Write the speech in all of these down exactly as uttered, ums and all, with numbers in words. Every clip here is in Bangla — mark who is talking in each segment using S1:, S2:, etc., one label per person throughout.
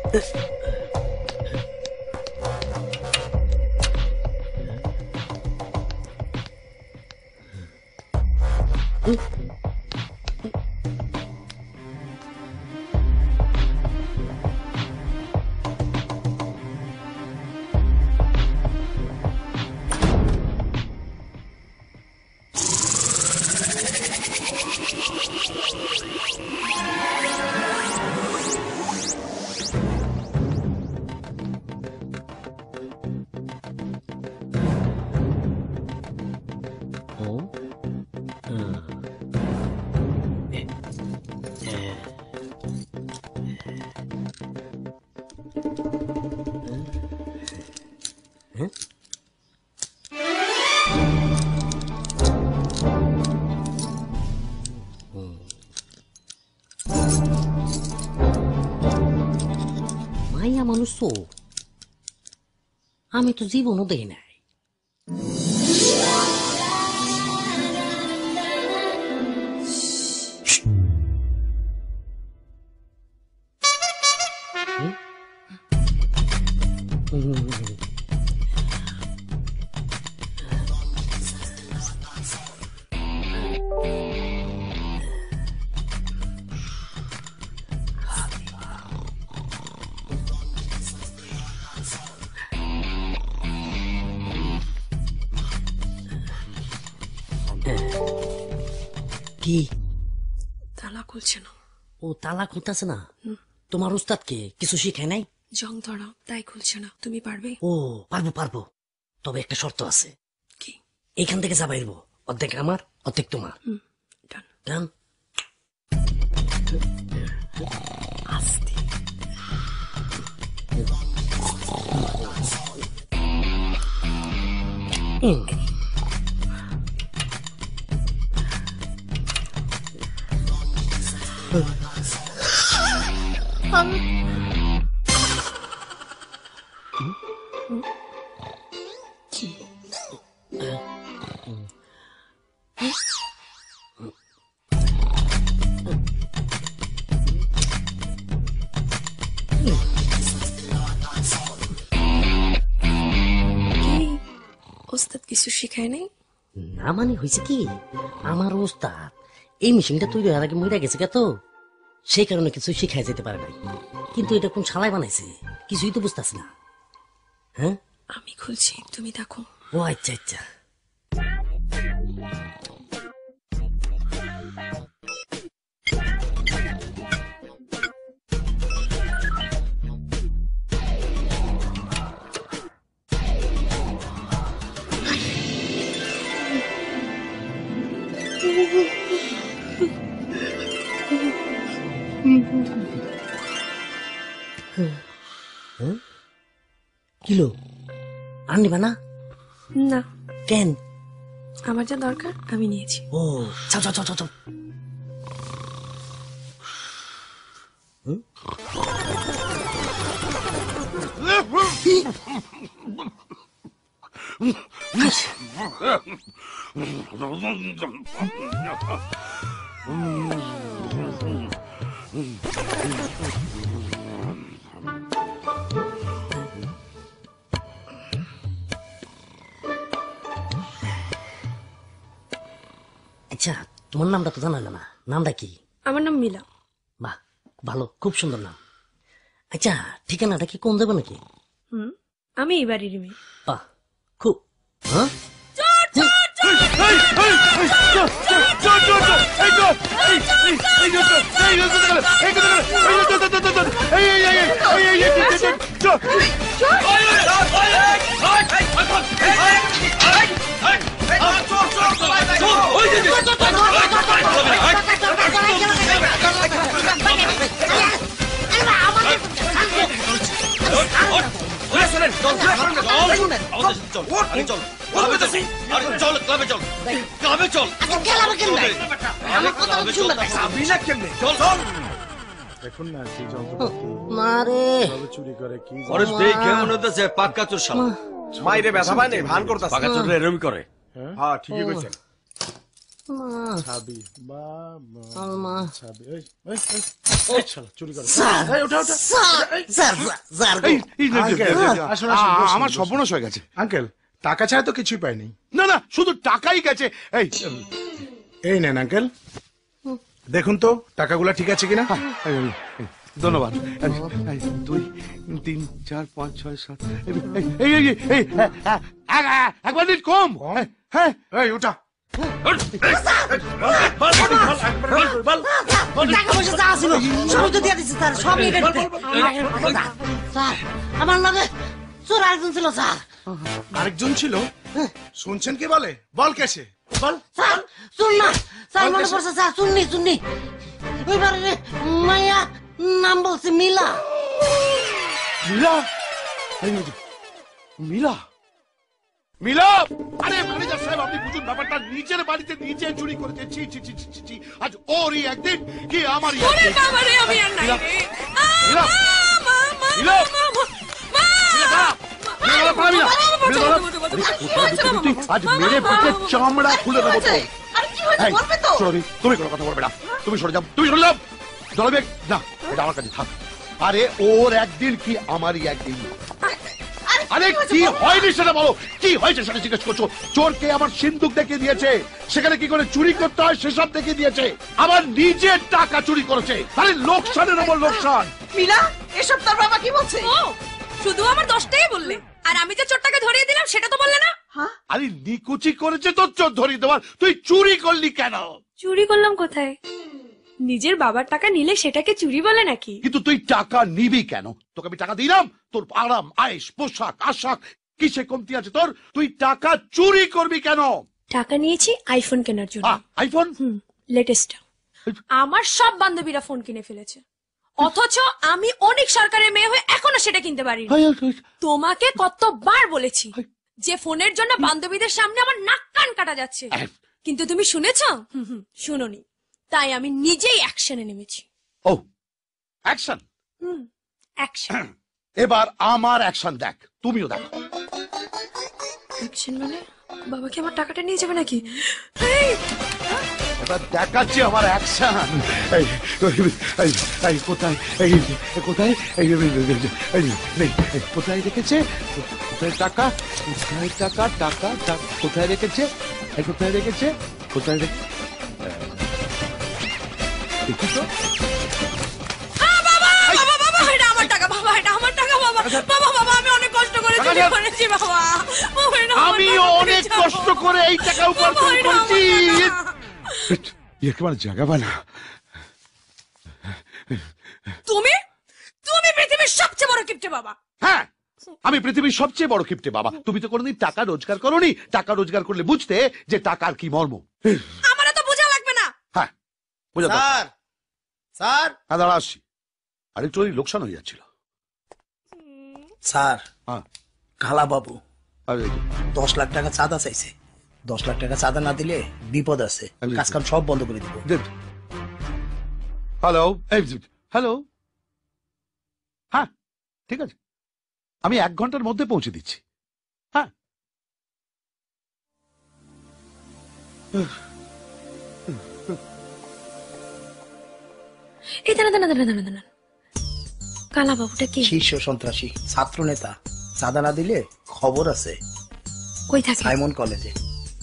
S1: মাইয়া মানুষ তো আমি তো জীবনও দেখি নাই। কি
S2: তালা খুলছে না?
S1: ও তালা খুলতেছে না? তোমার উস্তাদ কে কিছু শিখায় নাই?
S2: জং ধরা তাই খুলছে না। তুমি পারবে?
S1: ও পারবো পারবো, তবে একটা শর্ত আছে।
S2: কি?
S1: এইখান থেকে যাবাইরবো, অর্ধেক আমার অর্ধেক তোমার।
S2: ডান
S1: ডান।
S2: আস্তে।
S1: হুম
S2: ওস্তাদ কিছু শিখায় নাই?
S1: না মানে হয়েছে কি, আমার ওস্তাদ এই মেশিনটা তৈরি হওয়ার আগে মরে গেছে তো, সেই কারণে কিছু শিখাই যেতে পারে নাই। কিন্তু এটা কোন শালায় বানাইছে কিছুই তো বুঝতেছি না। হ্যাঁ
S2: আমি খুলছি, তুমি দেখো।
S1: ও আচ্ছা আচ্ছা। কিলো আর নিবা না?
S2: না।
S1: কেন?
S2: আমার যা দরকার আমি নিয়েছি।
S1: ও চাও চাও চাও চাও। আচ্ছা তোমার নামটা তো জানা না, নামটা কি?
S2: আমার নাম মিলা।
S1: বাহ ভালো, খুব সুন্দর নাম। আচ্ছা ঠিকানাটা কি কোন দেবে নাকি?
S2: হুম আমি এই বাড়ির মেয়ে।
S1: বাহ খুব। হ্যাঁ মা,
S3: ছাবি বাবা
S1: আলমা।
S3: ছাবি এই এই এই, এই শালা চুরি করে
S1: স্যার,
S3: এই ওঠা ওঠা
S1: স্যার, স্যার, স্যার গো।
S4: এই, এই, এই,
S3: আঙ্কেল,
S4: এই, এই,
S3: আসুন, আসুন,
S4: আ-
S3: বসুন,
S4: আমার
S3: বসুন।
S4: সর্বনাশ হয়ে গেছে।
S3: আঙ্কেল টাকা ছাড়া তো কিছুই পাইনি।
S4: না না শুধু টাকাই গেছে। এই
S3: এই নেন আঙ্কেল, দেখুন তো টাকাগুলা ঠিক আছে কিনা।
S4: এই, এই, এই, ধন্যবাদ। এই, এই, দুই তিন চার পাঁচ ছয় সাত এই, এই, এই, এই, এই, হ্যাঁ, হ্যাঁ, এক- এক- একবার দিন কম।
S3: কম?
S4: হ্যাঁ, হ্যাঁ
S3: এই ওটা
S1: টাকা পয়সা যা ছিল সবই তো দিয়ে দিচ্ছে স্যার, সবই এটা দিতে। স্যার, আমার লগে চোর আরেকজন ছিল স্যার।
S3: আরেকজন ছিল, শুনছেন কি বলে? বল কেসে বল।
S1: স্যার শুন না স্যার, মনে পড়ছে স্যার, শুননি শুননি ওইবার মাইয়া নাম বলছে মিলা।
S4: মিলা এই, এই, মিলা মিলা আরে ম্যানেজার সাহেব আপনি বুঝুন ব্যাপারটা, নিজের বাড়িতে নিজে চুরি করেছে। ছি ছি ছি ছি, ছি, ছি। আজ ওরই একদিন কি আমারই
S2: ওরে
S4: একদিন।
S2: বাবা রে, আমি আর নাই
S4: মিলা,
S2: রে।
S4: মিলা,
S2: মা, মা,
S4: মিলা,
S2: মা, মা, মা।
S4: মিলা, দাঁড়া। মিলা, দাঁড়া, মিলা। মিলা, দাঁড়া। আরে, তুই আজ মেরে পিঠে চামড়া খুলে দেবো তো। এই, সরি, তুমি কোনো কথা বলবে না, তুমি সরে যাও, তুমি সরে যাও। জলবে না, এটা আমার কাছে থাক। আরে ওর একদিন কি আমারই একদিন। আরে কি হয়নি সেটা বলো, কি হয়েছে সেটা জিজ্ঞেস করছো। চোরকে আমার সিন্দুক দেখিয়ে দিয়েছে, সেখানে কি করে চুরি করতে হয় সেসব দেখিয়ে দিয়েছে, আবার নিজের টাকা চুরি করেছে। আরে লোকসানের ওপর লোকসান।
S5: মিলা, এসব তোর বাবা কি বলছে?
S2: ও, শুধু আমার দশটাই বললে, আর আমি যে চোরটাকে ধরিয়ে দিলাম সেটা তো বললে না।
S5: হ্যাঁ,
S4: আরে নিকুচি করেছে তোর চোর ধরিয়ে দেওয়ার, তুই চুরি করলি কেন?
S2: চুরি করলাম কোথায়? নিজের বাবার টাকা নিলে সেটাকে চুরি বলে নাকি?
S4: কিন্তু তুই টাকা নিবি কেন? তোকে আমি টাকা দিলাম, তোর আরাম আয়েস পোশাক আশাক কিসে কমতি আছে তোর? তুই টাকা চুরি করবি কেন?
S2: টাকা নিয়েছি আইফোন কেনার জন্য।
S4: আ, আইফোন?
S2: হুম, লেটেস্ট। আমার সব বান্ধবীরা ফোন কিনে ফেলেছে, অথচ আমি অনেক সরকারের মেয়ে হয়ে এখনো সেটা কিনতে পারিনি। তোমাকে কতবার বলেছি যে ফোনের জন্য বান্ধবীদের সামনে আমার নাক কান কাটা যাচ্ছে, কিন্তু তুমি শুনেছো? হুম, হুম, শুনোনি। তাই আমি নিজেই অ্যাকশনে নেমেছি।
S4: ও অ্যাকশন।
S2: হুম, অ্যাকশন।
S4: এবার আমার অ্যাকশন দেখ, তুমিও দেখ।
S2: অ্যাকশন মানে বাবাকে আমার টাকাটা নিয়ে যাবে নাকি? এই,
S4: এবার দেখাচ্ছি আমার অ্যাকশন। এই এই, এই কোথায়, এই কোথায়, এই এই, এই, এই, কোথায় রেখেছে, কোথায় টাকা, কোথায় টাকা, টাকা টাকা কোথায় রেখেছে, এই কোথায় রেখেছে, কোথায় রেখে দেখি তো।
S2: বাবা, বাবা, বাবা, এটা আমার টাকা, বাবা, এটা আমার টাকা, বাবা, বাবা, বাবা, আমি অনেক কষ্ট করে
S4: টাকা
S2: চুরি
S4: দে।
S2: করেছি, বাবা। বাবা, এটা আমার
S4: আমিও
S2: টাকা,
S4: অনেক
S2: বাঁচাও।
S4: কষ্ট করে এই টাকা উপার্জন
S2: বাবা, এটা আমার
S4: করেছি।
S2: টাকা।
S4: একেবারে জায়গা বানা।
S2: তুমি তুমি পৃথিবীর সবচেয়ে বড় কিপ্টে বাবা।
S4: হ্যাঁ, আমি পৃথিবীর সবচেয়ে বড় কিপ্টে বাবা। তুমি তো কোনোদিন টাকা রোজগার করোনি, টাকা রোজগার করলে বুঝতে যে টাকার কি মর্ম।
S2: আমার তো বোঝা লাগবে না।
S4: হ্যাঁ বুঝা দাও।
S6: স্যার স্যার
S4: হ্যাঁ দাঁড়া আসছি। আরেকটু ওই লোকসান হয়ে যাচ্ছিল।
S6: স্যার
S4: হ্যাঁ
S6: খালা বাবু
S4: আরে
S6: দশ লাখ টাকা চাঁদা চাইছে। দশ লাখ টাকা চাঁদা না দিলে বিপদ আছে,
S4: আমি-
S6: কাজ কাম সব বন্ধ করে দিব।
S4: হ্যালো, হ্যালো, হ্যাঁ ঠিক আছে, আমি এক ঘন্টার মধ্যে পৌঁছে দিচ্ছি। হ্যাঁ
S2: এই দাঁড়া দাঁড়া দাঁড়া দাঁড়া দাঁড়া, কালা বাবুটা কি?
S6: শীর্ষ সন্ত্রাসী ছাত্র নেতা, চাঁদা না দিলে খবর আছে
S2: কই থাকে?
S6: সাইমন কলেজে।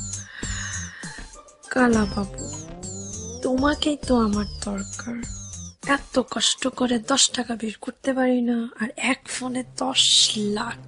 S2: কালা বাবু, তোমাকেই তো আমার দরকার। এত কষ্ট করে দশ টাকা বের করতে পারি না, আর এক ফোনে দশ লাখ।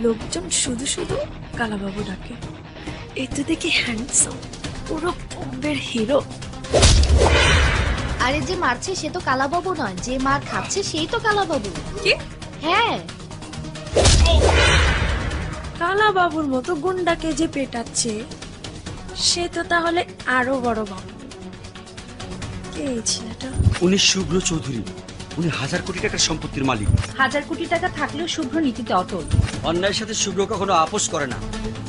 S2: লোকজন শুধু শুধু কালাবাবু ডাকে। এই তো দেখি হ্যান্ডসাম, পুরো বোম্বের হিরো।
S7: আরে যে মারছে সে তো কালাবাবু নয়, যে মার খাচ্ছে সেই তো কালাবাবু।
S2: কি?
S7: হ্যাঁ,
S2: কালাবাবুর মতো গুন্ডাকে যে পেটাচ্ছে সে তো তাহলে আরো বড় বাবু। কে এই ছেলেটা?
S8: উনি শুভ্র চৌধুরী, উনি হাজার কোটি টাকার সম্পত্তির মালিক।
S9: হাজার কোটি টাকা থাকলেও শুভ্র নীতিতে অটল।
S8: অন্যায়ের সাথে শুভ্র কখনো আপোষ করে না।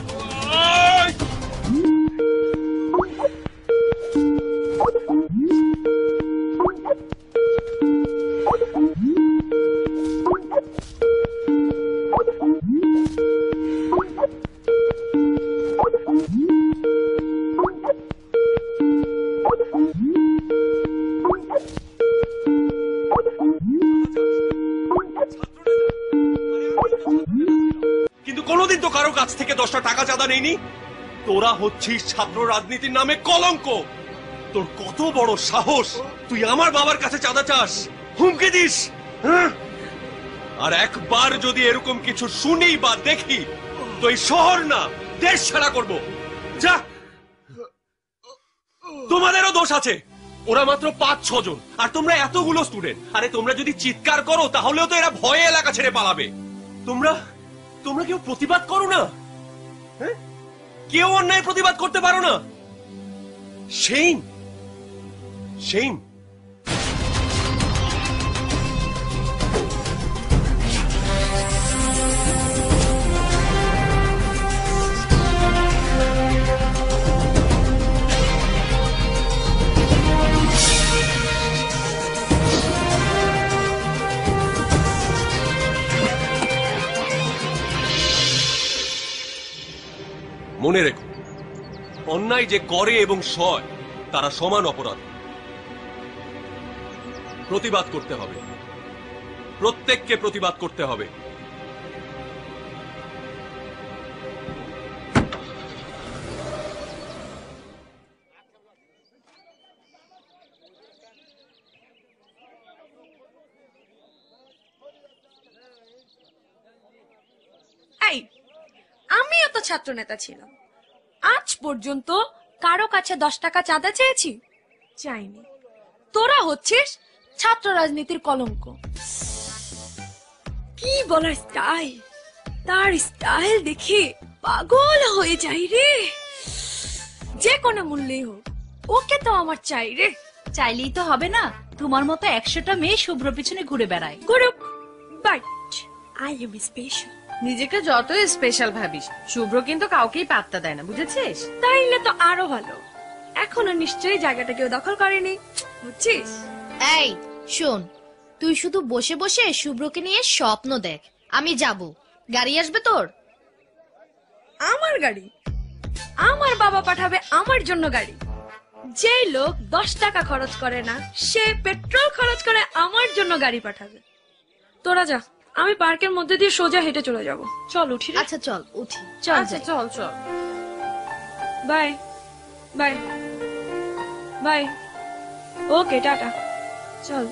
S10: কিন্তু কোনোদিন তো কারো কাছ থেকে দশটা টাকা চাঁদা নেইনি। তোরা হচ্ছিস ছাত্র রাজনীতির নামে কলঙ্ক। তোর কত বড় সাহস, তুই আমার বাবার কাছে চাঁদা চাস, হুমকি দিস। হ্যাঁ? আর একবার যদি এরকম কিছু শুনি বা দেখি তো এই শহর না দেশ ছাড়া করব। যা, তোমাদেরও দোষ আছে। ওরা মাত্র পাঁচ ছ জন আর তোমরা এতগুলো স্টুডেন্ট। আরে তোমরা যদি চিৎকার করো তাহলেও তো এরা ভয়ে এলাকা ছেড়ে পালাবে। তোমরা তোমরা কেউ প্রতিবাদ করো না? হ্যাঁ, কেউ অন্যায় প্রতিবাদ করতে পারো না? সেইম সেইম মনে রেখো, অন্যায় যে করে এবং সয় তারা সমান অপরাধ। প্রতিবাদ করতে হবে, প্রত্যেককে প্রতিবাদ করতে হবে।
S2: এই, আমিও তো ছাত্র নেতা ছিলাম। আজ পর্যন্ত কারো কাছে দশ টাকা চাঁদা চেয়েছি? চাইনি। তোরা হচ্ছিস ছাত্র রাজনীতির কলঙ্ক। কি বলার স্টাইল, তার স্টাইল দেখে পাগল হয়ে যাই রে। যে কোনো মূল্যেই হোক ওকে তো আমার চাই রে।
S9: চাইলেই তো হবে না, তোমার মতো একশোটা মেয়ে শুভ্র পিছনে ঘুরে বেড়ায়।
S2: গুরুপ, বাট আই এম স্পেশাল।
S5: নিজেকে যতই স্পেশাল ভাবিস, শুভ্র কিন্তু কাউকেই পাত্তা দেয় না, বুঝেছিস?
S2: তাইলে তো আরো ভালো। এখনো নিশ্চয়ই জায়গাটা কেউ দখল করেনি, বুঝছিস?
S7: এই শোন, তুই শুধু বসে বসে শুভ্রকে নিয়ে স্বপ্ন দেখ। আমি যাব, গাড়ি আসবে তোর?
S2: আমার গাড়ি? আমার বাবা পাঠাবে আমার জন্য গাড়ি? যে লোক দশ টাকা খরচ করে না সে পেট্রোল খরচ করে আমার জন্য গাড়ি পাঠাবে। তোরা যা, আমি পার্কের মধ্যে দিয়ে সোজা হেঁটে চলে যাব। চল উঠি রে।
S7: আচ্ছা চল উঠি, চল
S5: আচ্ছা
S7: যাই।
S5: চল চল।
S2: Bye bye bye. Okay, tata. চল।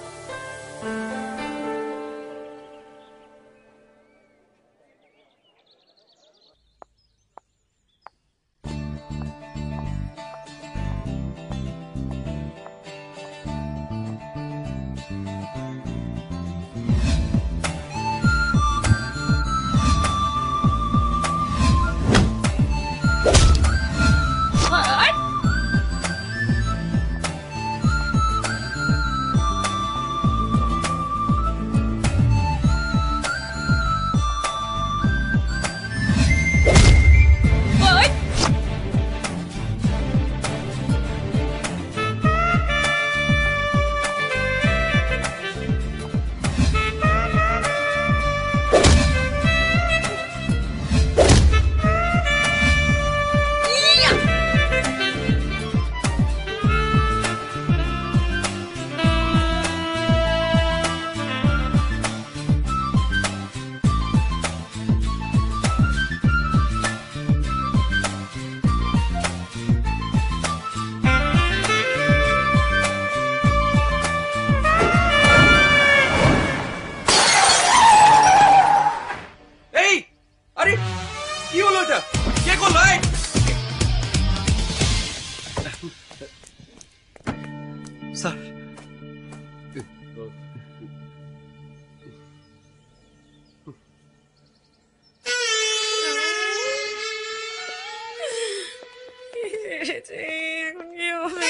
S2: গেছে, এখন কি হবে?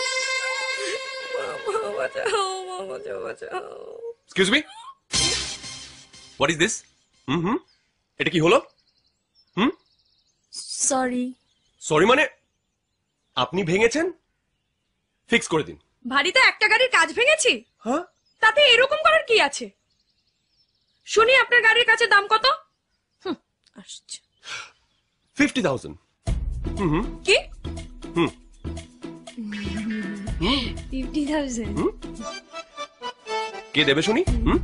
S2: মামা বাঁচাও, মামা বাঁচাও, বাঁচাও।
S10: Excuse me, what is this? হুম হুম এটা কি হলো? হুম
S2: সরি।
S10: সরি মানে আপনি ভেঙেছেন, ফিক্স করে দিন।
S2: বাড়িতে একটা গাড়ির কাজ ভেঙেছি,
S10: হ্যাঁ
S2: তাতে এরকম করার কি আছে? শুনি আপনার গাড়ির কাছে দাম কত? হুম, আসছে।
S10: Fifty thousand. হুম হুম
S2: কি?
S10: হুম
S2: ফিফটি থাউজেন্ড?
S10: কে দেবে শুনি? হুম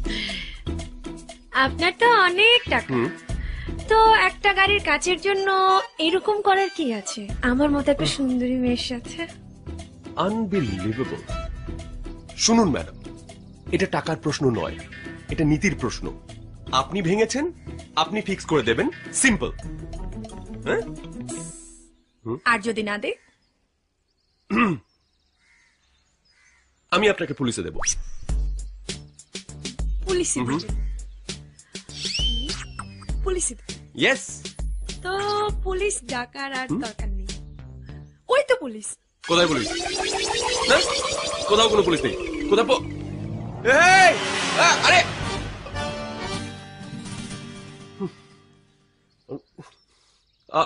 S2: আপনার তো অনেক টাকা,
S10: হুম
S2: তো একটা গাড়ির কাজের জন্য এরকম করার কি আছে আমার মতো একটা সুন্দরী মেয়ের সাথে?
S10: আনবিলিভেবল। শুনুন ম্যাডাম, এটা টাকার প্রশ্ন নয়, এটা নীতির প্রশ্ন। আপনি ভেঙেছেন, আপনি ফিক্স করে দেবেন, সিম্পল। হ্যাঁ
S2: আর যদি না দে?
S10: আমি আপনাকে পুলিশে দেব।
S2: পুলিশে দেবে? পুলিশে দেবে?
S10: ইয়েস।
S2: তো পুলিশ ডাকার আর দরকার নেই, ওই তো পুলিশ।
S10: কোথায় পুলিশ? না, কোথাও কোনো পুলিশ নেই। কোথায় প- এই, আ, আরে আ,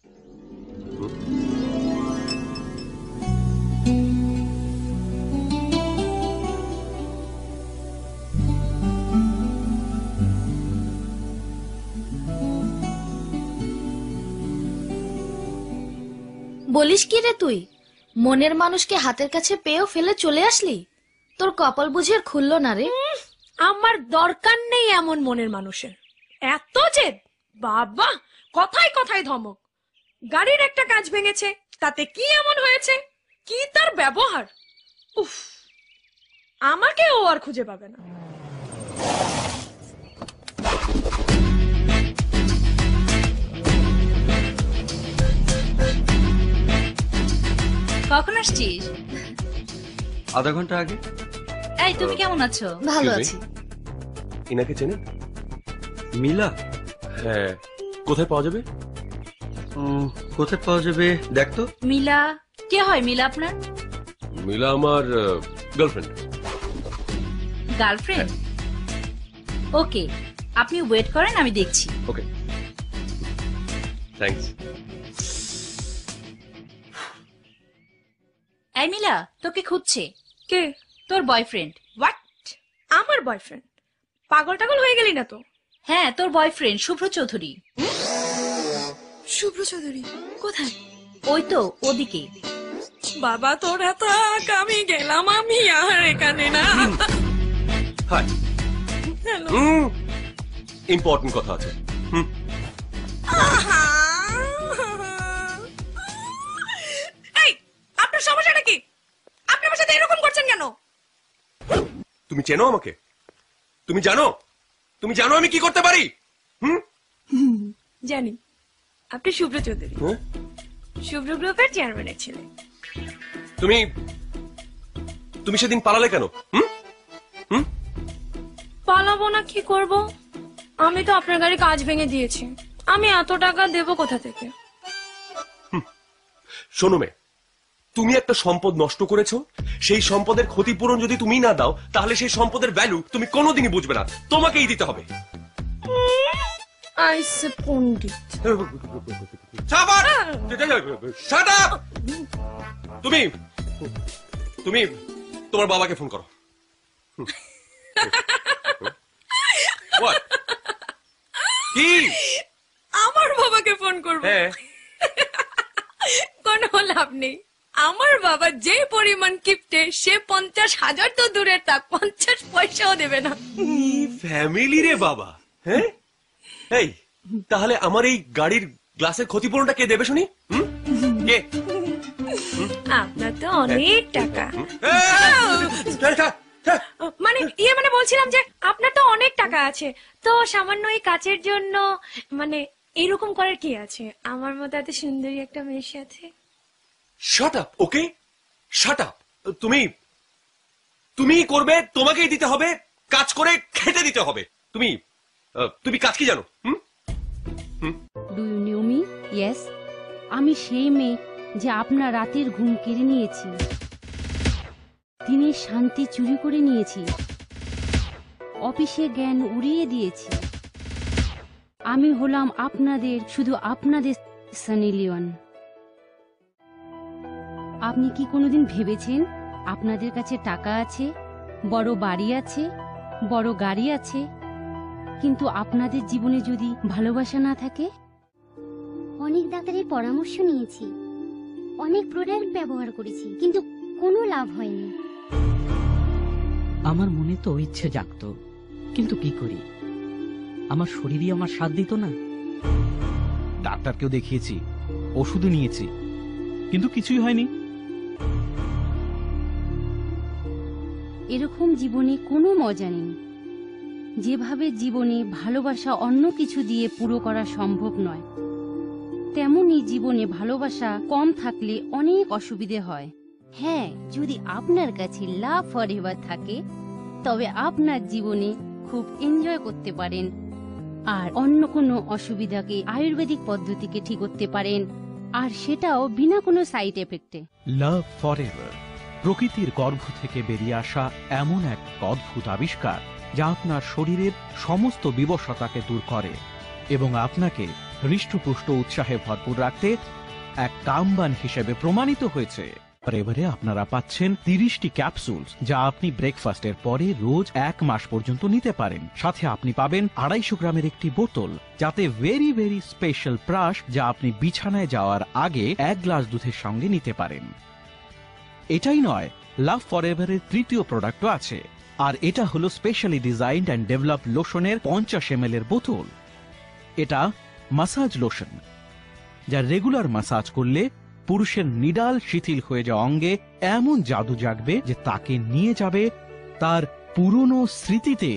S7: বলিস কি রে তুই, মনের মানুষকে হাতের কাছে পেয়েও ফেলে চলে আসলি? তোর কপাল বুঝি আর খুললো না রে।
S2: আমার দরকার নেই এমন মনের মানুষের। এত জেদ বাবা, কথায় কথায় ধমক। গাড়ির একটা কাজ ভেঙেছে, তাতে কি এমন হয়েছে? কি তার ব্যবহার! উফ, আমাকে ও আর খুঁজে পাবে না।
S9: কখন আসছিস?
S8: আধা ঘন্টা আগে।
S9: এই তুমি কেমন আছো?
S7: ভালো
S10: Excuse me?
S7: আছি।
S10: ইনাকে চেনেন?
S8: মিলা?
S10: হ্যাঁ। কোথায় পাওয়া যাবে?
S8: উম, কোথায় পাওয়া যাবে দেখ তো।
S9: মিলা কে হয়? মিলা আপনার
S10: মিলা আমার গার্লফ্রেন্ড।
S9: গার্লফ্রেন্ড? ওকে, আপনি ওয়েট করেন, আমি দেখছি।
S10: Okay, thanks.
S9: এই মিলা, তোকে খুঁজছে।
S2: কে?
S9: তোর বয়ফ্রেন্ড।
S2: হোয়াট? আমার বয়ফ্রেন্ড? পাগল টাগল হয়ে গেলি না তো?
S9: হ্যাঁ, তোর বয়ফ্রেন্ড শুভ্র চৌধুরী।
S2: শুভ্র চৌধুরী কোথায়?
S9: ওই তো ওদিকে।
S2: বাবা তোরা থাক, আমি গেলাম, আমি আর এখানে না।
S10: হাই।
S2: হ্যালো।
S10: হুম ইম্পর্টেন্ট কথা আছে। হুম
S2: এই, আপনার সমস্যাটা কি? আপনি আমার সাথে এরকম করছেন কেন?
S10: তুমি চেনো আমাকে? তুমি জানো? তুমি জানো আমি কি করতে পারি? হুম
S2: জানি, আপনি শুভ্র চৌধুরী,
S10: হ্যাঁ?
S2: শুভ্র গ্রুপের চেয়ারম্যানের ছেলে।
S10: তুমি তুমি সেদিন পালালে কেন? হুম হুম
S2: পালাবো না কি করব? আমি তো আপনার গাড়ি কাজ ভেঙে দিয়েছি, আমি এত টাকা দেবো কোথা থেকে?
S10: শোনো মে, তুমি একটা সম্পদ নষ্ট করেছো, সেই সম্পদের ক্ষতিপূরণ যদি তুমি না দাও, তাহলে সেই সম্পদের ভ্যালু তুমি কোনোদিনই বুঝবে না, তোমাকেই দিতে হবে।
S2: আইসে পণ্ডিত।
S10: সাবান! Shut up! তুমি তুমি তোমার বাবাকে ফোন করো। What? কি?
S2: আমার বাবাকে ফোন করবো?
S10: হ্যাঁ।
S2: কোনো লাভ নেই, আমার বাবা যে পরিমাণ কিপটে, সে পঞ্চাশ হাজার তো দূরের থাক, পঞ্চাশ পয়সাও দেবে না।
S10: ফ্যামিলি রে বাবা। হ্যাঁ, এই তাহলে আমার এই গাড়ির গ্লাসের ক্ষতিপূরণটা কে দেবে শুনি? হুম? কে?
S2: আপনার তো অনেক টাকা।
S10: এই,
S2: মানে ইয়ে মানে বলছিলাম যে আপনার তো অনেক টাকা আছে, তো সামান্য এই কাচের জন্য মানে এরকম করার কি আছে আমার মতো এত সুন্দরী একটা মেয়ের সাথে?
S10: Shut up, okay shut up. তুমি তুমি করবে, তোমাকেই দিতে হবে, কাজ করে খেতে দিতে হবে। তুমি আহ, তুমি কাজ কি জানো? Hmm
S11: do you know me? Yes, আমি সেই মেয়ে যে আপনার রাতের ঘুম কেড়ে নিয়েছি, দিনের শান্তি চুরি করে নিয়েছি, অফিসে জ্ঞান উড়িয়ে দিয়েছি। আমি হলাম আপনাদের, শুধু আপনাদের সানি লিওন। আপনি কি কোনোদিন ভেবেছেন আপনাদের কাছে টাকা আছে, বড় বাড়ি আছে, বড় গাড়ি আছে, কিন্তু আপনাদের জীবনে যদি ভালোবাসা না থাকে?
S12: অনেক ডাক্তারের পরামর্শ নিয়েছি, অনেক প্রোডাক্ট ব্যবহার করেছি, কিন্তু কোনো লাভ হয়নি।
S13: আমার মনে তো ইচ্ছে জাগতো, কিন্তু কি করি, আমার শরীরই আমার সাথ দিত না।
S14: ডাক্তারকেও দেখিয়েছি, ওষুধও নিয়েছি, কিন্তু কিছুই হয়নি।
S11: এরকম জীবনে কোনো মজা নেই। যেভাবে জীবনে ভালোবাসা অন্য কিছু দিয়ে পুরো করা সম্ভব নয়, তেমনি জীবনে ভালোবাসা কম থাকলে অনেক অসুবিধে হয়। হ্যাঁ, যদি আপনার কাছে লাভ ফরএভার থাকে তবে আপনার জীবনে খুব এনজয় করতে পারেন, আর অন্য কোনো অসুবিধাকে আয়ুর্বেদিক পদ্ধতিকে ঠিক করতে পারেন, আর সেটাও বিনা কোনো সাইড এফেক্টে।
S14: লাভ ফরএভার প্রকৃতির গর্ভ থেকে বেরিয়ে আসা এমন এক অদ্ভুত আবিষ্কার যা আপনার শরীরের সমস্ত বিবশতাকে দূর করে এবং আপনাকে হৃষ্টপুষ্ট উৎসাহে ভরপুর রাখতে এক কামবান হিসেবে প্রমাণিত হয়েছে। এবারে আপনারা পাচ্ছেন তিরিশটি ক্যাপসুল যা আপনি ব্রেকফাস্টের পরে রোজ এক মাস পর্যন্ত নিতে পারেন। সাথে আপনি পাবেন আড়াইশো গ্রামের একটি বোতল, যাতে ভেরি ভেরি স্পেশাল ব্রাশ যা আপনি বিছানায় যাওয়ার আগে এক গ্লাস দুধের সঙ্গে নিতে পারেন। এটাই নয়, লাভ ফরএভারের তৃতীয় প্রোডাক্টও আছে, আর এটা হলো স্পেশালি ডিজাইনড অ্যান্ড ডেভেলপ লোশনের পঞ্চাশ এম এল এর বোতল। এটা মাসাজ লোশন, যা রেগুলার মাসাজ করলে পুরুষের নিডাল শিথিল হয়ে যাওয়া অঙ্গে এমন জাদু জাগবে যে তাকে নিয়ে যাবে তার পুরনো স্মৃতিতে।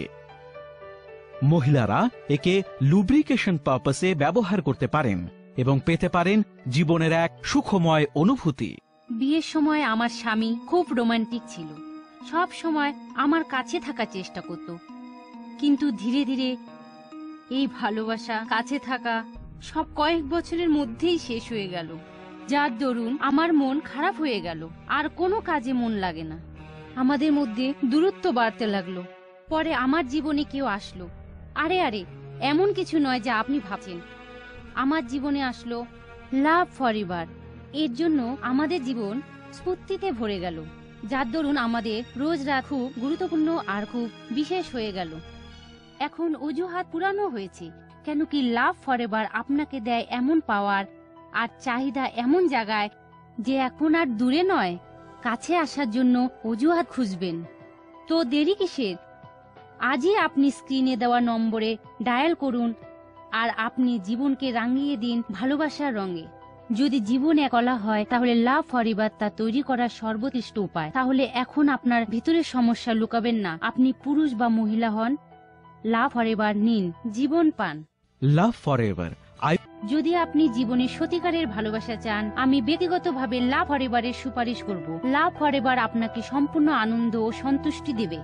S14: মহিলারা একে লুব্রিকেশন পারপাসে ব্যবহার করতে পারেন এবং পেতে পারেন জীবনের এক সুখময় অনুভূতি।
S11: বিয়ের সময় আমার স্বামী খুব রোমান্টিক ছিল, সব সময় আমার কাছে থাকার চেষ্টা করত, কিন্তু ধীরে ধীরে এই ভালোবাসা, কাছে থাকা সব কয়েক বছরের মধ্যেই শেষ হয়ে গেল, যার দরুন আমার মন খারাপ হয়ে গেল, আর কোনো কাজে মন লাগে না। আমাদের মধ্যে দূরত্ব বাড়তে লাগলো। পরে আমার জীবনে কেউ আসলো। আরে আরে এমন কিছু নয় যা আপনি ভাবছেন। আমার জীবনে আসলো লাভ ফরএভার। এর জন্য আমাদের জীবন স্ফূর্তিতে ভরে গেল, যার দরুন আমাদের রোজ রাত খুব গুরুত্বপূর্ণ আর খুব বিশেষ হয়ে গেল। এখন অজুহাত পুরানো হয়েছে, কেন কি লাভ ফরএভার আপনাকে দেয় এমন পাওয়ার আর চাহিদা এমন জায়গায় যে এখন আর দূরে নয়, কাছে আসার জন্য অজুহাত খুঁজবেন। তো দেরি কিসের? আজই আপনি স্ক্রিনে দেওয়া নম্বরে ডায়াল করুন আর আপনি জীবনকে রাঙিয়ে দিন ভালোবাসার রঙে। যদি জীবন এক কলা হয় তাহলে লাভ ফরএভার তা তৈরি করার সর্বোৎকৃষ্ট উপায়। তাহলে এখন আপনার ভিতরের সমস্যা লুকাবেন না। আপনি পুরুষ বা মহিলা হন, লাভ ফরএভার নিন, জীবন পান।
S14: Love Forever.
S11: যদি আপনি জীবনে সত্যিকারের ভালোবাসা চান, আমি ব্যক্তিগতভাবে লাভ ফরএভারের সুপারিশ করব। লাভ ফরএভার আপনাকে সম্পূর্ণ আনন্দ ও সন্তুষ্টি দেবে।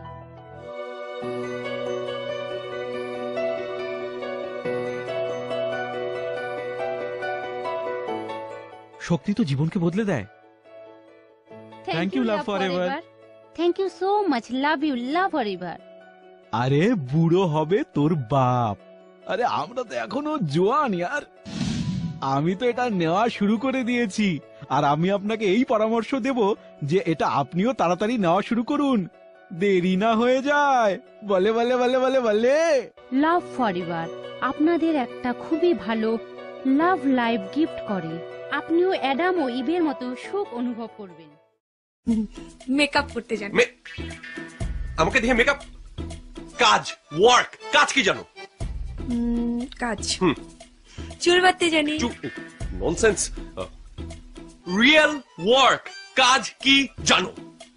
S14: শক্তি তো জীবনকে বদলে দেয়। Thank you Love Forever.
S11: Thank you so much. Love you Love Forever.
S14: আরে বুড়ো হবে তোর বাপ, আরে আমরা তো এখনো জোয়ান ইয়ার। আমি তো এটা নেওয়া শুরু করে দিয়েছি, আর আমি আপনাকে এই পরামর্শ দেব যে এটা আপনিও তাড়াতাড়ি নেওয়া শুরু করুন, দেরি না হয়ে যায়। বলে বলে বলে বলে বলে
S11: লাভ ফরএভার আপনাদের একটা খুবই ভালো লাভ লাইফ গিফট করে। আপনিও অ্যাডাম ও ইভের মতো সুখ অনুভব করবেন।
S2: মেকআপ করতে জানি।
S10: আমাকে দেখে মেকআপ? কাজ, ওয়ার্ক। কাজ কি জানো?
S2: উম, কাজ চুল বাঁধতে জানি।
S10: ননসেন্স। Real work. কাজ কি জানো?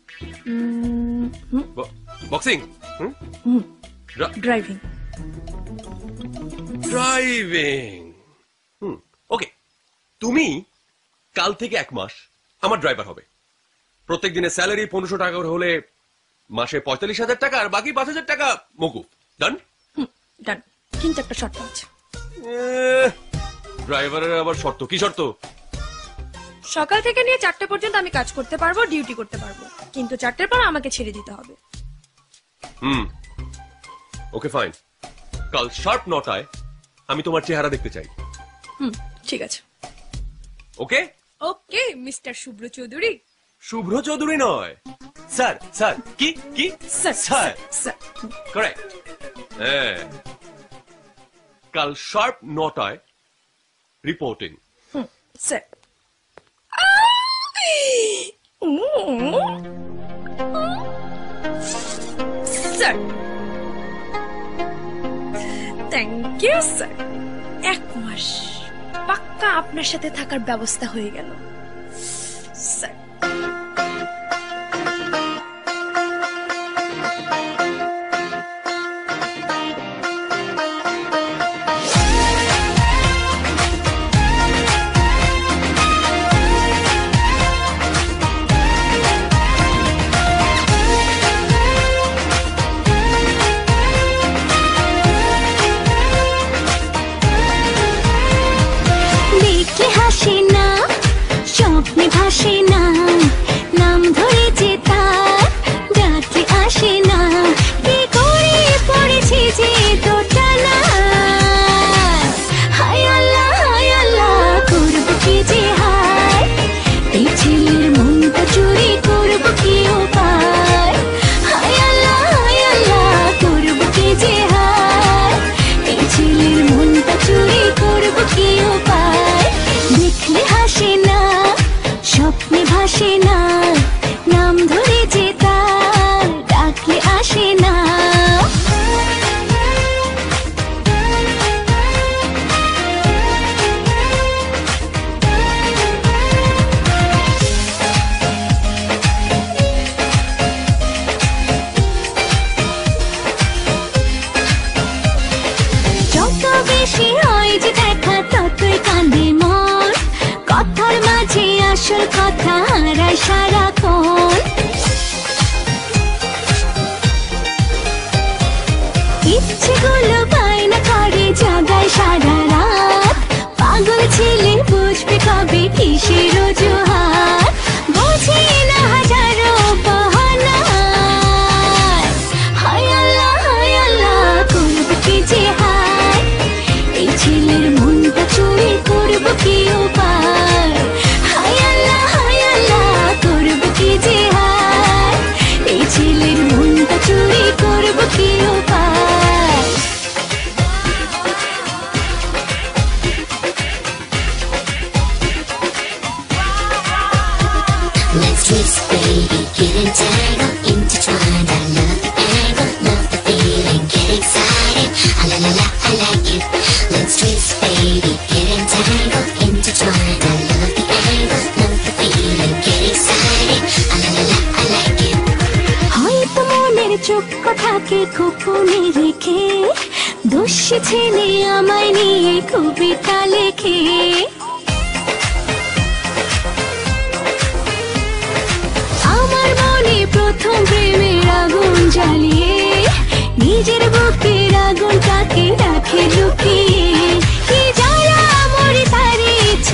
S10: বক্সিং।
S2: ড্রাইভিং।
S10: ড্রাইভিং। ওকে, তুমি কাল থেকে এক মাস আমার ড্রাইভার হবে। প্রত্যেক দিনের স্যালারি পনেরোশো টাকা করে হলে মাসে পঁয়তাল্লিশ হাজার টাকা, আর বাকি পাঁচ হাজার টাকা মকুব। ডান?
S2: ডান, কিন্তু একটা শর্ত আছে।
S10: ড্রাইভারের আবার শর্ত? কি শর্ত?
S2: সকাল থেকে নিয়ে চারটে পর্যন্ত আমি কাজ করতে পারবো, ডিউটি করতে পারবো, কিন্তু চারটের পর আমাকে ছেড়ে দিতে হবে।
S10: হুম ওকে ফাইন, কাল শার্প নটায় আমি তোমার চেহারা দেখতে চাই।
S2: হুম ঠিক আছে।
S10: Okay
S2: okay mister Shubhro Chowdhury.
S10: Shubhro Chowdhury নয়, স্যার। স্যার কি কি
S2: স্যার
S10: স্যার
S2: স্যার
S10: কারেক্ট। হ্যাঁ, কাল শার্প নটায় reporting.
S2: Sir. Sir thank you sir. এক মাস পাক্কা আপনার সাথে থাকার ব্যবস্থা হয়ে গেল স্যার।
S15: দেখলে হাসে না, স্বপ্নে ভাসে না, নাম ধরেছে তার, ডাকে আসে না, কি করে পড়েছে যে দোটানা। হায় আল্লাহ হায় আল্লাহ করবো কি যে হায়, এই ছেলের মনটা চুরি করবো কি উপায়। হায় আল্লাহ হায় আল্লাহ করবো কি যে হায়, এই ছেলের মনটা চুরি করবো কি উপায়। দেখলে হাসে না, স্বপ্নে ভাসে না, নাম ধরে যে তার, ডাকলে আসে না। যত বেশি হয় যে দেখা ততই কাঁদে মন, কথার মাঝে আসল কথা হারায় সারাক্ষণ। ইচ্ছেগুলো বায়না করে জাগায় সারা রাত, পাগল ছেলে বুঝবে কবে কিসের অজুহাত, বোঝে না হাজারো বাহানায়। হায় আল্লাহ হায় আল্লাহ করবো কি যে হায়, এই ছেলের মনটা চুরি করবো কি উপায়। হায় আল্লাহ হায় আল্লাহ করবো কি যে হায়, এই ছেলের মনটা চুরি করবো কি উপায়।
S16: Let's twist, baby, get entangled, intertwined. I love the angle, love the feeling, get excited. Ah, la la la, I like it. Let's twist, baby, get entangled, intertwined. I love the angle, love the feeling, get excited. Ah, la la la, I like it.
S15: হয়তো মনের চোখ থাকে গোপনে রেখে, দোষী ছেলে আমায় নিয়ে কবিতা লেখে। আমার মনে প্রথম প্রেমের আগুন জ্বালিয়ে, নিজের বুকের আগুনটাকে রাখে লুকিয়ে। কি জ্বালা মরে তারে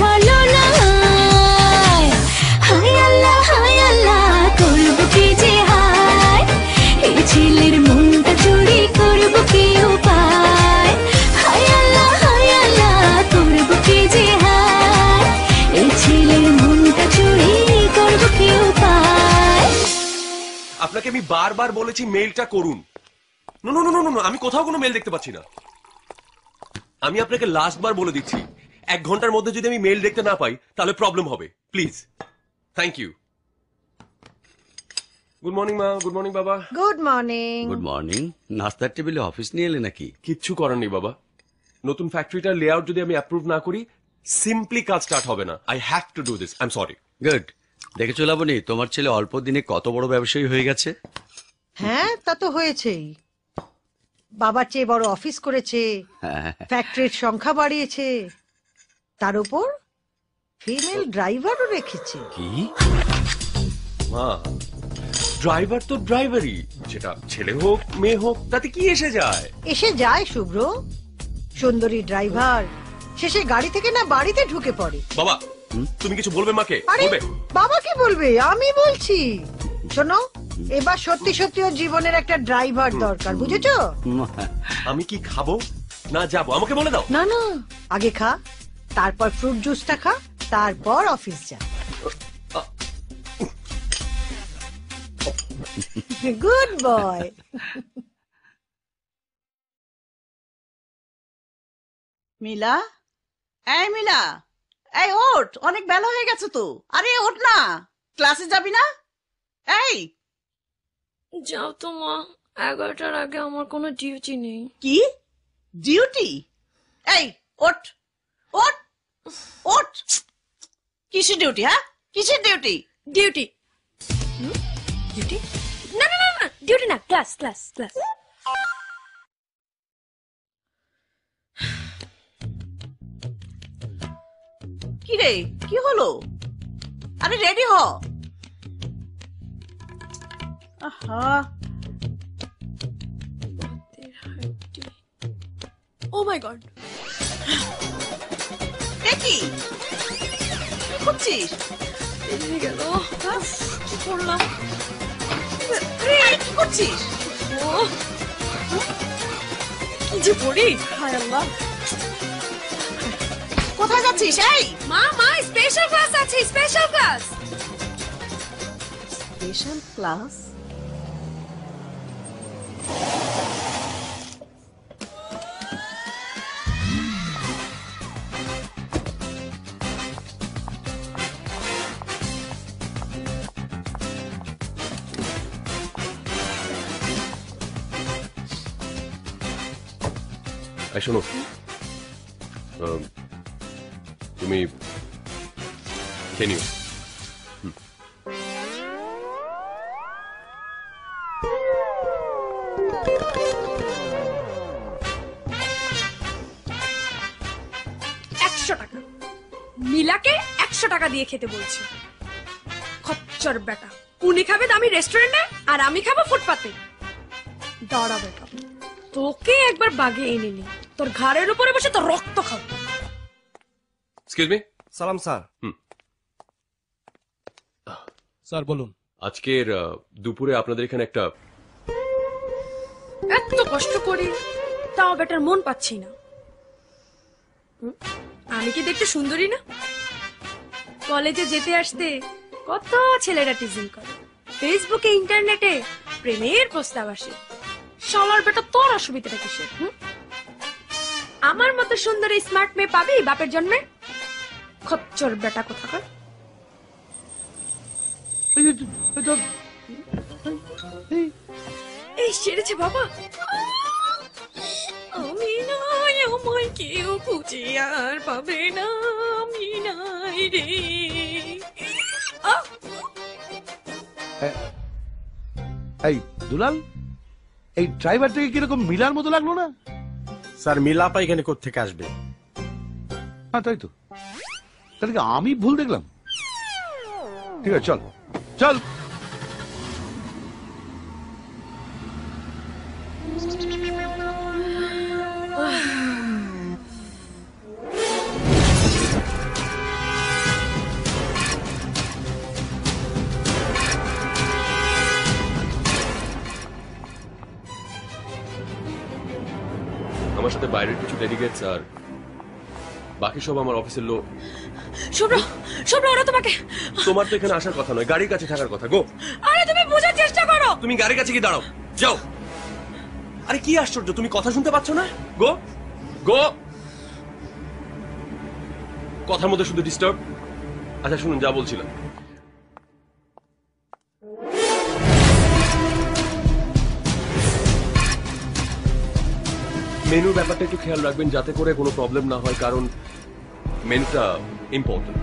S15: ছলনায়। হায় আল্লাহ হায় আল্লাহ করবো কি যে হায়, এই ছেলের মনটা চুরি করবো কি উপায়। হায় আল্লাহ হায় আল্লাহ করবো কি যে হায়, এই ছেলের মনটা চুরি করবো কি উপায়।
S10: আপনাকে আমি বারবার বলেছি মেইলটা করুন। No no no no no, আমি কোথাও কোনো মেল দেখতে পাচ্ছি না। আমি আপনাকে লাস্ট বার বলে দিচ্ছি, এক ঘন্টার মধ্যে যদি আমি মেল দেখতে না পাই তাহলে প্রবলেম হবে, please. Thank you. Good morning মা, গুড মর্নিং বাবা।
S17: Good morning.
S8: Good morning. নাস্তার টেবিলে অফিস নিয়ে এলে নাকি?
S10: কিচ্ছু করার নেই বাবা, নতুন ফ্যাক্টরিটার লেআউট যদি আমি অ্যাপ্রুভ না করি সিম্পলি কাজ স্টার্ট হবে না। I have to do this, I am sorry.
S8: Good. দেখেছো লাবণী, তোমার ছেলে অল্প দিনে কত বড় ব্যবসায়ী হয়ে গেছে।
S17: হ্যাঁ তা তো হয়েছেই, বাবার চেয়ে বড় অফিস করেছে, ফ্যাক্টরির সংখ্যা বাড়িয়েছে, তার উপর ফিমেল ড্রাইভারও রেখেছে।
S8: কি
S10: মা, ড্রাইভার তো ড্রাইভারই, যেটা ছেলে হোক মেয়ে হোক তাতে কি এসে যায়?
S17: এসে যায় শুভ্র, সুন্দরী ড্রাইভার শেষে গাড়ি থেকে না বাড়িতে ঢুকে পড়ে।
S10: বাবা তুমি কিছু বলবে মাকে?
S17: আরে
S10: বলবে?
S17: বাবা কি বলবে, আমি বলছি। শোনো, এবার সত্যি সত্যি ওর জীবনের একটা ড্রাইভার দরকার, বুঝেছো?
S10: আমি কি খাবো না যাবো আমাকে বলে দাও।
S17: না না, আগে খা, তারপর ফ্রুট জুসটা খা, তারপর অফিস যা। Good boy.
S18: মিলা, এই মিলা, এই ওঠ, অনেক বেলা হয়ে গেছে তো। আরে ওঠ না, ক্লাসে যাবি না? এই
S2: যাও তো মা, এগারোটার আগে আমার কোনো ডিউটি নেই।
S18: কি ডিউটি? এই ওঠ ওঠ ওঠ। কিসের ডিউটি? হ্যাঁ কিসের ডিউটি?
S2: ডিউটি ডিউটি না না না না, ডিউটি না, ক্লাস ক্লাস ক্লাস।
S18: কি রে, কি হলো? আরে রেডি হ। আহা,
S2: ও মাই গড,
S18: কি করছিস?
S2: বেরিয়ে গেল, কি করলাম?
S18: কি করছিস?
S2: ও কি যে পড়ি, হায় আল্লাহ।
S18: কোথায় যাচ্ছিস? এই
S2: মা মা, স্পেশাল ক্লাস আছে, স্পেশাল ক্লাস।
S18: Special class?
S10: এই শোনো, তুমি খেয়ে নিও।
S2: একশো টাকা মিলাকে একশো টাকা দিয়ে খেতে বলছে। খচ্চর বেটা, উনি খাবে দামি রেস্টুরেন্টে আর আমি খাবো ফুটপাতে। দাঁড়া বেটা, তোকে একবার বাগে এনে নি, তোর ঘাড়ের উপরে বসে তোর রক্ত খাবো।
S10: Excuse me.
S19: সালাম স্যার।
S14: স্যার বলুন।
S10: আজকের আহ, দুপুরে আপনাদের এখানে একটা
S2: এত কষ্ট করি, তাও বেটার মন পাচ্ছি না। হুম, আমি কি দেখতে সুন্দরী না? কলেজে যেতে আসতে কত ছেলেরা টিজিং করে, ফেসবুকে ইন্টারনেটে প্রেমের প্রস্তাব আসে। শালার বেটা, তোর অসুবিধাটা কিসের? হুম? আমার মতো সুন্দরী স্মার্ট মেয়ে পাবি বাপের জন্মে? খচ্চর বেটা কোথাকার। এই সেরেছে বাবা। আমি নাই, আমায় কেউ খুঁজে আর পাবে না, আমি নাই রে।
S4: এই দুলাল, এই ড্রাইভারটাকে কিরকম মিলার মতো লাগলো না?
S3: স্যার মিলাপা এখানে কোত্থেকে আসবে?
S4: হ্যাঁ তাই তো, তাহলে কি আমি ভুল দেখলাম? ঠিক আছে, চল চল।
S10: আমার সাথে বাইরের কিছু ডেলিগেটস আর বাকি সব আমার অফিসের লোক।
S2: শুভ্র, শুভ্র, ওরা তোমাকে।
S10: তোমার তো এখানে আসার কথা নয়, গাড়ির কাছে থাকার কথা। গো।
S2: আরে তুমি বোঝার চেষ্টা করো।
S10: তুমি গাড়ির কাছে গিয়ে দাঁড়াও, যাও। আরে কি আশ্চর্য, তুমি কথা শুনতে পাচ্ছ না? গো গো, কথার মধ্যে শুধু ডিস্টার্ব। আচ্ছা শুনুন, যা বলছিলাম, মেনুর ব্যাপারটা একটু খেয়াল রাখবেন যাতে করে কোনো প্রবলেম না হয়, কারণ মেনুটা important.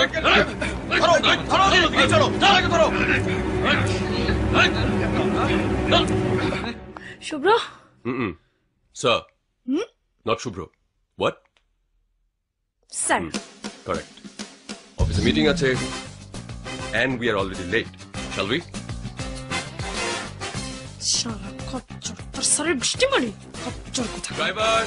S2: Shubhro
S10: Mm-mm. Sir.
S2: Hmm?
S10: Not Shubhro. What?
S2: Sir
S10: Correct. Office meeting আছে. And we are already late. Shall we?
S2: শালা খচ্চর তোর স্যারের বৃষ্টি মারি খচ্চর কথা
S10: Driver.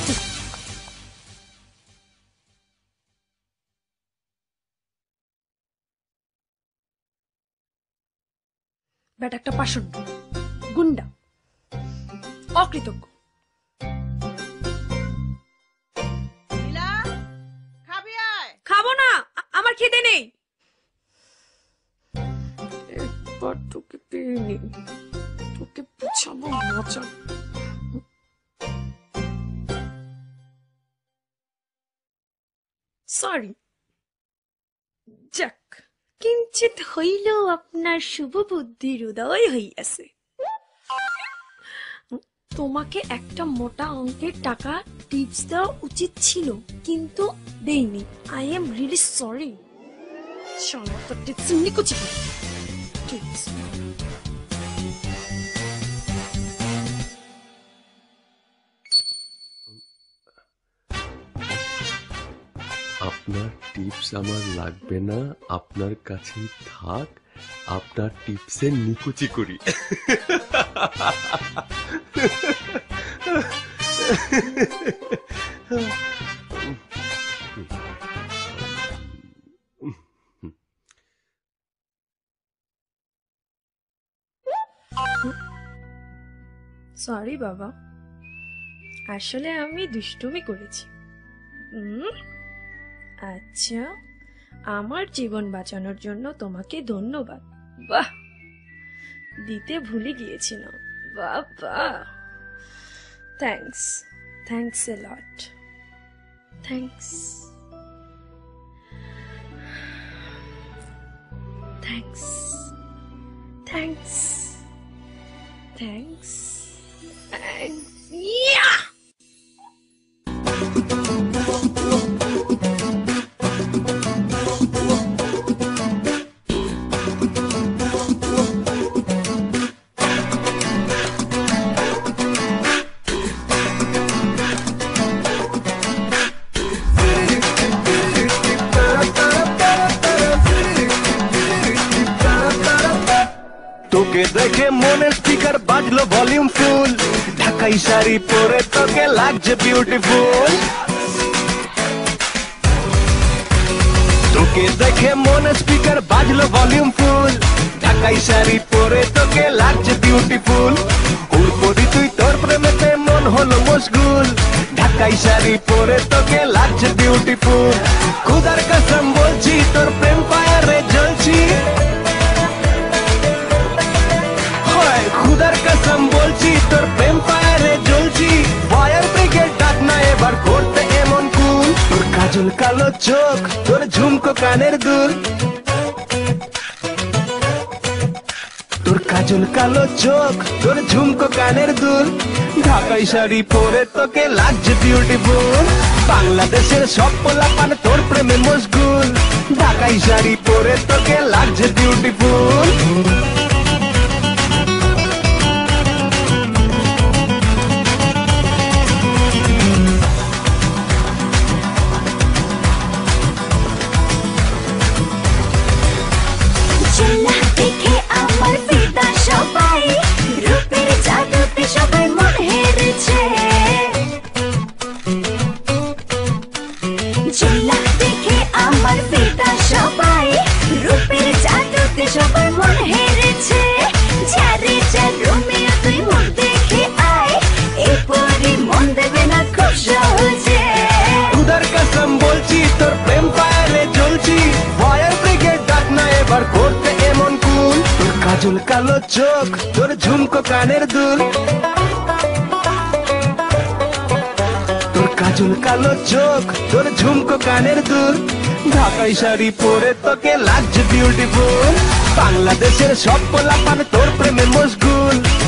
S2: ব্যাট একটা পাষণ্ড গুন্ডা অকৃতজ্ঞ খাবো না আ- আমার খিদে নেই একবার তোকে পেয়ে নি তোকে বুঝাবো মজা সরি যাক কিঞ্চিত হইলেও আপনার শুভ বুদ্ধির উদয় হইয়াছে তোমাকে একটা মোটা অঙ্কের টাকা টিপস দেওয়া উচিত ছিল কিন্তু দেইনি আই এম রিয়েলি সরি চলো তো টিপস নিকুচি টিপস
S10: আপনার টিপস আমার লাগবে না, আপনার কাছেই থাক, আপনার টিপসে নিকুচি করি।
S2: সরি বাবা আসলে আমি দুষ্টুমি করেছি হুম আচ্ছা আমার জীবন বাঁচানোর জন্য তোমাকে ধন্যবাদ বাহ দিতে ভুলে গিয়েছিলাম বাবা thanks thanks a lot thanks thanks thanks thanks thanks yeah
S19: তোকে দেখে মনের স্পিকার বাজলো ভলিউম ফুল ঢাকাই শাড়ি পরে তোকে লাগছে বিউটিফুল তোকে দেখে মনের স্পিকার বাজলো ভলিউম ফুল ঢাকাই শাড়ি পরে তোকে লাগছে বিউটিফুল উড়পদি তুই তোর প্রেমেতে মন হলো মশগুল ঢাকাই শাড়ি পরে তোকে লাগছে বিউটিফুল খুদার কসম বলছি তোর প্রেম ফায়ারে জ্বলছি খুদার কসম বলছি তোর প্রেম ফায়ারে জ্বলছি ফায়ার ব্রিগেড ডাক না এবার করতে এমন কুল তোর কাজল কালো চোখ তোর ঝুমকো কানের দুল তোর কাজল কালো চোখ তোর ঝুমকো কানের দুল ঢাকাই শাড়ি পরে তোকে লাগছে বিউটিফুল বাংলাদেশের সব পোলাপান তোর প্রেমে মশগুল ঢাকাই শাড়ি পরে তোকে লাগছে বিউটিফুল
S15: দেখে আমার ফিদা সবাই রূপের জাদুতে সবাই মন হেরেছে চিল্লা দেখে আমার ফিদা সবাই রূপের জাদুতে সবাই মন হেরেছে যারে যার রোমিও তুই মন দেখে আয় এরপরই মন দেবে না খুব সহজে
S19: খুদার কসম বলছি তোর প্রেম ফায়ারে জ্বলছি ফায়ার ব্রিগেড ডাক না এবার করতে এমন কুল তোর কাজল কালো চোখ তোর ঝুমকো কানের দুল তোর কাজল কালো চোখ তোর ঝুমকো কানের দুল ঢাকাই শাড়ি পরে তোকে লাগছে বিউটিফুল বাংলাদেশের সব পোলাপান তোর প্রেমে মশগুল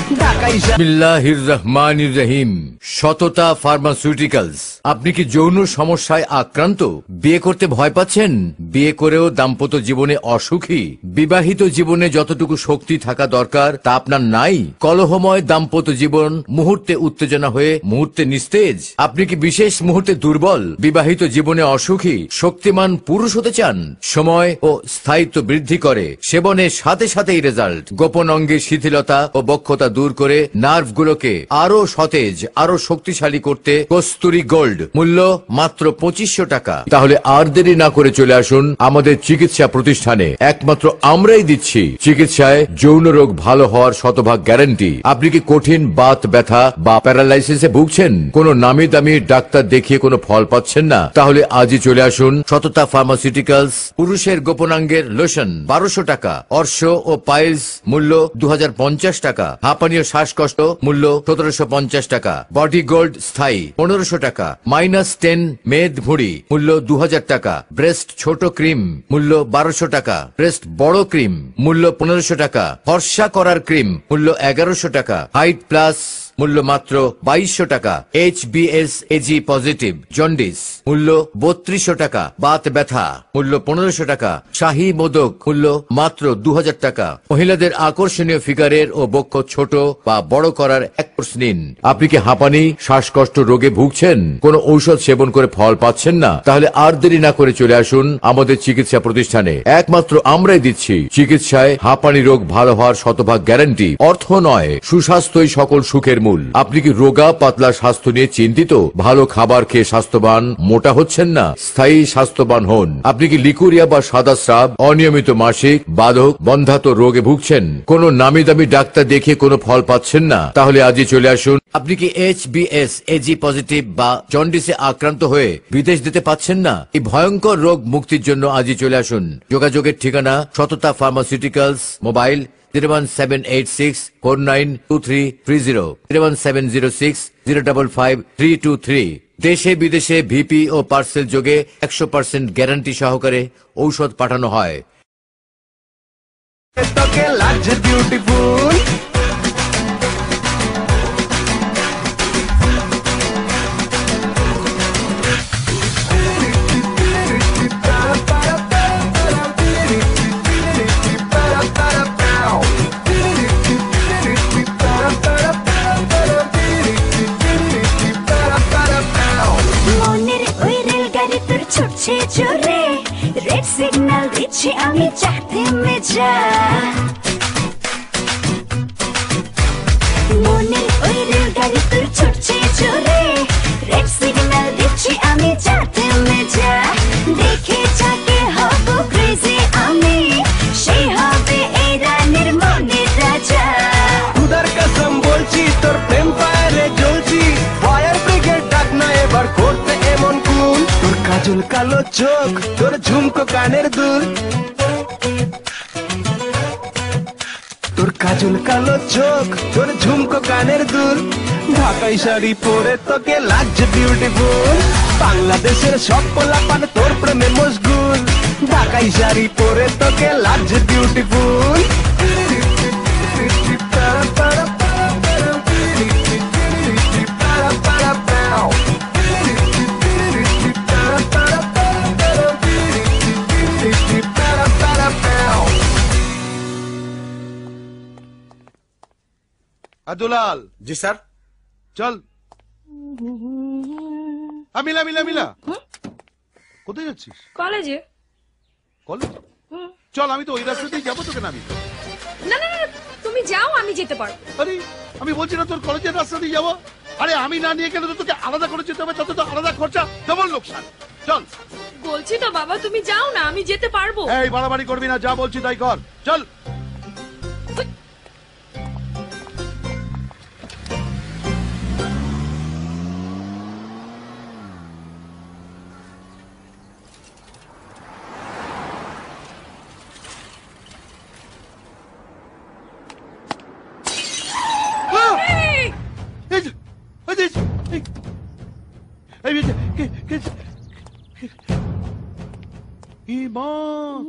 S19: ঢাকাই
S20: বিসমিল্লাহির রহমানির রহিম। সততা ফার্মাসিউটিক্যালস। আপনি কি যৌন সমস্যায় আক্রান্ত? বিয়ে করতে ভয় পাচ্ছেন? বিয়ে করেও দাম্পত্য জীবনে অসুখী? বিবাহিত জীবনে যতটুকু শক্তি থাকা দরকার তা আপনার নাই? কলহময় দাম্পত্য জীবন মুহূর্তে উত্তেজনা হয়ে মুহূর্তে নিস্তেজ? আপনি কি বিশেষ মুহূর্তে দুর্বল? বিবাহিত জীবনে অসুখী? শক্তিমান পুরুষ হতে চান? সময় ও স্থায়িত্ব বৃদ্ধি করে, সেবনের সাথে সাথেই রেজাল্ট। গোপন অঙ্গের শিথিলতা ও বক্ষতা দূর করে নার্ভগুলোকে আরো সতেজ, আরো শক্তিশালী করতে কস্তুরী গোল্ড, মূল্য মাত্র পঁচিশশো টাকা। তাহলে আর দেরি না করে চলে আসুন আমাদের চিকিৎসা প্রতিষ্ঠানে। একমাত্র আমরাই দিচ্ছি চিকিৎসায় যৌন রোগ ভালো হওয়ার শতভাগ গ্যারান্টি। আপনি কি কঠিন বাত ব্যথা বা প্যারালাইসিসে ভুগছেন? কোন নামি দামি ডাক্তার দেখিয়ে কোনো ফল পাচ্ছেন না? তাহলে আজই চলে আসুন সততা ফার্মাসিউটিক্যালস। পুরুষের গোপনাঙ্গের লোশন বারোশো টাকা, অর্শ ও পাইলস মূল্য দু হাজার পঞ্চাশ টাকা, হাঁপানীয় শ্বাসকষ্ট মূল্য সতেরোশো পঞ্চাশ টাকা, বডি গোল্ড স্থায়ী পনেরোশো টাকা, মাইনাস টেন মেদ ভুঁড়ি মূল্য দু হাজার টাকা, ব্রেস্ট ছোট ক্রিম মূল্য বারোশো টাকা, ব্রেস্ট বড় ক্রিম মূল্য পনেরোশো টাকা, ফর্সা করার ক্রিম মূল্য এগারোশো টাকা, হাইট প্লাস মূল্য মাত্র বাইশশো টাকা, H B S A G positive jaundice মূল্য বত্রিশশো টাকা, বাত ব্যথা মূল্য পনেরোশো টাকা, শাহী মোদক মূল্য মাত্র দু হাজার টাকা। মহিলাদের আকর্ষণীয় ফিগারের ও বক্ষ ছোট বা বড় করার এক কোর্স নিন। আপনি কি হাঁপানি শ্বাসকষ্ট রোগে ভুগছেন? কোন ঔষধ সেবন করে ফল পাচ্ছেন না? তাহলে আর দেরি না করে চলে আসুন আমাদের চিকিৎসা প্রতিষ্ঠানে। একমাত্র আমরাই দিচ্ছি চিকিৎসায় হাঁপানি রোগ ভালো হওয়ার শতভাগ গ্যারান্টি। অর্থ নয়, সুস্বাস্থ্যই সকল সুখের মূল। আপনি কি রোগা পাতলা স্বাস্থ্য নিয়ে চিন্তিত? ভালো খাবার খেয়ে স্বাস্থ্যবান, মোটা হচ্ছেন না? স্থায়ী স্বাস্থ্যবান হন। আপনি কি লিকুরিয়া বা সাদা স্রাব, অনিয়মিত মাসিক, বাধক, বন্ধাত্ম রোগে ভুগছেন? কোন নামি দামি ডাক্তার দেখিয়ে কোনো ফল পাচ্ছেন না? তাহলে আজই চলে আসুন। আপনি কি H B S A G positive বা জন্ডিসে আক্রান্ত হয়ে বিদেশ যেতে পাচ্ছেন না? এই ভয়ঙ্কর রোগ মুক্তির জন্য আজই চলে আসুন। যোগাযোগের ঠিকানা Satata pharmaceuticals, mobile zero one seven eight six four nine two three three zero, zero one seven zero six zero double five three two three. দেশে বিদেশে ভিপি ও পার্সেল যোগে একশো পার্সেন্ট গ্যারান্টি সহকারে ঔষধ পাঠানো হয়।
S19: তোকে লাগছে বিউটিফুল।
S15: মনের ওই রেলগাড়ি তোর ছুটছে জোরে, রেড সিগন্যাল দিচ্ছি আমি চাহতে মে যা। মনের ওই রেলগাড়ি তোর ছুটছে জোরে, রেড সিগন্যাল দিচ্ছি আমি চাহতে মে যা। দেখে যাকে হব ক্রেজি আমি, সেই হবে এই রানীর মনের রাজা।
S19: খুদার কসম বলছি তোর প্রেম ফায়ারে জ্বলছি, ফায়ার ব্রিগেড ডাক না এবার করতে এমন কুল। তোর কাজল কালো চোখ, তোর ঝুমকো কানের দুল, তোর কাজল কালো চোখ, তোর ঝুমকো কানের দুল। ঢাকাই শাড়ি পরে তোকে লাগছে বিউটিফুল। বাংলাদেশের সব পোলাপান তোর প্রেমে মশগুল। ঢাকাই শাড়ি পরে তোকে লাগছে বিউটিফুল।
S4: দুলাল।
S3: জি স্যার।
S4: চল। আ, মিলা মিলা মিলা কোথায় যাচ্ছিস?
S2: কলেজে।
S4: কলেজ? চল, আমি তো ওই রাস্তাতেই যাবো, তোকে নামি।
S2: না না না, তুমি যাও, আমি যেতে পারবো।
S4: আরে আমি বলছি না তোর কলেজের রাস্তা দিয়ে যাবো? আরে আমি না নিয়ে গেলে তো তোকে আলাদা করে যেতে হবে, তত তো আলাদা খরচা, ডবল লোকসান। চল।
S2: বলছি তো বাবা, তুমি যাও না, আমি যেতে পারবো।
S4: এই বাড়াবাড়ি করবি না, যা বলছি তাই কর। চল।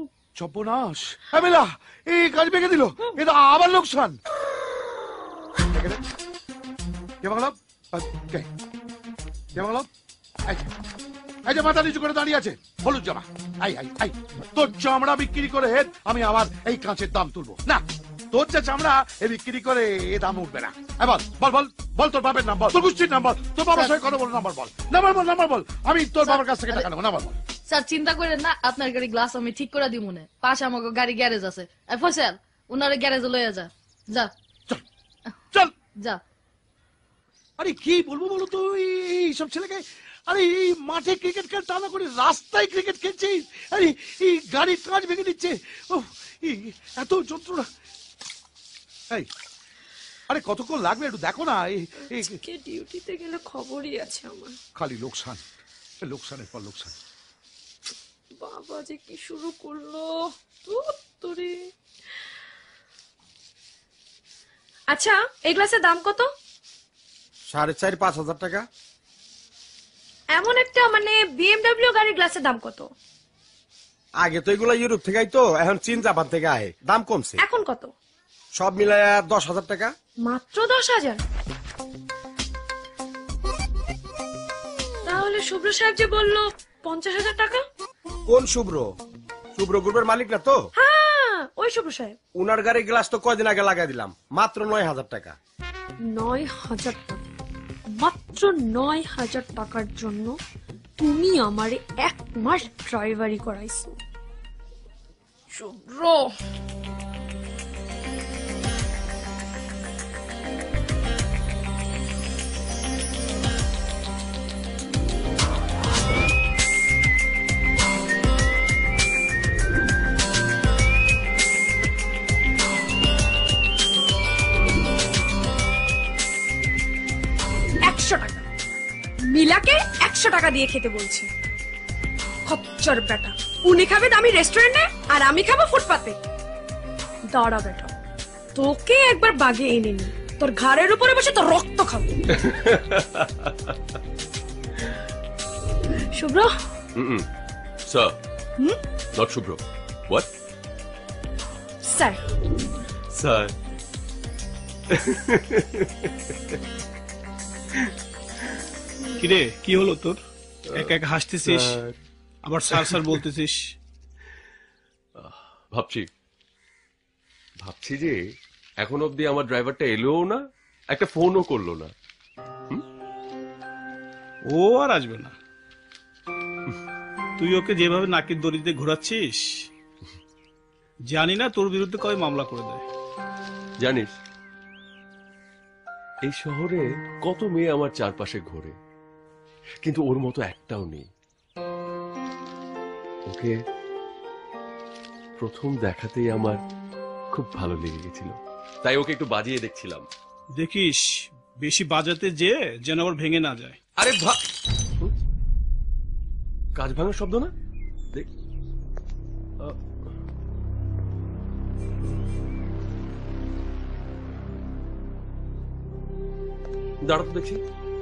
S4: সর্বনাশ! এই কাজ ভেঙে দিল, এটা আবার লোকসান। কে বাংলা কে কে বাংলা এই যে মাথা নিচু করে দাঁড়িয়ে আছে হলুদ জামা, আই আই আই তোর চামড়া বিক্রি করে আমি আমার এই কাঁচের দাম তুলবো না। তোর যে চামড়া এ বিক্রি করে এ দাম উঠবে না। বল বল বল বল তোর বাপের নাম বল, তোর গোষ্ঠীর নাম বল, তোর বাবার সঙ্গে কথা বল, নাম্বার বল, নাম্বার বল, নাম্বার বল, আমি তোর বাবার কাছ থেকে টাকা নেবো, নাম্বার বল।
S7: স্যার চিন্তা করেন না, আপনার গাড়ি গ্লাস আমি ঠিক করে দিব মনে। পাশে আমাকে গাড়ি গ্যারেজ আছে, ফসল উনারে গ্যারেজে লইয়া যা যা
S4: চল চল
S7: যা।
S4: আরে কি বলবো বলো তো এইসব ছেলেকে, আরে এই মাঠে ক্রিকেট খেলতে না করে রাস্তায় ক্রিকেট খেলছিস, আরে এই গাড়ির কাঁচ ভেঙে দিচ্ছে, এত যন্ত্রণা। এই আরে কতক্ষণ লাগবে একটু দেখো না।
S2: ডিউটিতে গেলে খবরই আছে আমার,
S4: খালি লোকসান, লোকসানের পর লোকসান।
S2: বাবা যে কি শুরু করলো তোরে। আচ্ছা এই গ্লাসের দাম কত?
S21: সাড়ে চার পাঁচ হাজার টাকা।
S2: এমন একটা মানে বিএমডব্লিউ গাড়ির গ্লাসের দাম কত?
S21: আগে তো এগুলা ইউরোপ থেকে আইতো, এখন চীন জাপান থেকে আয়, দাম কমছে।
S2: এখন কত?
S21: সব মিলায় দশ হাজার টাকা।
S2: মাত্র দশ হাজার? তাহলে শুভ্র সাহেব যে বললো পঞ্চাশ হাজার টাকা।
S21: কোন শুভ্র? শুভ্র গ্রুপের মালিক না তো?
S2: হ্যাঁ ওই শুভ্র সাহেব।
S21: উনার গাড়ির গ্লাস তো কয়দিন আগে লাগাই দিলাম, মাত্র নয় হাজার টাকা।
S2: নয় হাজার টাকা? মাত্র নয় হাজার টাকার জন্য তুমি আমারে এক মাস ড্রাইভারি করাইছো শুভ্র। একশো টাকা মিলাকে একশো টাকা দিয়ে খেতে বলছি। খচ্চর বেটা, উনি খাবে দামি রেস্টুরেন্টে আর আমি খাবো ফুটপাতে। দাঁড়া বেটা, তোকে একবার বাগে এনে নি, তোর ঘাড়ের উপরে বসে তোর রক্ত খাবো। Shubhro?
S10: Sir, not Shubhro. What?
S2: Sir.
S10: Sir.
S22: কিরে কি হলো তোর? এক এক হাসতেছিস, আবার স্যার স্যার বলতেছিস।
S10: ভাবছি ভাবছি যে এখন অব্দি আমার ড্রাইভারটা এলোও না, একটা ফোনও করলো না।
S22: ও আর আসবে না। তুই ওকে যেভাবে নাকের দড়িতে ঘোরাচ্ছিস, জানি না তোর বিরুদ্ধে কবে মামলা করে দেয়।
S10: জানিস এই শহরে কত মেয়ে আমার চারপাশে ঘোরে, কিন্তু ওর মতো একটাও নেই। ওকে প্রথম দেখাতেই আমার খুব ভালো লেগে গেছিল, তাই ওকে একটু বাজিয়ে দেখছিলাম।
S22: দেখিস বেশি বাজাতে যে যেন আবার ভেঙে না যায়।
S10: আরে কাজ ভাঙার শব্দ না? দেখ দাঁড়াতে দেখছি।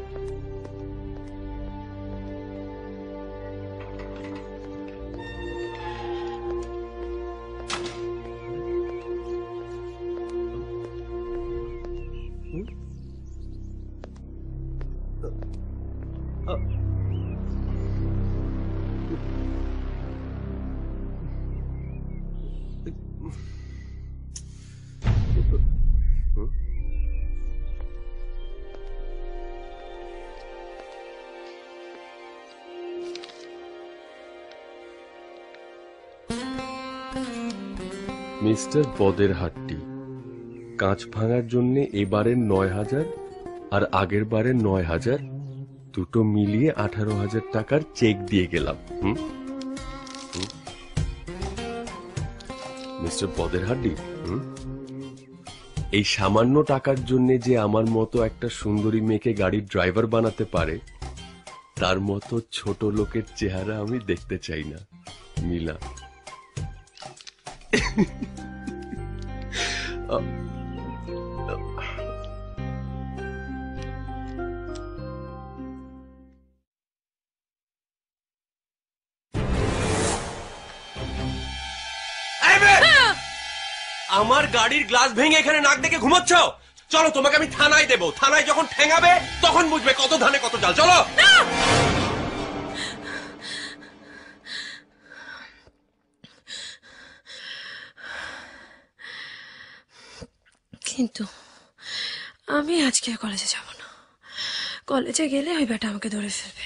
S10: মিস্টার পদের হাট্টি, কাঁচ ভাঙার জন্য এবারের নয় হাজার আর আগের বারের নয় হাজার দুটো মিলিয়ে আঠারো হাজার টাকার চেক দিয়ে গেলাম। হুম মিস্টার পদের হাড্ডি, হুম এই সামান্য টাকার জন্য যে আমার মতো একটা সুন্দরী মেয়েকে গাড়ির ড্রাইভার বানাতে পারে, তার মতো ছোট লোকের চেহারা আমি দেখতে চাই না। মিলা আমার গাড়ির গ্লাস ভেঙে এখানে নাক ডেকে ঘুমাচ্ছ? চলো তোমাকে আমি থানায় দেবো, থানায় যখন ঠেঙাবে তখন বুঝবে কত ধানে কত চাল। চলো।
S2: কিন্তু আমি আজকে কলেজে যাব না। কলেজে গেলে ওই বেটা আমাকে ধরে ফেলবে।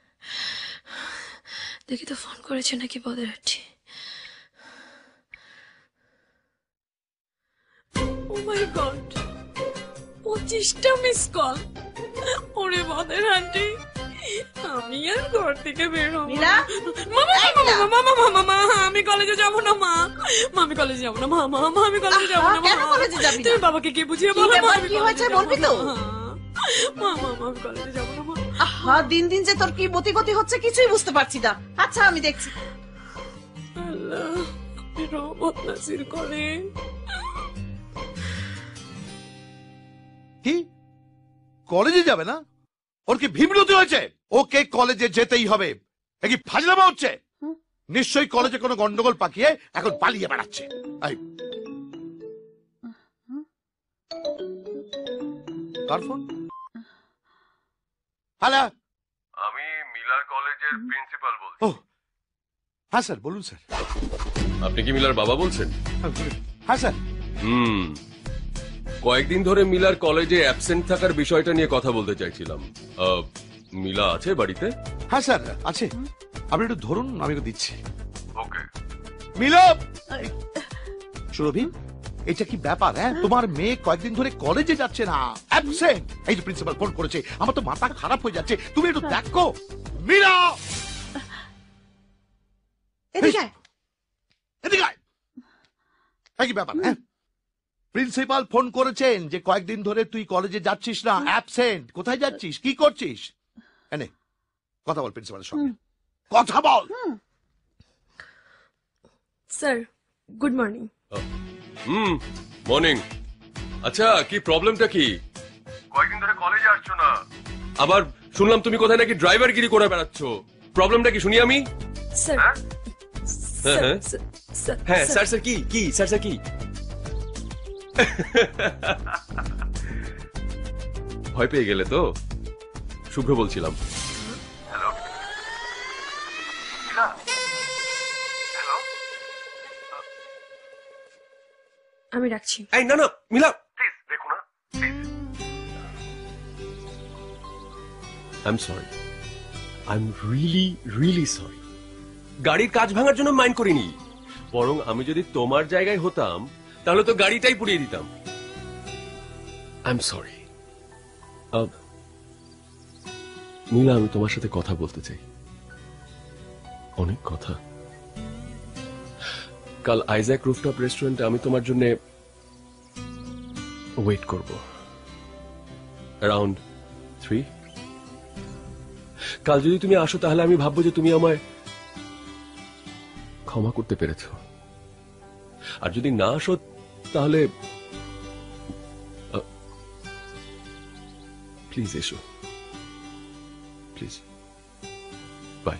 S2: দেখি তো ফোন করেছে নাকি বদরাটি। ও মাই গড, পঁচিশটা মিস কল। ওরে বদরাটি, আমি আর ঘর থেকে বের হব না। মামা মামা মামা মামা আমি কলেজে যাব না মা। মা আমি কলেজে যাব না। মা মা মা আমি কলেজে যাব না।
S18: কেন কলেজে যাবি না?
S2: তুই বাবাকে কি বুঝিয়ে
S18: কি
S2: বলো।
S18: ব্যাপার, কি হয়েছে বলবি তো?
S2: মা মা মা আমি কলেজে যাব না মা।
S18: আহা, দিন দিন যে তোর কি মতি গতি হচ্ছে কিছুই বুঝতে পারছি না। আচ্ছা আমি দেখছি।
S2: আল্লাহ আপনি রহমত নাসির করেন।
S4: কি কলেজে যাবে না? ওর কি বিব্রত হয়েছে? ওকে কলেজে যেতেই হবে। এ কি ফাজলামা হচ্ছে? নিশ্চয়ই কলেজে কোনো গন্ডগোল পাকিয়ে এখন পালিয়ে বেড়াচ্ছে। এই, কার ফোন? হ্যালো,
S10: আমি মিলার কলেজের প্রিন্সিপাল বলছি।
S4: ও হ্যাঁ স্যার, বলুন স্যার।
S10: আপনি কি মিলার বাবা বলছেন?
S4: হ্যাঁ স্যার।
S10: হুম, কয়েকদিন ধরে মিলার কলেজে অ্যাবসেন্ট থাকার বিষয়টা নিয়ে কথা বলতে চাইছিলাম। আহ, মিলা আছে বাড়িতে?
S4: হ্যাঁ স্যার আছে। আপনি একটু ধরুন, আমি একটু দিচ্ছি।
S10: ওকে।
S4: মিলব, সুরভি, এটা কি ব্যাপার? হ্যাঁ, তোমার মেয়ে কয়েকদিন ধরে কলেজে যাচ্ছে না, অ্যাবসেন্ট। এই যে প্রিন্সিপাল ফোন করেছে, আমার তো মাথা খারাপ হয়ে যাচ্ছে। তুমি একটু দেখো। মিলা,
S18: এদিকে আয়।
S4: এদিকে আয়। এই কি ব্যাপার? হ্যাঁ, প্রিন্সিপাল ফোন করেছেন যে কয়েকদিন ধরে তুই কলেজে যাচ্ছিস না, অ্যাবসেন্ট। কোথায় যাচ্ছিস, কি করছিস? এনে কথা বল প্রিন্সিপালের সঙ্গে, কথা বল।
S2: Sir good morning.
S10: Hmm, morning. আচ্ছা, কি প্রবলেমটা কি? কয়েকদিন ধরে কলেজে আসছো না, আবার শুনলাম তুমি কোথায় নাকি ড্রাইভারগিরি করে বেড়াচ্ছ। প্রবলেমটা কি শুনি আমি?
S2: স্যার
S10: হ্যাঁ হ্যাঁ হ্যাঁ স্যার স্যার কি কি স্যার স্যার কি? ভয় পেয়ে গেলে তো? শুভ্র বলছিলাম। হ্যালো হ্যালো,
S2: আমি রাখছি।
S10: এই না না মিলা, প্লিজ দেখো না, please. I am sorry, I am really really sorry. গাড়ির কাজ ভাঙার জন্য মাইন্ড করিনি, বরং আমি যদি তোমার জায়গায় হতাম তাহলে তো গাড়িটাই পুড়িয়ে দিতাম। I am sorry. নীলা, আমি তোমার সাথে কথা বলতে চাই, অনেক কথা। কাল আইজ্যাক রুফটপ রেস্টুরেন্টে আমি তোমার জন্য ওয়েট করব অ্যারাউন্ড থ্রি। কাল যদি তুমি আসো তাহলে আমি ভাববো যে তুমি আমায় ক্ষমা করতে পেরেছ। আর যদি না আসো তাহলে প্লিজ এসো, প্লিজ। বাই।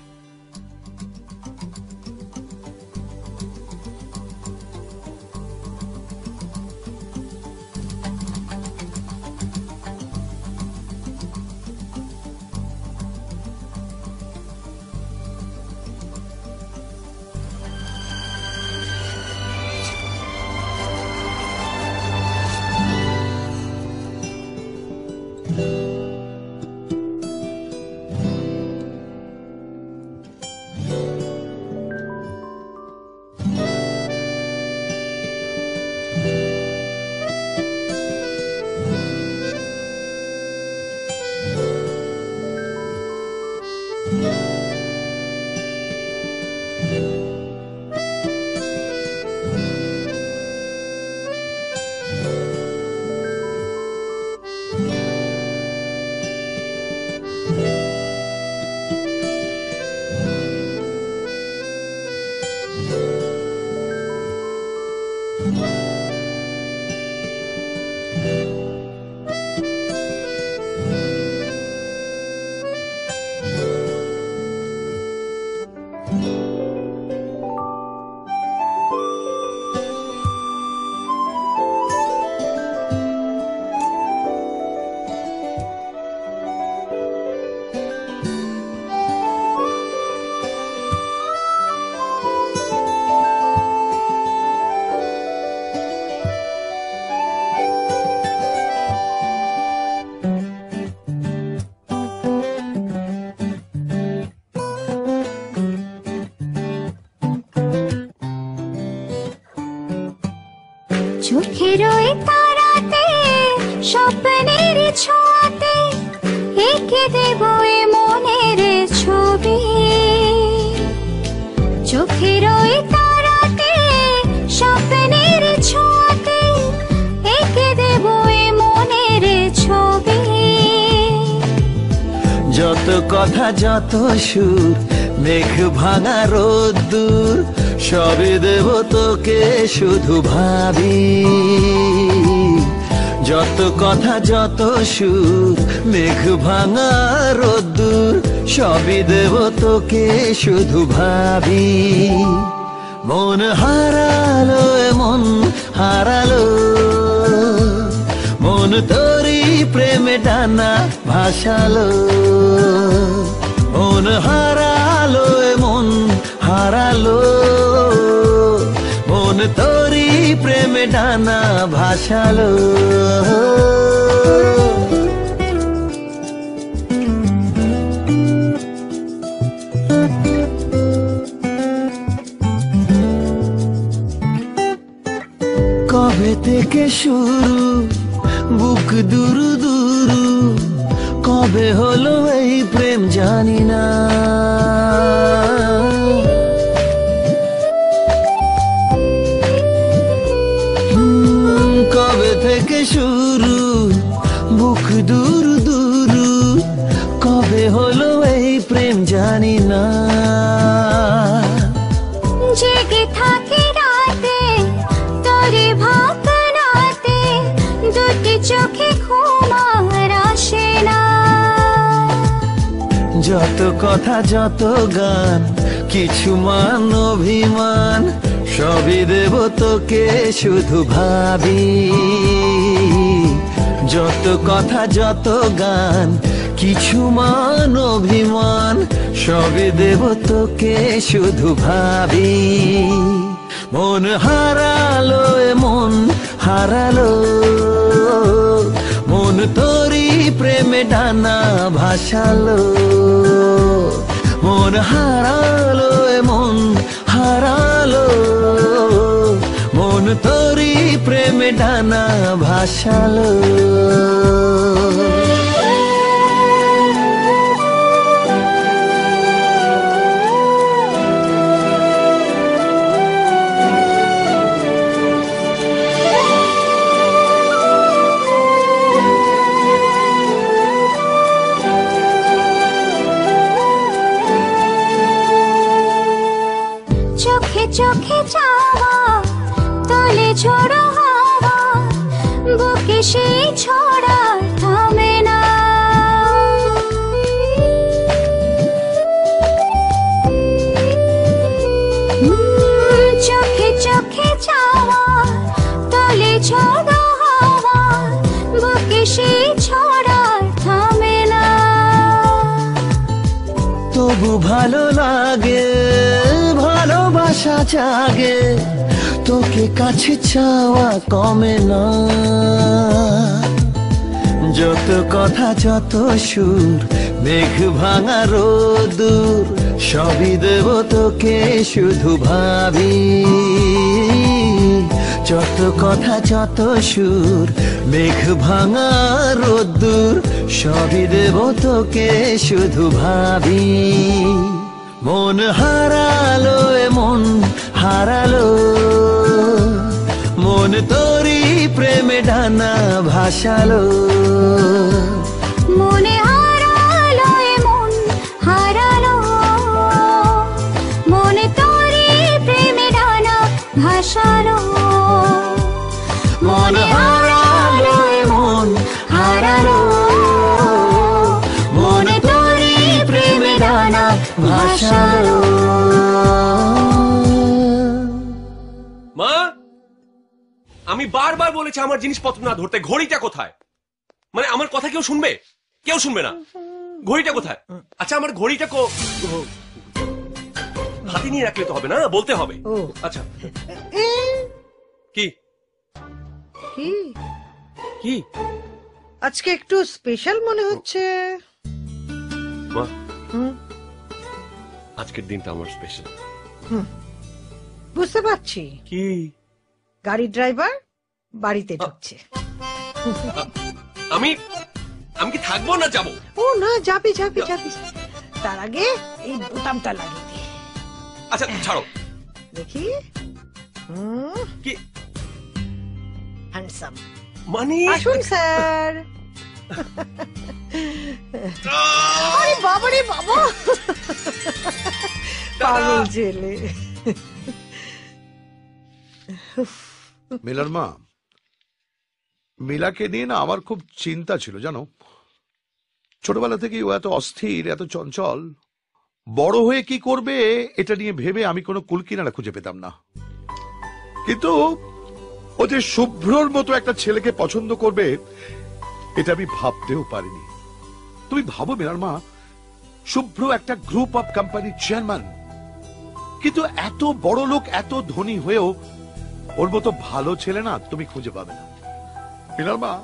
S15: চোখের ওই তারাতে স্বপ্নের ছোঁয়াতে এঁকে দেব এ মনের ছবি। চোখের ওই তারাতে স্বপ্নের ছোঁয়াতে এঁকে দেব এ মনের ছবি।
S19: যত কথা যত সুর মেঘ ভাঙা রোদ্দুর সবে দেব তোকে শুধু ভাবি। যত কথা যত সুর মেঘ ভাঙা রোদ্দুর সবই দেব তোকে শুধু ভাবি। মন হারালো মন হারালো মন তোরি প্রেমে ডানা ভাসালো। মন হারালো মন হারালো মন তোরি প্রেমে ডানা ভাসালো। কবে থেকে শুরু বুক দুরু দুরু কবে হলো এই প্রেম জানি না। কবে থেকে শুরু বুক দুরু দুরু কবে হলো এই প্রেম জানি না।
S15: জেগে থাকি রাতে তোরে ভাবনাতে দুটি চোখে ঘুম আর আসে না।
S19: যত কথা যত গান কিছু মান অভিমান সবই দেব তোকে শুধু ভাবি। যত কথা যত গান কিছু মান অভিমান সবই দেব তোকে শুধু ভাবি। মন হারালো মন হারালো মন তোরি প্রেমে ডানা ভাসালো। মন হারালো মন হারালো মন তোরি প্রেমে ডানা ভাসালো।
S15: চোখে চোখে যাওয়া তলে ঝোড়ো হাওয়া বুকে সেই ছড়া থামে না। চোখে চোখে যাওয়া তলে ঝোড়ো হাওয়া বুকে সেই ছড়া থামে না।
S19: তবু ভালো লাগে ভালোবাসা জাগে তোকে কাছে চাওয়া কমে না। যত কথা যত সুর মেঘ ভাঙা রোদ্দুর সবই দেব তোকে শুধু ভাবি। যত কথা যত সুর মেঘ ভাঙা রোদ্দুর সবই দেব তোকে শুধু ভাবি। মন হারালো মন হারালো মন তোরি প্রেমে ডানা ভাসালো।
S15: মনে হারালো মন হারালো মনে তোরি প্রেমে ডানা ভাসালো।
S19: মন হারালো মন হারালো মনে তোরি প্রেমে ডানা ভাসালো।
S10: মা আমি বারবার বলেছি আমার জিনিসপত্র না ধরতে। ঘড়িটা কোথায়? মানে আমার কথা কেউ শুনবে? কেউ শুনবে না। ঘড়িটা কোথায়? আচ্ছা আমার ঘড়িটা কো হাতে নিয়ে রাখলে তো হবে না, বলতে হবে। আচ্ছা কি
S17: কি
S10: কি
S17: আজকে একটু স্পেশাল মনে হচ্ছে।
S10: মা আজকের দিনটা আমার স্পেশাল।
S17: বুঝতে পারছি।
S10: কি
S17: গাড়ি ড্রাইভার বাড়িতে ঢুকছে।
S10: আমি আমি কি থাকবো না যাবো?
S17: ও না, যাবি যাবি যাবি, তার আগে এই বোতামটা লাগিয়ে দে।
S10: আচ্ছা ছাড়ো
S17: দেখি। হুম,
S10: কি
S17: হ্যান্ডসাম
S10: মানে?
S17: আসুন স্যার। আরে বাবা রে বাবা, পাগল জেলে।
S4: মিলার মা, মিলাকে নিয়ে না আমার খুব চিন্তা ছিল জানো। ছোটবেলা থেকে ও এত অস্থির, এত চঞ্চল, বড় হয়ে কি করবে এটা নিয়ে ভেবে আমি কোনো কুলকিনারা খুঁজে পেতাম না। কিন্তু ও যে শুভ্রর মতো একটা ছেলেকে পছন্দ করবে এটা আমি ভাবতেও পারিনি। তুমি ভাবো মিলার মা, শুভ্র একটা গ্রুপ অফ কোম্পানির চেয়ারম্যান, কিন্তু এত বড় লোক, এত ধনী হয়েও ওর মতো ভালো ছেলে না তুমি খুঁজে পাবে না। মিলার মা,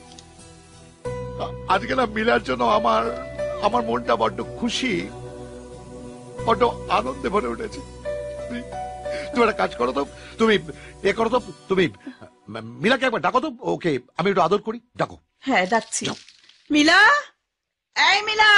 S4: আজকে না মিলার জন্য আমার আমার মনটা বড্ড খুশি, বড্ড আনন্দে ভরে উঠেছে। তুমি একটা কাজ করো তো, তুমি এ করো তো, তুমি মিলাকে একবার ডাকো তো, ওকে আমি একটু আদর করি, ডাকো।
S18: হ্যাঁ ডাকছি। মিলা, এই মিলা।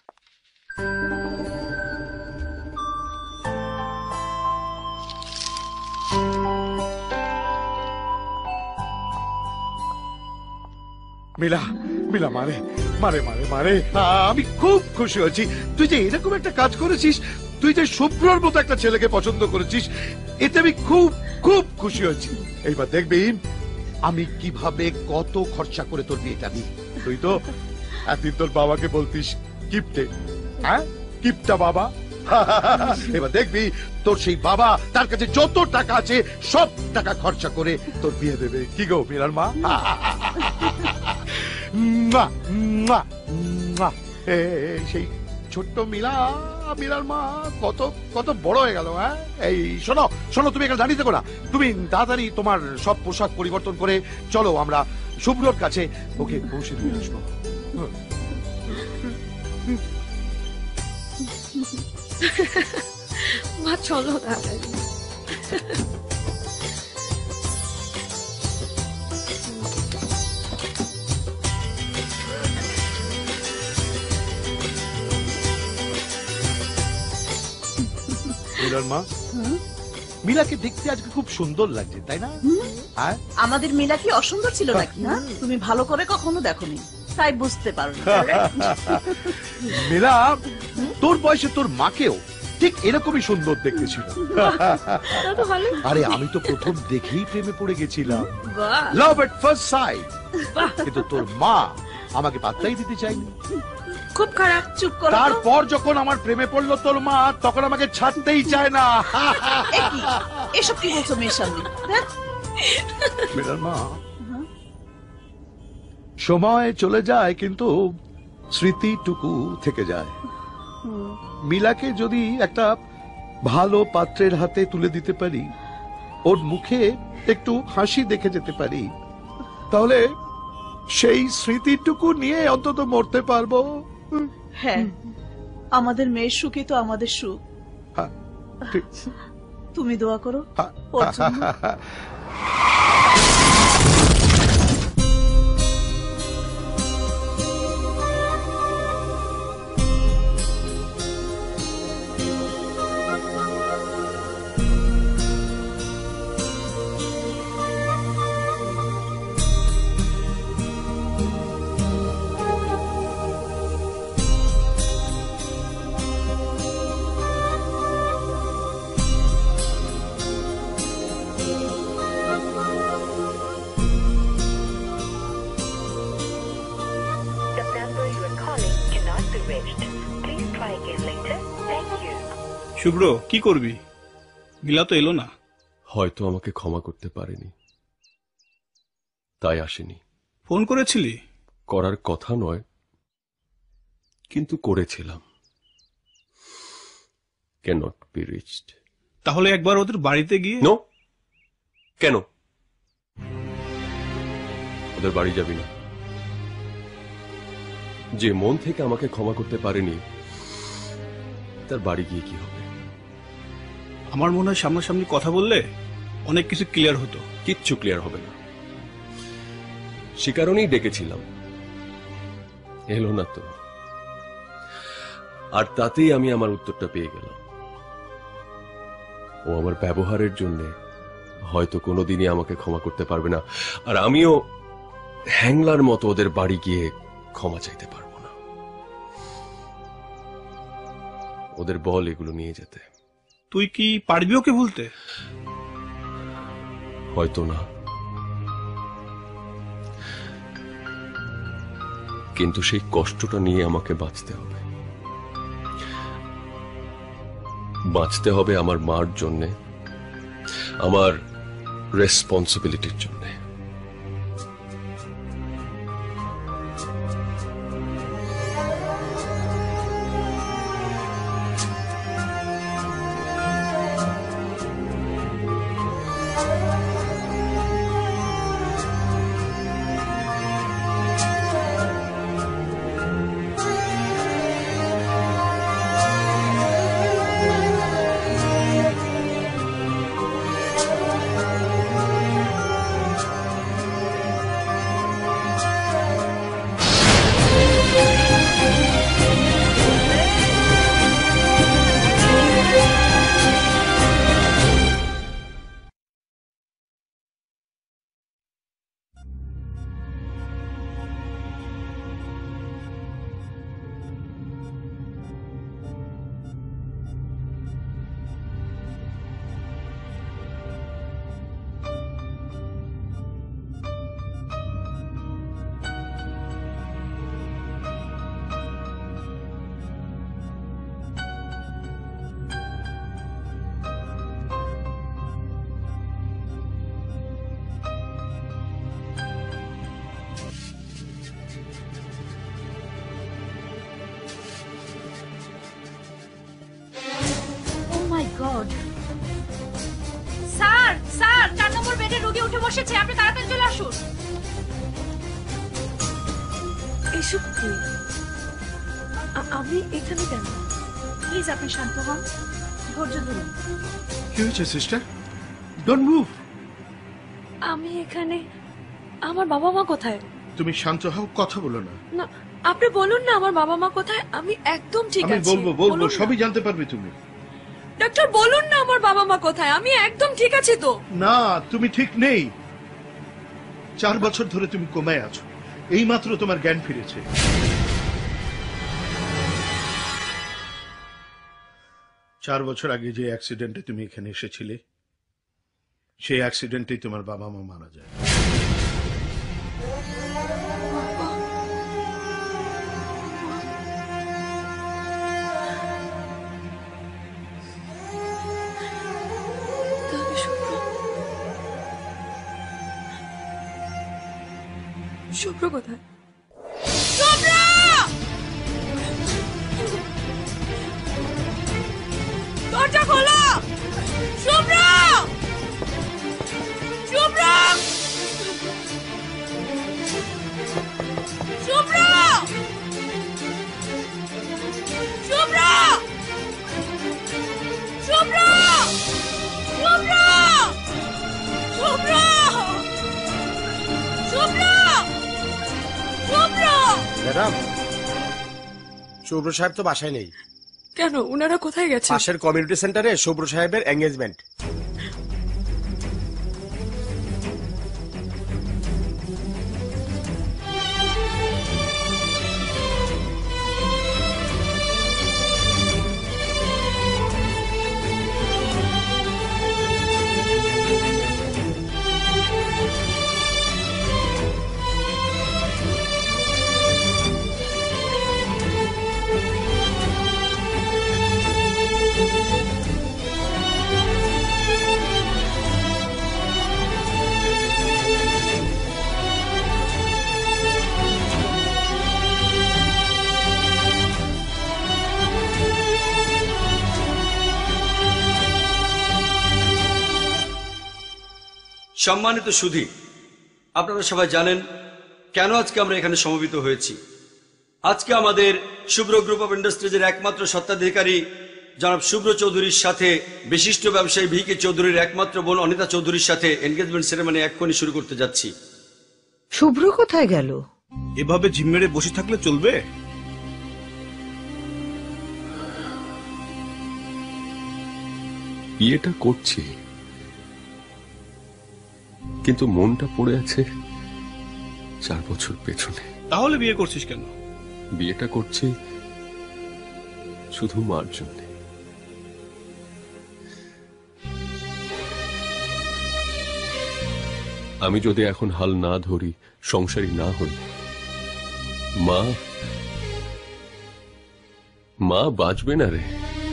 S4: মিলা, মিলা মারে মারে মারে মারে আমি খুব খুশি হয়েছি। তুই যে এরকম একটা কাজ করেছিস, তুই যে শুভ্রর মতো একটা ছেলেকে পছন্দ করেছিস, এতে আমি খুব খুব খুশি হয়েছি। এইবার দেখবি আমি কিভাবে কত খরচা করে তোর বিয়েটা দিই। তুই তো এতদিন তোর বাবাকে বলতিস কিপটে, হ্যাঁ কিপটা বাবা। এবার দেখবি তোর সেই বাবা তার কাছে যত টাকা আছে সব টাকা খরচা করে তোর বিয়ে দেবে। কি গো মিলার মা? সেই ছোট্ট মিলা, মিলার মা কত কত বড় হয়ে গেল। হ্যাঁ এই শোনো শোনো, তুমি এখানে দাঁড়িয়ে থেকো না, তুমি তাড়াতাড়ি তোমার সব পোশাক পরিবর্তন করে চলো, আমরা শুভ্রর কাছে ওকে পৌঁছে দিয়ে আসবো।
S2: মা চলো তাড়াতাড়ি।
S4: মিলার মা, মিলাকে দেখতে আজকে খুব সুন্দর লাগছে, তাই না?
S18: আমাদের মিলা কি অসুন্দর ছিল নাকি? না, তুমি ভালো করে কখনো দেখোনি, তাই বুঝতে পারো না।
S4: মিলা, তোর বয়সে তোর মাকেও ঠিক এরকমই সুন্দর দেখতে ছিল। আরে আমি তো প্রথম দেখেই প্রেমে পড়ে গেছিলাম, লাভ এট ফার্স্ট সাইট। কিন্তু তোর মা আমাকে পাত্তাই দিতে চাইনি।
S2: খুব খারাপ।
S18: চুপ করো।
S4: তারপর যখন আমার প্রেমে পড়লো তোর মা, তখন আমাকে ছাড়তেই চায় না।
S18: এসব কি বলছো মেয়ের সামনে?
S4: মিলার মা, সময় চলে যায় কিন্তু স্মৃতিটুকু থেকে যায়। মিলাকে যদি একটা ভালো পাত্রের হাতে তুলে দিতে পারি, ওর মুখে একটু হাসি দেখে যেতে পারি, তাহলে সেই স্মৃতিটুকু নিয়ে অন্তত মরতে পারবো।
S18: হ্যাঁ, আমাদের মেয়ের সুখই তো আমাদের সুখ। তুমি দোয়া করো ওর জন্য।
S22: শুভ্র, কি করবি? মিলা তো এলো না।
S10: হয়তো আমাকে ক্ষমা করতে পারেনি, তাই আসেনি।
S22: ফোন করেছিলি?
S10: করার কথা নয়, কিন্তু করেছিলাম। Can't be reached.
S22: তাহলে একবার ওদের বাড়িতে গিয়ে।
S10: নো, কেন? ওদের বাড়ি যাবি না। যে মন থেকে আমাকে ক্ষমা করতে পারেনি, তার বাড়ি গিয়ে কি হবে?
S22: আমার মনে হয় সামনাসামনি কথা বললে অনেক কিছু ক্লিয়ার হতো।
S10: কিচ্ছু ক্লিয়ার হবে না। সে কারণেই ডেকেছিলাম, এলো না তো। আর তাতেই আমি আমার উত্তরটা পেয়ে গেলাম। ও আমার ব্যবহারের জন্য হয়তো কোনোদিনই আমাকে ক্ষমা করতে পারবে না, আর আমিও হ্যাংলার মতো ওদের বাড়ি গিয়ে ক্ষমা চাইতে পারবো না। ওদের বল এগুলো নিয়ে যেতে।
S22: তুই কি পারবি ওকে ভুলতে?
S10: হয়তো না, কিন্তু সেই কষ্টটা নিয়ে আমাকে বাঁচতে হবে। বাঁচতে হবে আমার মার জন্যে, আমার রেসপন্সিবিলিটির জন্যে।
S9: স্যার স্যার চার নম্বর বেডে রোগী উঠে বসেছে, আপনি তাড়াতাড়ি চলে আসুন।
S2: এসব কি? আ- আমি এখানে কেন?
S9: প্লিজ আপনি শান্ত হন, ধৈর্য ধরুন।
S4: কি হয়েছে সিস্টার? Don't move.
S2: আমি এখানে, আমার বাবা মা কোথায়?
S4: তুমি শান্ত হও, কথা বলো না।
S2: না আপনি বলুন না আমার বাবা মা কোথায়। আমি একদম ঠিক
S4: আমি
S2: আছি।
S4: বলবো বলবো
S2: বলুন না।
S4: সবই জানতে পারবে তুমি।
S2: ডক্টর বলুন না আমার বাবা মা কোথায়। আমি একদম ঠিক আছি তো।
S4: না তুমি ঠিক নেই। চার বছর ধরে তুমি কোমায় আছো, এইমাত্র তোমার জ্ঞান ফিরেছে। চার বছর আগে যে অ্যাক্সিডেন্টে তুমি এখানে এসেছিলে, সেই অ্যাক্সিডেন্টেই তোমার বাবা মা মারা যায়।
S2: শুভ্র কোথায়? দরজা খোলো! শুভ্র! শুভ্র! শুভ্র! শুভ্র! শুভ্র! শুভ্র! শুভ্র! শুভ্র! শুভ্র!
S21: ম্যাডাম, শুভ্র সাহেব তো বাসায় নেই।
S2: কেন, উনারা কোথায় গেছে?
S21: পাশের কমিউনিটি সেন্টারে শুভ্র সাহেবের এঙ্গেজমেন্ট।
S8: সম্মানিত সুধী, আপনারা সবাই জানেন কেন আজকে আমরা এখানে সমবেত হয়েছি। আজকে আমাদের শুভ্র গ্রুপ অফ ইন্ডাস্ট্রিজের একমাত্র স্বত্বাধিকারী জনাব শুভ্র চৌধুরীর সাথে বিশিষ্ট ব্যবসায়ী ভি কে চৌধুরীর একমাত্র বোন অনিতা চৌধুরীর সাথে এনগেজমেন্ট সেরেমনি এক্ষুনি শুরু করতে যাচ্ছি।
S17: শুভ্র কোথায় গেল?
S22: এভাবে ঝিম মেরে বসে থাকলে চলবে?
S10: বিয়েটা করছি, কিন্তু মনটা পড়ে আছে চার বছর পেছনে।
S22: তাহলে বিয়ে করছিস কেন?
S10: বিয়েটা করছি শুধু মার জন্য। আমি যদি এখন হাল না ধরি, সংসারী না হই, মা মা বাঁচবে না রে।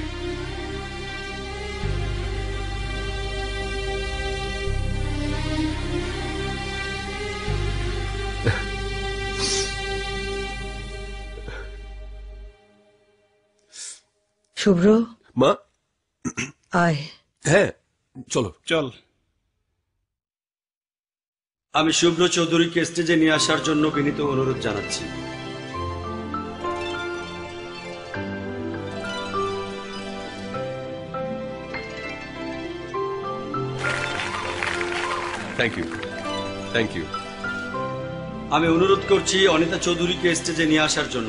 S17: শুভ্র,
S10: মা
S17: আয়।
S10: হ্যাঁ চলো
S22: চল।
S8: আমি শুভ্র চৌধুরীকে স্টেজে নিয়ে আসার জন্য বিনীত অনুরোধ জানাচ্ছি।
S10: থ্যাংক ইউ থ্যাংক ইউ
S8: আমি অনুরোধ করছি অনিতা চৌধুরীকে স্টেজে নিয়ে আসার জন্য।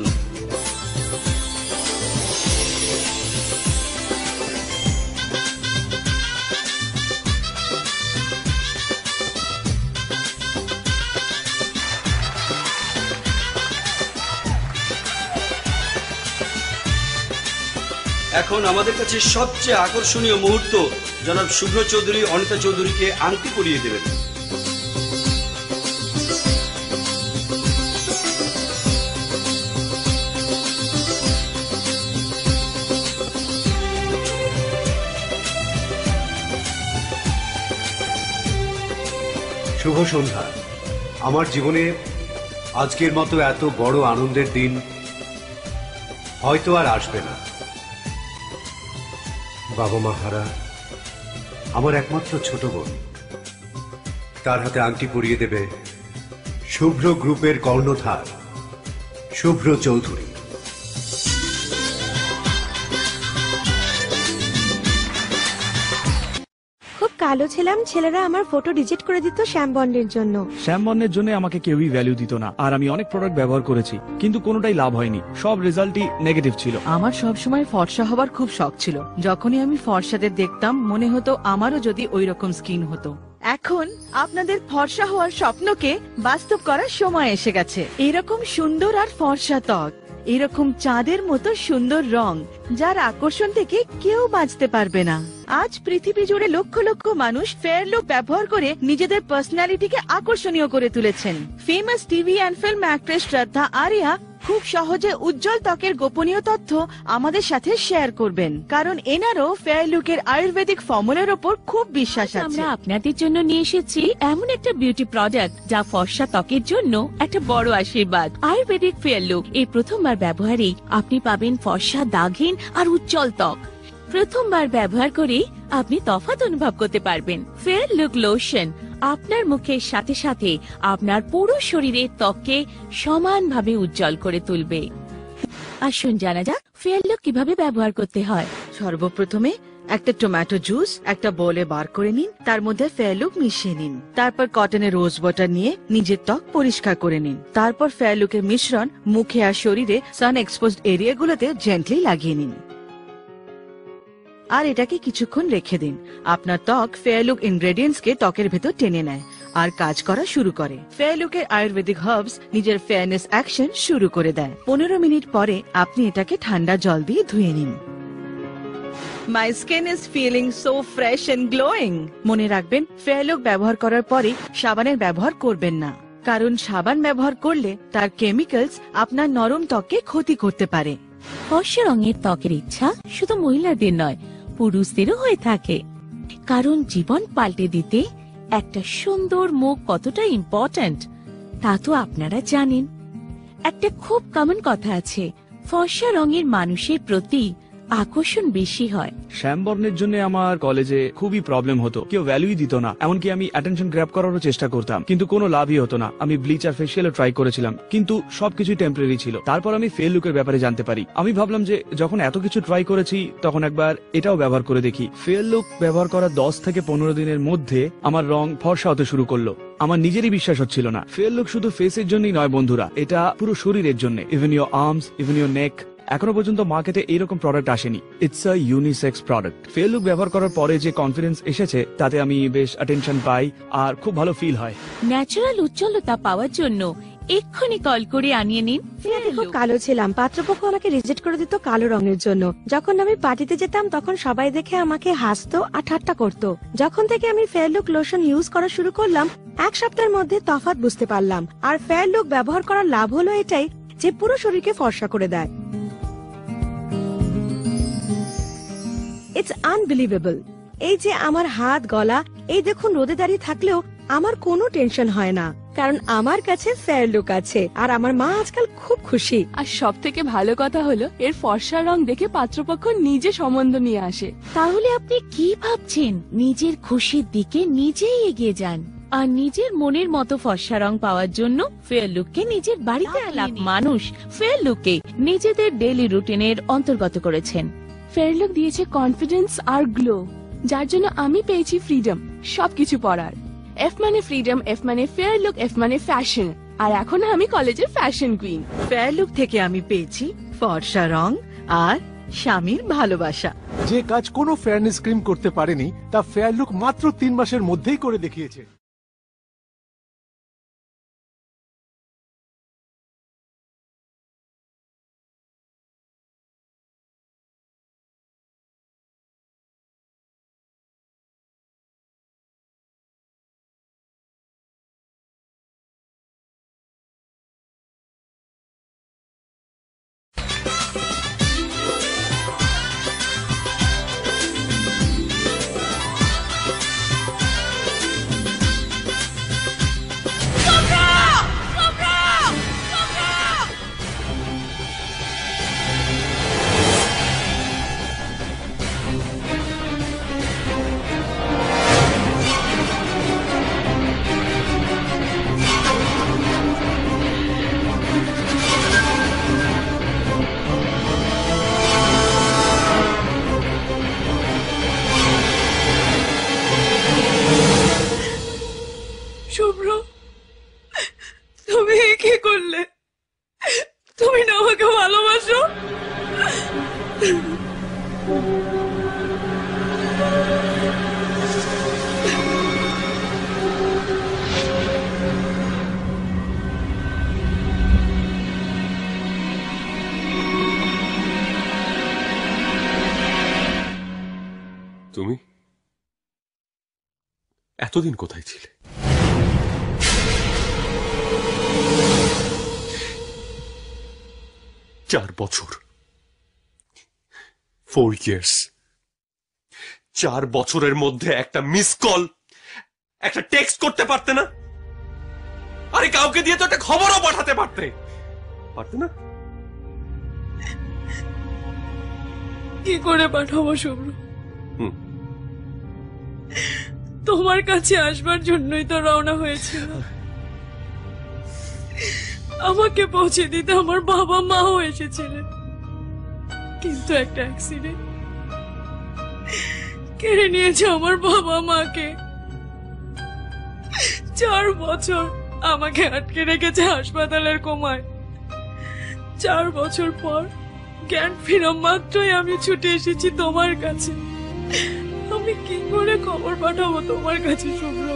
S8: এখন আমাদের কাছে সবচেয়ে আকর্ষণীয় মুহূর্ত, জনাব শুভ্র চৌধুরী অনিতা চৌধুরীকে আংটি পরিয়ে দেবেন।
S1: শুভ সন্ধ্যা। আমার জীবনে আজকের মতো এত বড় আনন্দের দিন হয়তো আর আসবে না। বাবা মা হারা আমার একমাত্র ছোট বোন, তার হাতে আংটি পরিয়ে দেবে শুভ্র গ্রুপের কর্ণধার শুভ্র চৌধুরী।
S6: খুব কালো ছিলাম, ছেলেরা আমার ফটো ডিলিট করে দিত শ্যাম বন্ডের জন্য।
S23: শ্যাম বন্ডের জন্য আমাকে কেউই ভ্যালু দিত না, আর আমি অনেক প্রোডাক্ট ব্যবহার করেছি কিন্তু কোনোটাই লাভ হয়নি, সব রেজাল্টই নেগেটিভ ছিল।
S24: আমার সবসময় ফর্সা হবার খুব শখ ছিল। যখনই আমি ফর্সাদের দেখতাম মনে হতো আমারও যদি ওই রকম স্কিন হতো। এখন আপনাদের ফর্সা হওয়ার স্বপ্নকে বাস্তব করার সময় এসে গেছে। এরকম সুন্দর আর ফর্সা ত্বক, এরকম চাঁদের মতো সুন্দর রং, যার আকর্ষণ থেকে কেউ বাঁচতে পারবে না। আজ পৃথিবী জুড়ে লক্ষ লক্ষ মানুষ ফেয়ার লুক ব্যবহার করে নিজেদের পার্সোনালিটিকে আকর্ষণীয় করে তুলেছেন। Famous TV and film actress Shraddha Arya খুব সহজে উজ্জ্বল ত্বকের গোপনীয় তথ্য আমাদের সাথে শেয়ার করবেন, কারণ এনারও ফেয়ার লুকের আয়ুর্বেদিক ফর্মুলার ওপর খুব বিশ্বাস আছে।
S25: আমরা আপনাদের জন্য নিয়ে এসেছি এমন একটা বিউটি প্রোডাক্ট যা ফর্সা ত্বকের জন্য একটা বড় আশীর্বাদ। আয়ুর্বেদিক ফেয়ার লুক এই প্রথমবার ব্যবহারেই আপনি পাবেন ফর্সা, দাগহীন আর উজ্জ্বল ত্বক। প্রথমবার ব্যবহার করেই আপনি তফাৎ অনুভব করতে পারবেন। ফেয়ার লুক লোশন আপনার মুখের সাথে সাথে আপনার পুরো শরীরের ত্বককে সমানভাবে উজ্জ্বল করে তুলবে। আসুন জানা যাক ফেয়ার লুক কিভাবে ব্যবহার করতে হয়।
S24: সর্বপ্রথমে একটা টমেটো জুস একটা বোলে বার করে নিন, তার মধ্যে ফেয়ার লুক মিশিয়ে নিন। তারপর কটনের রোজ ওয়াটার নিয়ে নিজের ত্বক পরিষ্কার করে নিন। তারপর ফেয়ার লুকের মিশ্রণ মুখে আর শরীরে সান এক্সপোজড এরিয়াগুলোতে জেন্টলি লাগিয়ে নিন, আর এটাকে কিছুক্ষণ রেখে দিন। আপনার ত্বক ফেয়ার লুক ইনগ্রেডিয়েন্টস কে ত্বকের ভেতর টেনে নেয় আর কাজ করা শুরু করে। ফেয়ার লুকের আয়ুর্বেদিক হার্বস নিজের ফেয়ারনেস অ্যাকশন শুরু করে দেয়। পনেরো মিনিট পরে আপনি এটাকে ঠান্ডা জল দিয়ে ধুয়ে নিন। My skin is feeling so fresh and glowing. মনে রাখবেন, ফেয়ার লুক ব্যবহার করার পরে সাবানের ব্যবহার করবেন না, কারণ সাবান ব্যবহার করলে তার কেমিক্যালস আপনার নরম ত্বককে ক্ষতি করতে পারে।
S25: ফর্সা রঙের ত্বকের ইচ্ছা শুধু মহিলাদের নয়, পুরুষদেরও হয়ে থাকে, কারণ জীবন পাল্টে দিতে একটা সুন্দর মুখ কতটা ইম্পর্ট্যান্ট তা তো আপনারা জানেন। একটা খুব কমন কথা আছে, ফর্সা রঙের মানুষের প্রতি আকর্ষণ বেশি হয়।
S23: শ্যামবর্ণের জন্য আমার কলেজে খুবই প্রবলেম হতো, কেউ ভ্যালুই দিত না, এমনকি আমি অ্যাটেনশন গ্র্যাব করারও চেষ্টা করতাম, কিন্তু কোনো লাভই হতো না। আমি ব্লিচ আর ফেসিয়ালও ট্রাই করেছিলাম, কিন্তু সবকিছুই টেম্পোরারি ছিল। তারপর আমি ফেয়ার লুকের ব্যাপারে জানতে পারি। আমি ভাবলাম যে যখন এত কিছু ট্রাই করেছি তখন একবার এটাও ব্যবহার করে দেখি। ফেয়ার লুক ব্যবহার করার দশ থেকে পনেরো দিনের মধ্যে আমার রং ফর্সা হতে শুরু করলো। আমার নিজেরই বিশ্বাস হচ্ছিল না। ফেয়ার লুক শুধু ফেসের জন্যই নয় বন্ধুরা, এটা পুরো শরীরের জন্য, even your arms, even your neck. এখনো পর্যন্ত মার্কেটে এইরকম প্রোডাক্ট আসেনি। It's a unisex product. Fair Look ব্যবহার করার পরে যে কনফিডেন্স এসেছে তাতে আমি বেশ অ্যাটেনশন পাই আর খুব ভালো ফিল হয়।
S25: ন্যাচারাল উজ্জ্বলতা পাওয়ার জন্য এক্ষুনি কল করে আনিয়ে নিন।
S6: খুব কালো ছিলাম, পাত্রপক্ষ আমাকে রিজেক্ট করে দিত কালো রঙের জন্য। যখন আমি পার্টিতে যেতাম তখন সবাই দেখে আমাকে হাসতো আর ঠাট্টা করতো। যখন থেকে আমি ফেয়ার লুক লোশন ইউজ করা শুরু করলাম, এক সপ্তাহের মধ্যে তফাৎ বুঝতে পারলাম। আর ফেয়ার লুক ব্যবহার করার লাভ হলো এটাই যে পুরো শরীরকে ফর্সা করে দেয়। It's unbelievable. এই যে আমার হাত গলা, এই দেখুন রোদে দাঁড়িয়ে থাকলেও আমার কোনো টেনশন হয় না, কারণ আমার কাছে ফেয়ার লুক আছে। আর আমার মা আজকাল খুব খুশি।
S25: আর সব থেকে ভালো কথা হলো এর ফর্সা রং দেখে পাত্রপক্ষ নিজে সম্বন্ধ নিয়ে আসে। তাহলে আপনি কি ভাবছেন? নিজের খুশির দিকে নিজেই এগিয়ে যান আর নিজের মনের মতো ফর্সা রং পাওয়ার জন্য ফেয়ার লুককে নিজের বাড়িতে লাখ মানুষ ফেয়ার লুককে নিজেদের ডেইলি রুটিনের অন্তর্গত করেছেন। ফেয়ার লুক দিয়েছে কনফিডেন্স আর গ্লো, যার জন্য আমি পেয়েছি ফ্রিডম সবকিছু পড়ার। এফ মানে ফ্রিডম, এফ মানে ফেয়ার লুক, এফ মানে ফ্যাশন। আর এখন আমি কলেজের ফ্যাশন কুইন।
S24: ফেয়ার লুক থেকে আমি পেয়েছি ফর্সা রং আর স্বামীর ভালোবাসা।
S5: যে কাজ কোনো ফেয়ারনেস ক্রিম করতে পারেনি তা ফেয়ার লুক মাত্র তিন মাসের মধ্যেই করে দেখিয়েছে।
S2: শুভ্র, তুমি কি করলে? তুমি না আমাকে ভালোবাসো?
S10: তুমি এতদিন কোথায় ছিলে? চার বছর, ফোর ইয়ার্স। চার বছরের মধ্যে একটা মিস কল, একটা টেক্সট করতে পারতে না? আরে কাউকে দিয়ে তো একটা খবরও পাঠাতে পারতে পারতে না?
S2: কি করে পাঠাবো শুভ্র? তোমার কাছে আসবার জন্যই তো রওনা হয়েছিল। আমাকে পৌঁছে দিতে আমার বাবা মাও এসেছিলেন, কিন্তু একটা অ্যাক্সিডেন্ট কেড়ে নিয়েছে আমার বাবা মাকে। চার বছর আমাকে আটকে রেখেছে হাসপাতালের কোমায়। চার বছর পর জ্ঞান ফেরা মাত্রই আমি ছুটে এসেছি তোমার কাছে। আমি কি করে খবর পাঠাবো তোমার কাছে শুভ্র?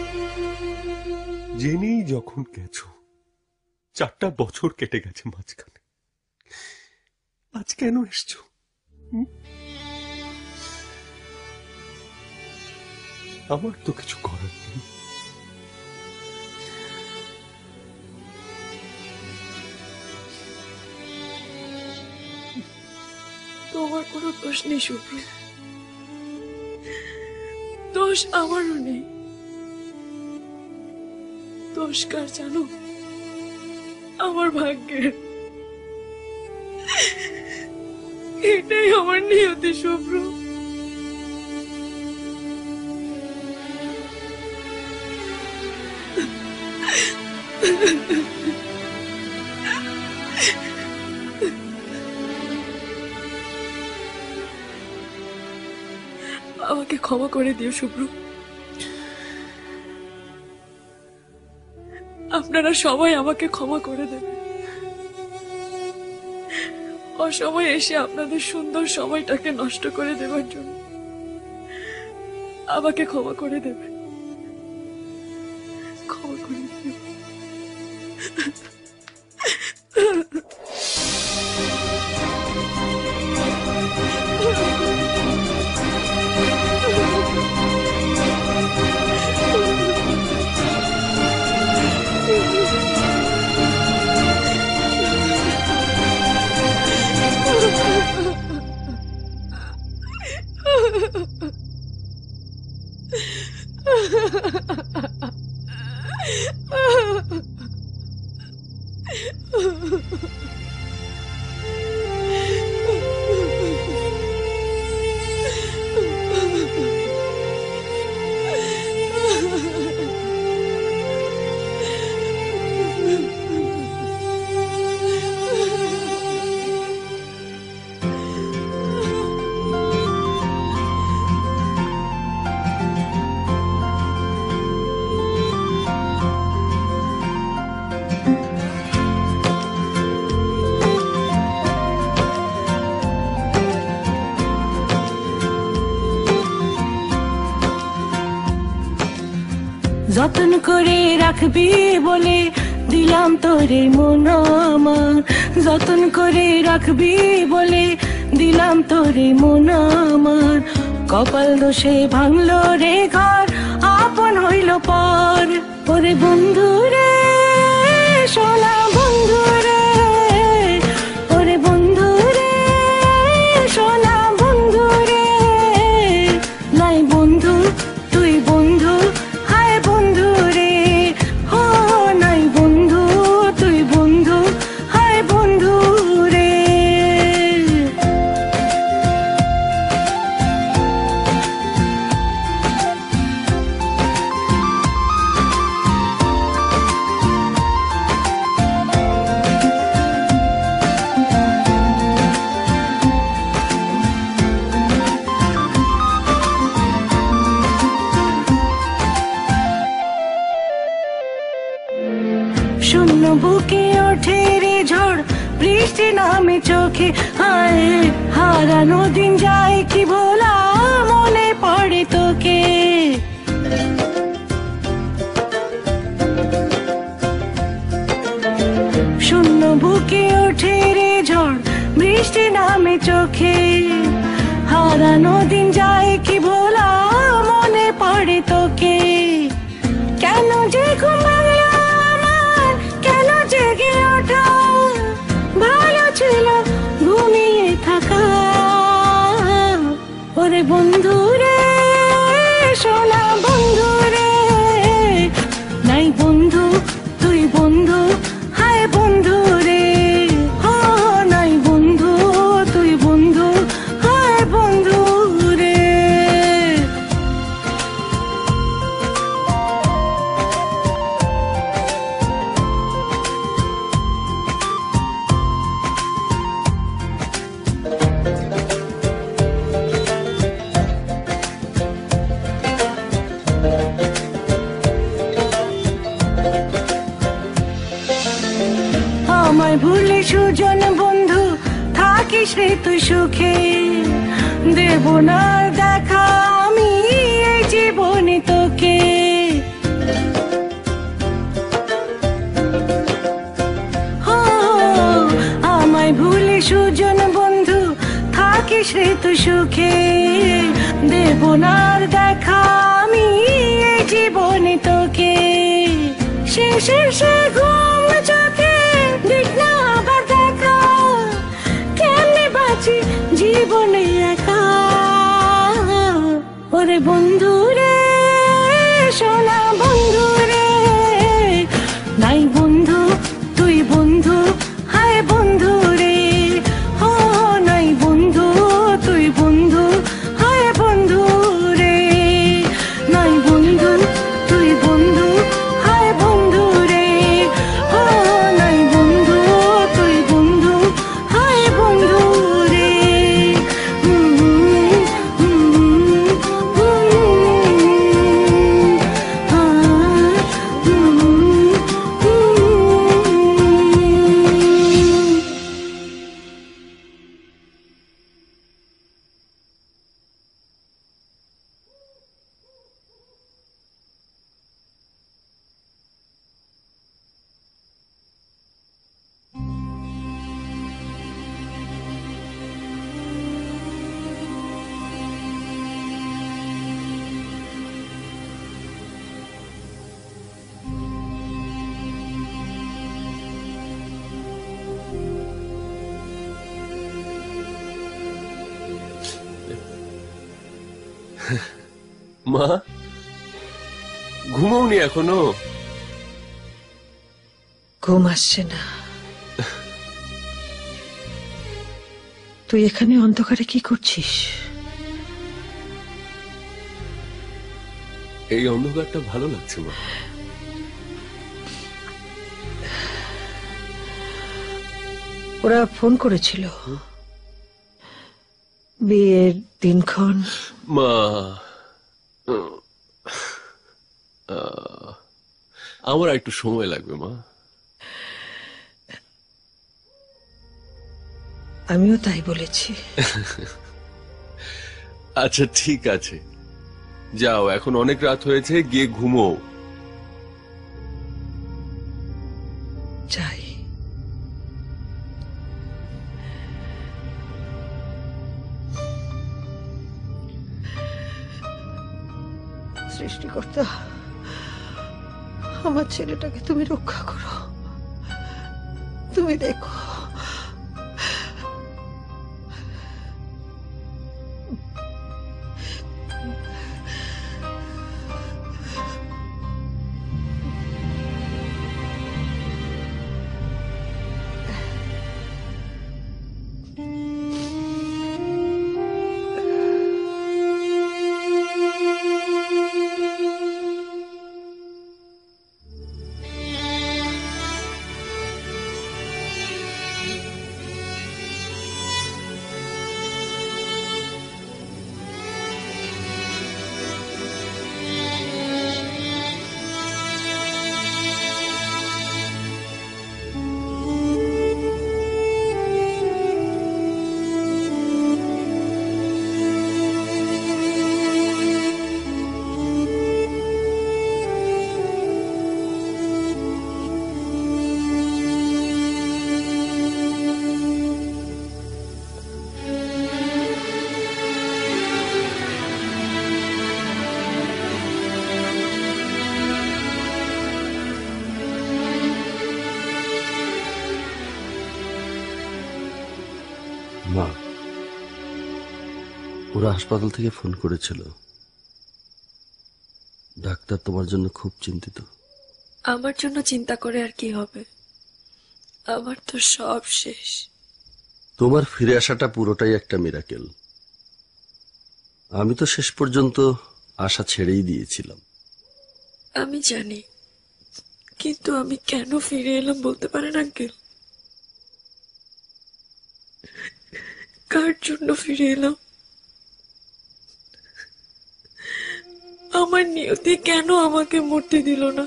S10: জেনেই যখন গেছো, চারটা বছর কেটে গেছে মাঝখানে, আজ কেন এসছো? আমার তো কিছু করার নেই।
S2: তোমার কোনো দোষ নেই শুভ্র, দোষ আমারও নেই। দোষ কার জানো? আমার ভাগ্যের।
S15: এটাই আমার নিয়তি শুভ্র। আমাকে ক্ষমা করে দিও শুভ্র। আপনারা সবাই আমাকে ক্ষমা করে দেবেন। অসময়ে এসে আপনাদের সুন্দর সময়টাকে নষ্ট করে দেওয়ার জন্য আমাকে ক্ষমা করে দেবেন। ক্ষমা করে দিও। যতন করে রাখবি বলে দিলাম তোরে মন আমার, যতন করে রাখবি বলে দিলাম তোরে মন আমার। কপাল দোষে ভাঙলো রে ঘর, আপন হইল পর। ওরে বন্ধু রে সোনা বন্ধু রে, ওরে বন্ধু রে সোনা বন্ধু রে। নাই বন্ধু তুই বন্ধু, হায় বন্ধু রে। হো নাই বন্ধু তুই বন্ধু, হায় বন্ধু রে। শূন্য বুকে ওঠে রে ঝড়, বৃষ্টি নামে চোখে। হায় হারানো দিন যায় কি ভোলা, মনে পড়ে তোকে। শূন্য বুকে ওঠে রে ঝড়, বৃষ্টি নামে চোখে। হারানো দিন যায় কি ভোলা, মনে পড়ে তোকে। কেন যে ঘুমালো আমার, কেন জেগে ওঠা, ভালো ছিল ঘুমিয়ে থাকা। ওরে বন্ধু রে সোনা বন্ধু রে, নাই বন্ধু তুই বন্ধু, হায় বন্ধু রে। হো নাই বন্ধু তুই বন্ধু, হায় বন্ধু রে। আমায় ভুলে সুজন বন্ধু থাকিস রে তুই সুখে। দেব না দেখা আমি এই জীবনে তোকে। হো আমায় ভুলে সুজন বন্ধু থাকিস রে তুই সুখে। দেব না দেখা আমি এই জীবনে তোকে। শেষে সে ঘুম চোখে দিক না আবার দেখা, কেমনে বাঁচি জীবনে একা। ওরে বন্ধু রে সোনা বন্ধু রে, নাই বন্ধু তুই বন্ধু, হায় বন্ধু রে। হো নাই বন্ধু
S10: মা ঘুমাওনি এখনো?
S17: ঘুম আসছে না। তুই এখানে অন্ধকারে কি করছিস?
S10: এই অন্ধকারটা ভালো লাগছে মা।
S17: ওরা ফোন করেছিল বিয়ের দিনক্ষণ।
S10: মা আহ, আমার একটু সময় লাগবে মা।
S17: আমিও তাই বলেছি।
S10: আচ্ছা ঠিক আছে, যাও, এখন অনেক রাত হয়েছে, গিয়ে ঘুমো।
S17: যাই। সৃষ্টিকর্তা, আমার ছেলেটাকে তুমি রক্ষা করো। তুমি দেখো
S4: মা, ওরা হাসপাতাল থেকে ফোন করেছিল, ডাক্তার তোমার জন্য খুব চিন্তিত।
S2: আমার জন্য চিন্তা করে আর কি হবে? আমার তো সব শেষ।
S4: তোমার ফিরে আসাটা পুরোটাই একটা মিরাকেল। আমি তো শেষ পর্যন্ত আশা ছেড়েই দিয়েছিলাম।
S2: আমি জানি, কিন্তু আমি কেন ফিরে এলাম বলতে পারেন আঙ্কেল? কার জন্য ফিরে এলাম? আমার নিয়তি কেন আমাকে মরতে দিল না?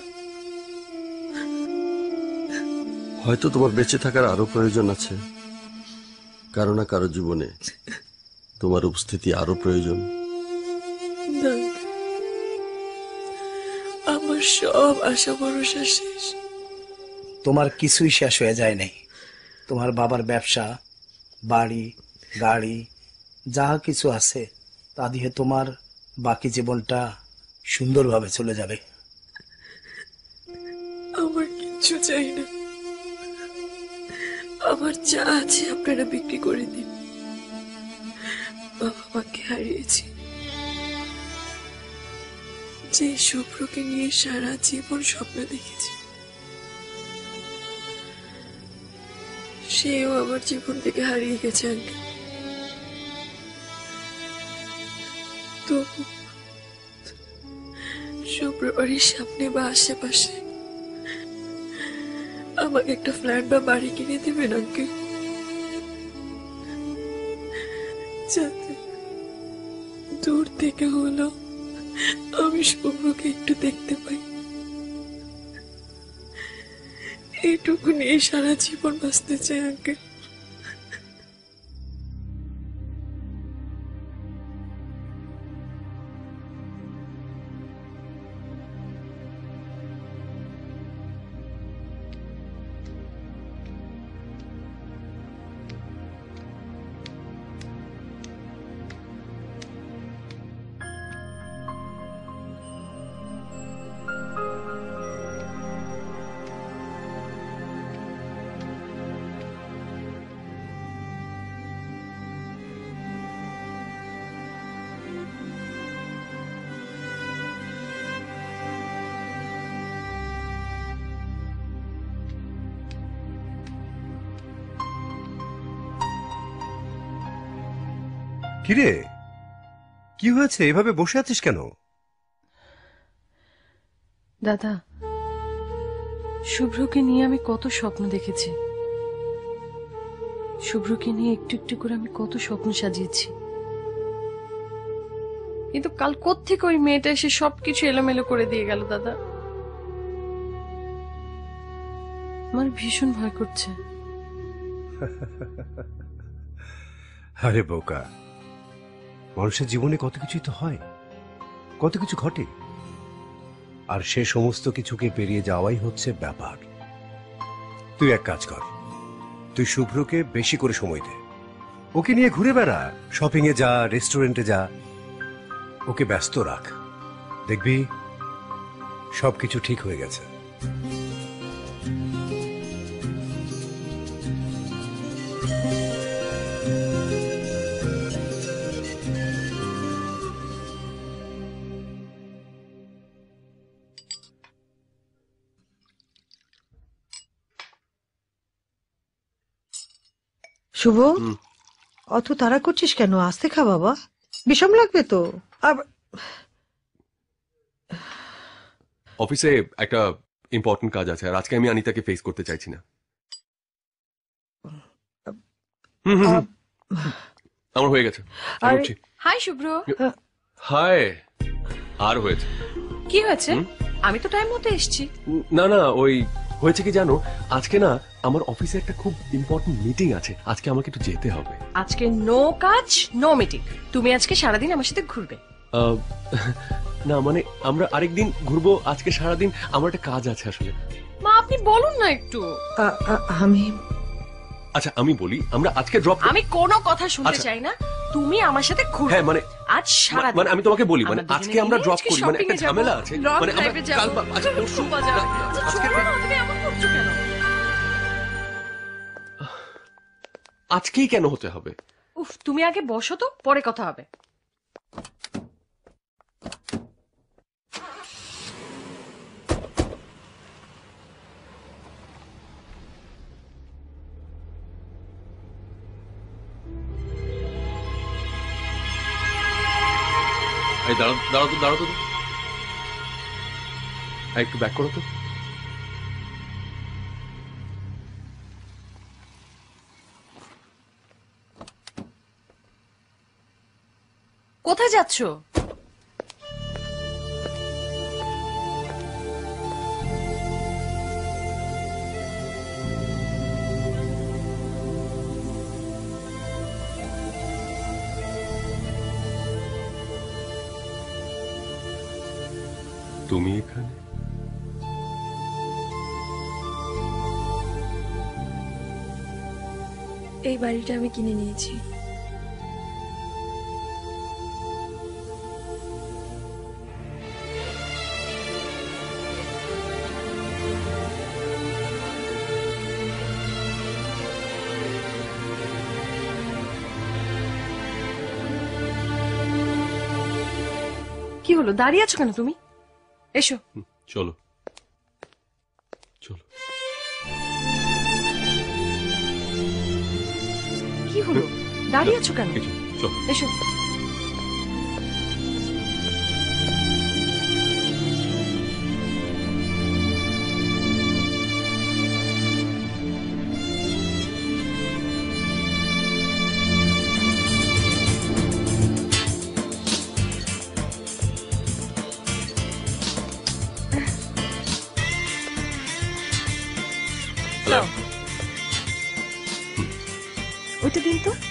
S4: হয়তো তোমার বেঁচে থাকার আরো প্রয়োজন আছে, কারো না কারো জীবনে তোমার উপস্থিতি আরো প্রয়োজন।
S2: না, আমার সব আশা ভরসা শেষ।
S22: তোমার কিছুই শেষ হয়ে যায় নাই। তোমার বাবার ব্যবসা, বাড়ি, গাড়ি, যা কিছু আছে তা দিয়ে তোমার বাকি জীবনটা সুন্দরভাবে চলে যাবে।
S2: আমার কিচ্ছু চাই না। আমার যা আছে আপনারা বিক্রি করে দিন। বাবা মাকে হারিয়েছি, যে শুভ্রকে নিয়ে সারা জীবন স্বপ্ন দেখেছি, সেও আমার জীবন থেকে হারিয়ে গেছে আঙ্কেল। তবু শুভ্র বাড়ির সামনে বা আশেপাশে আমাকে একটা ফ্ল্যাট বা বাড়ি কিনে দেবেন আঙ্কেল, যাতে দূর থেকে হলো আমি শুভ্রকে একটু দেখতে পাই। এইটুকু নিয়ে সারা জীবন বাঁচতে চাই আঙ্কেল।
S1: কিরে, কি হয়েছে? এভাবে বসে আছিস কেন?
S11: দাদা, শুভ্রকে নিয়ে আমি কত স্বপ্ন দেখেছি। শুভ্রকে নিয়ে একটু একটু করে আমি কত স্বপ্ন সাজিয়েছি, কিন্তু কাল কোত্থেকে ওই মেয়েটা এসে সবকিছু এলোমেলো করে দিয়ে গেল। দাদা, আমার ভীষণ ভয় করছে।
S1: আরে বোকা, মানুষের জীবনে কত কিছুই তো হয়, কত কিছু ঘটে, আর সে সমস্ত কিছুকে পেরিয়ে যাওয়াই হচ্ছে ব্যাপার। তুই এক কাজ কর, তুই শুভ্রকে বেশি করে সময় দে, ওকে নিয়ে ঘুরে বেড়া, শপিং এ যা, রেস্টুরেন্টে যা, ওকে ব্যস্ত রাখ, দেখবি সবকিছু ঠিক হয়ে গেছে।
S17: শুভ, অত তাড়া করছিস কেন? আস্তে খা বাবা, বিষম লাগবে তো। আর
S10: অফিসে একটা ইম্পর্টেন্ট কাজ আছে, আর আজকে আমি অনিতাকে ফেস করতে চাইছি না। হুম হুম হুম। আমার হয়ে গেছে।
S11: হাই শুভ্র।
S10: হাই। আর হয়েছে
S11: কি হয়েছে? আমি তো টাইম মতো এসেছি।
S10: না না, ওই হয়েছে কি জানো, আজকে না আমার অফিসে একটা খুব ইম্পর্টেন্ট মিটিং আছে, আজকে আমাকে একটু যেতে হবে।
S11: আজকে নো কাজ নো মিটিং, তুমি আজকে সারাদিন আমার সাথে ঘুরবে।
S10: আহ, না মানে আমরা আরেকদিন ঘুরবো, আজকে সারাদিন আমার একটা কাজ আছে আসলে।
S11: মা আপনি বলুন না একটু।
S17: আমি
S10: আচ্ছা আমি বলি, আমরা আজকে ড্রপ।
S11: আমি কোনো কথা শুনতে
S10: আচ্ছা।
S11: চাই না, তুমি আমার সাথে ঘুরবে।
S10: হ্যাঁ মানে
S11: আজ সারাদিন।
S10: মানে আমি তোমাকে বলি, মানে
S11: আমরা
S10: আজকে
S11: দুজনে
S10: আমরা
S11: মিলে
S10: ড্রপ
S11: আজকে
S10: করি, মানে একটা
S11: shopping এ যাবো,
S10: ঝামেলা আছে,
S11: long
S10: মানে আমরা
S11: drive এ যাবো।
S10: কাল বা- আচ্ছা
S11: পরশু বাজার। আচ্ছা,
S10: আজকে
S11: চলো না, তুমি এমন করছো কেন?
S10: আজকেই কেন হতে হবে?
S11: উফ, তুমি আগে বসো তো, পরে কথা হবে।
S10: এই দাঁড়াও দাঁড়াও তো দাঁড়াও তো এই, একটু ব্যাক করো তো।
S11: কোথায় যাচ্ছো?
S10: তুমি এখানে?
S2: এই বাড়িটা আমি কিনে নিয়েছি।
S11: কি হলো, দাঁড়িয়ে আছো কেন তুমি? এসো।
S10: চলো
S11: কি হলো, দাঁড়িয়ে আছো কেন?
S10: চলো
S11: এসো। ওইটা দিন তো।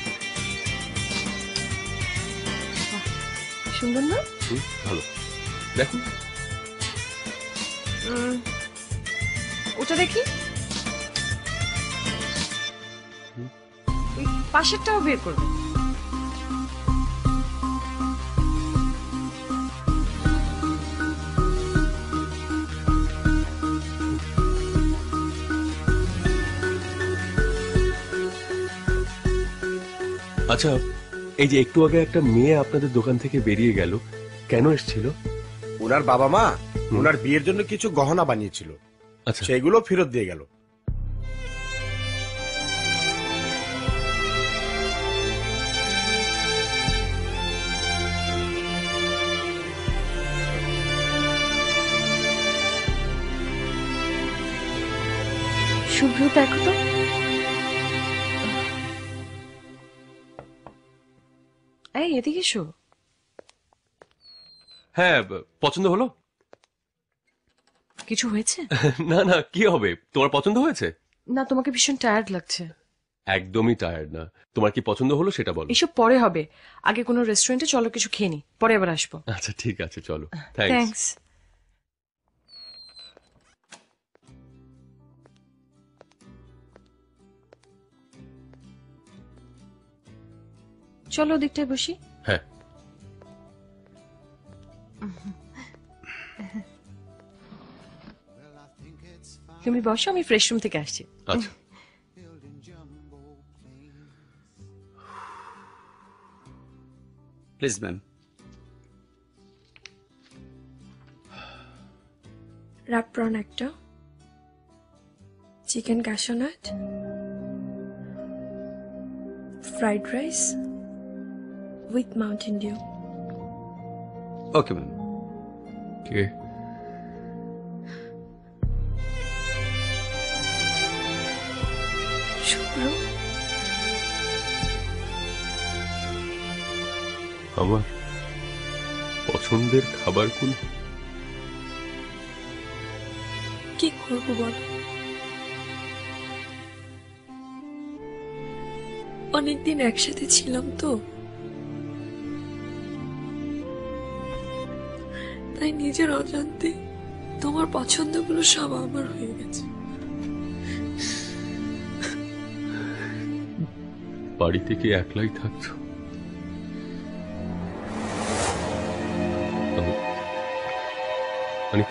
S11: বাহ, সুন্দর না?
S10: হুম, ভালো। দেখো
S11: উম, ওটা দেখি। ওই পাশেরটাও বের করবে।
S10: আচ্ছা, এই যে একটু আগে একটা মেয়ে আপনাদের দোকান থেকে বেরিয়ে গেল, কেন এসেছিল?
S21: ওনার বাবা মা ওনার বিয়ের জন্য কিছু গহনা বানিয়েছিল,
S10: আচ্ছা
S21: সেগুলো ফেরত দিয়ে গেল।
S11: শুভ্র দেখো তো। এই এদিকে এসো।
S10: হ্যাঁ, পছন্দ হলো?
S11: কিছু হয়েছে?
S10: না না, কি হবে, তোমার পছন্দ হয়েছে?
S11: না, তোমাকে ভীষণ টায়ার্ড লাগছে।
S10: একদমই টায়ার্ড না। তোমার কি পছন্দ হলো সেটা বলো।
S11: এসব পরে হবে, আগে কোনো রেস্টুরেন্টে চলো কিছু খেয়ে নি, পরে আবার আসবো।
S10: আচ্ছা ঠিক আছে, চলো।
S11: থ্যাঙ্কস। চলো দিকটায় বসি।
S10: হ্যাঁ।
S11: তুমি বসো, আমি ফ্রেশ রুম থেকে আসছি।
S10: আচ্ছা।
S8: Please ma'am.
S2: রাত প্রন একটা, chicken cashew nut, fried rice with Mountain Dew.
S8: Okay ma'am.
S10: কে?
S2: শুভ্র।
S10: আমার পছন্দের খাবারগুলো
S2: কি করবো বল? অনেকদিন একসাথে ছিলাম তো, তাই নিজের অজান্তে তোমার পছন্দগুলো সব আমার হয়ে গেছে।
S10: বাড়ি থেকে একলাই থাকছো? অনিতা,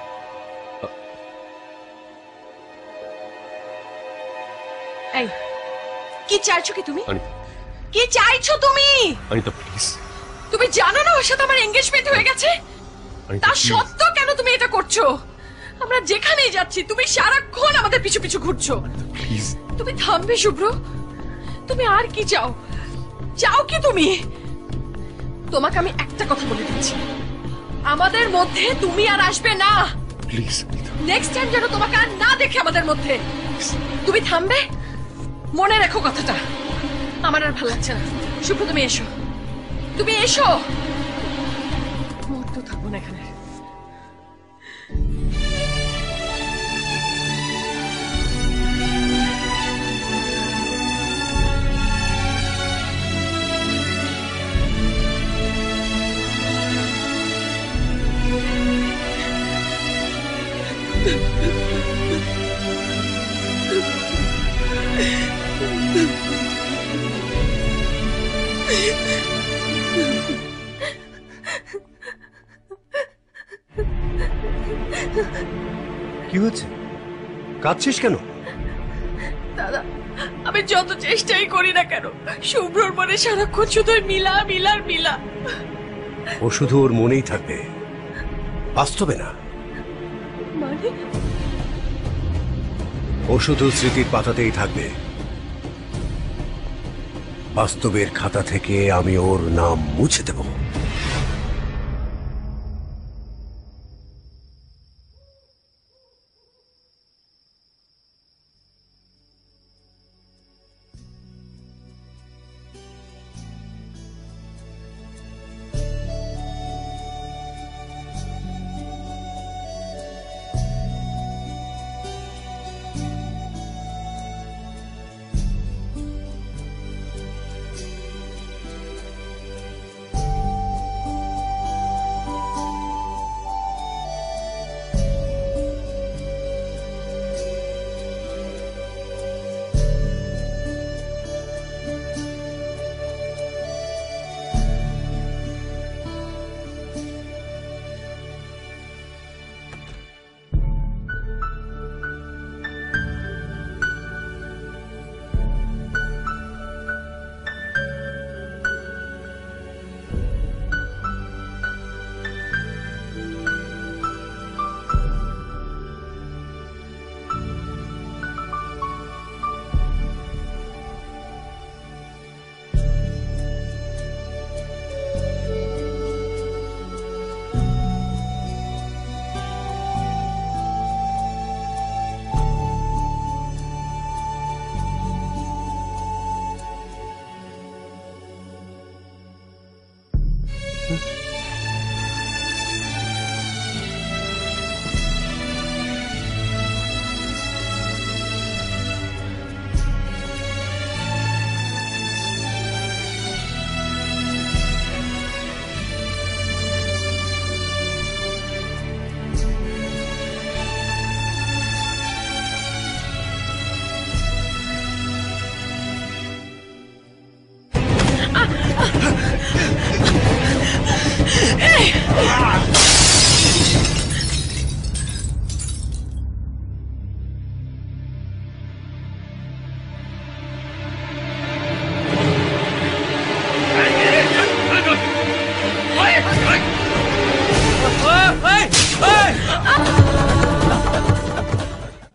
S11: এই কি চাইছো কি তুমি? কি চাইছো তুমি?
S10: অনিতা প্লিজ।
S11: তুমি জানো না ওর সাথে আমার এঙ্গেজমেন্ট হয়ে গেছে? তা সত্ত্বেও কেন তুমি এটা করছো? আমরা যেখানেই যাচ্ছি তুমি সারাক্ষণ আমাদের পিছু পিছু ঘুরছো।
S10: প্লিজ
S11: তুমি থামবে শুভ্র? তুমি আর কি চাও? চাও কি তুমি? তোমাকে আমি একটা কথা বলে দিচ্ছি, আমাদের মধ্যে তুমি আর আসবে না।
S10: প্লিজ
S11: নেক্সট টাইম যেন তোমাকে আর না দেখে আমাদের মধ্যে। তুমি থামবে? মনে রেখো কথাটা। আমার আর ভালো লাগছে না। শুভ্র তুমি এসো, তুমি এসো। মুহূর্ত থাকবো না এখানে।
S1: কি হয়েছে? কাঁদছিস কেন?
S11: দাদা, আমি যত চেষ্টাই করি না কেন, শুভ্রর মনে সারাক্ষণ শুধু মিলা মিলার মিলা।
S1: ও শুধু ওর মনেই থাকবে, বাস্তবে না।
S11: মানে?
S1: ও শুধু স্মৃতির পাতাতেই থাকবে, বাস্তবের খাতা থেকে আমি ওর নাম মুছে দেব।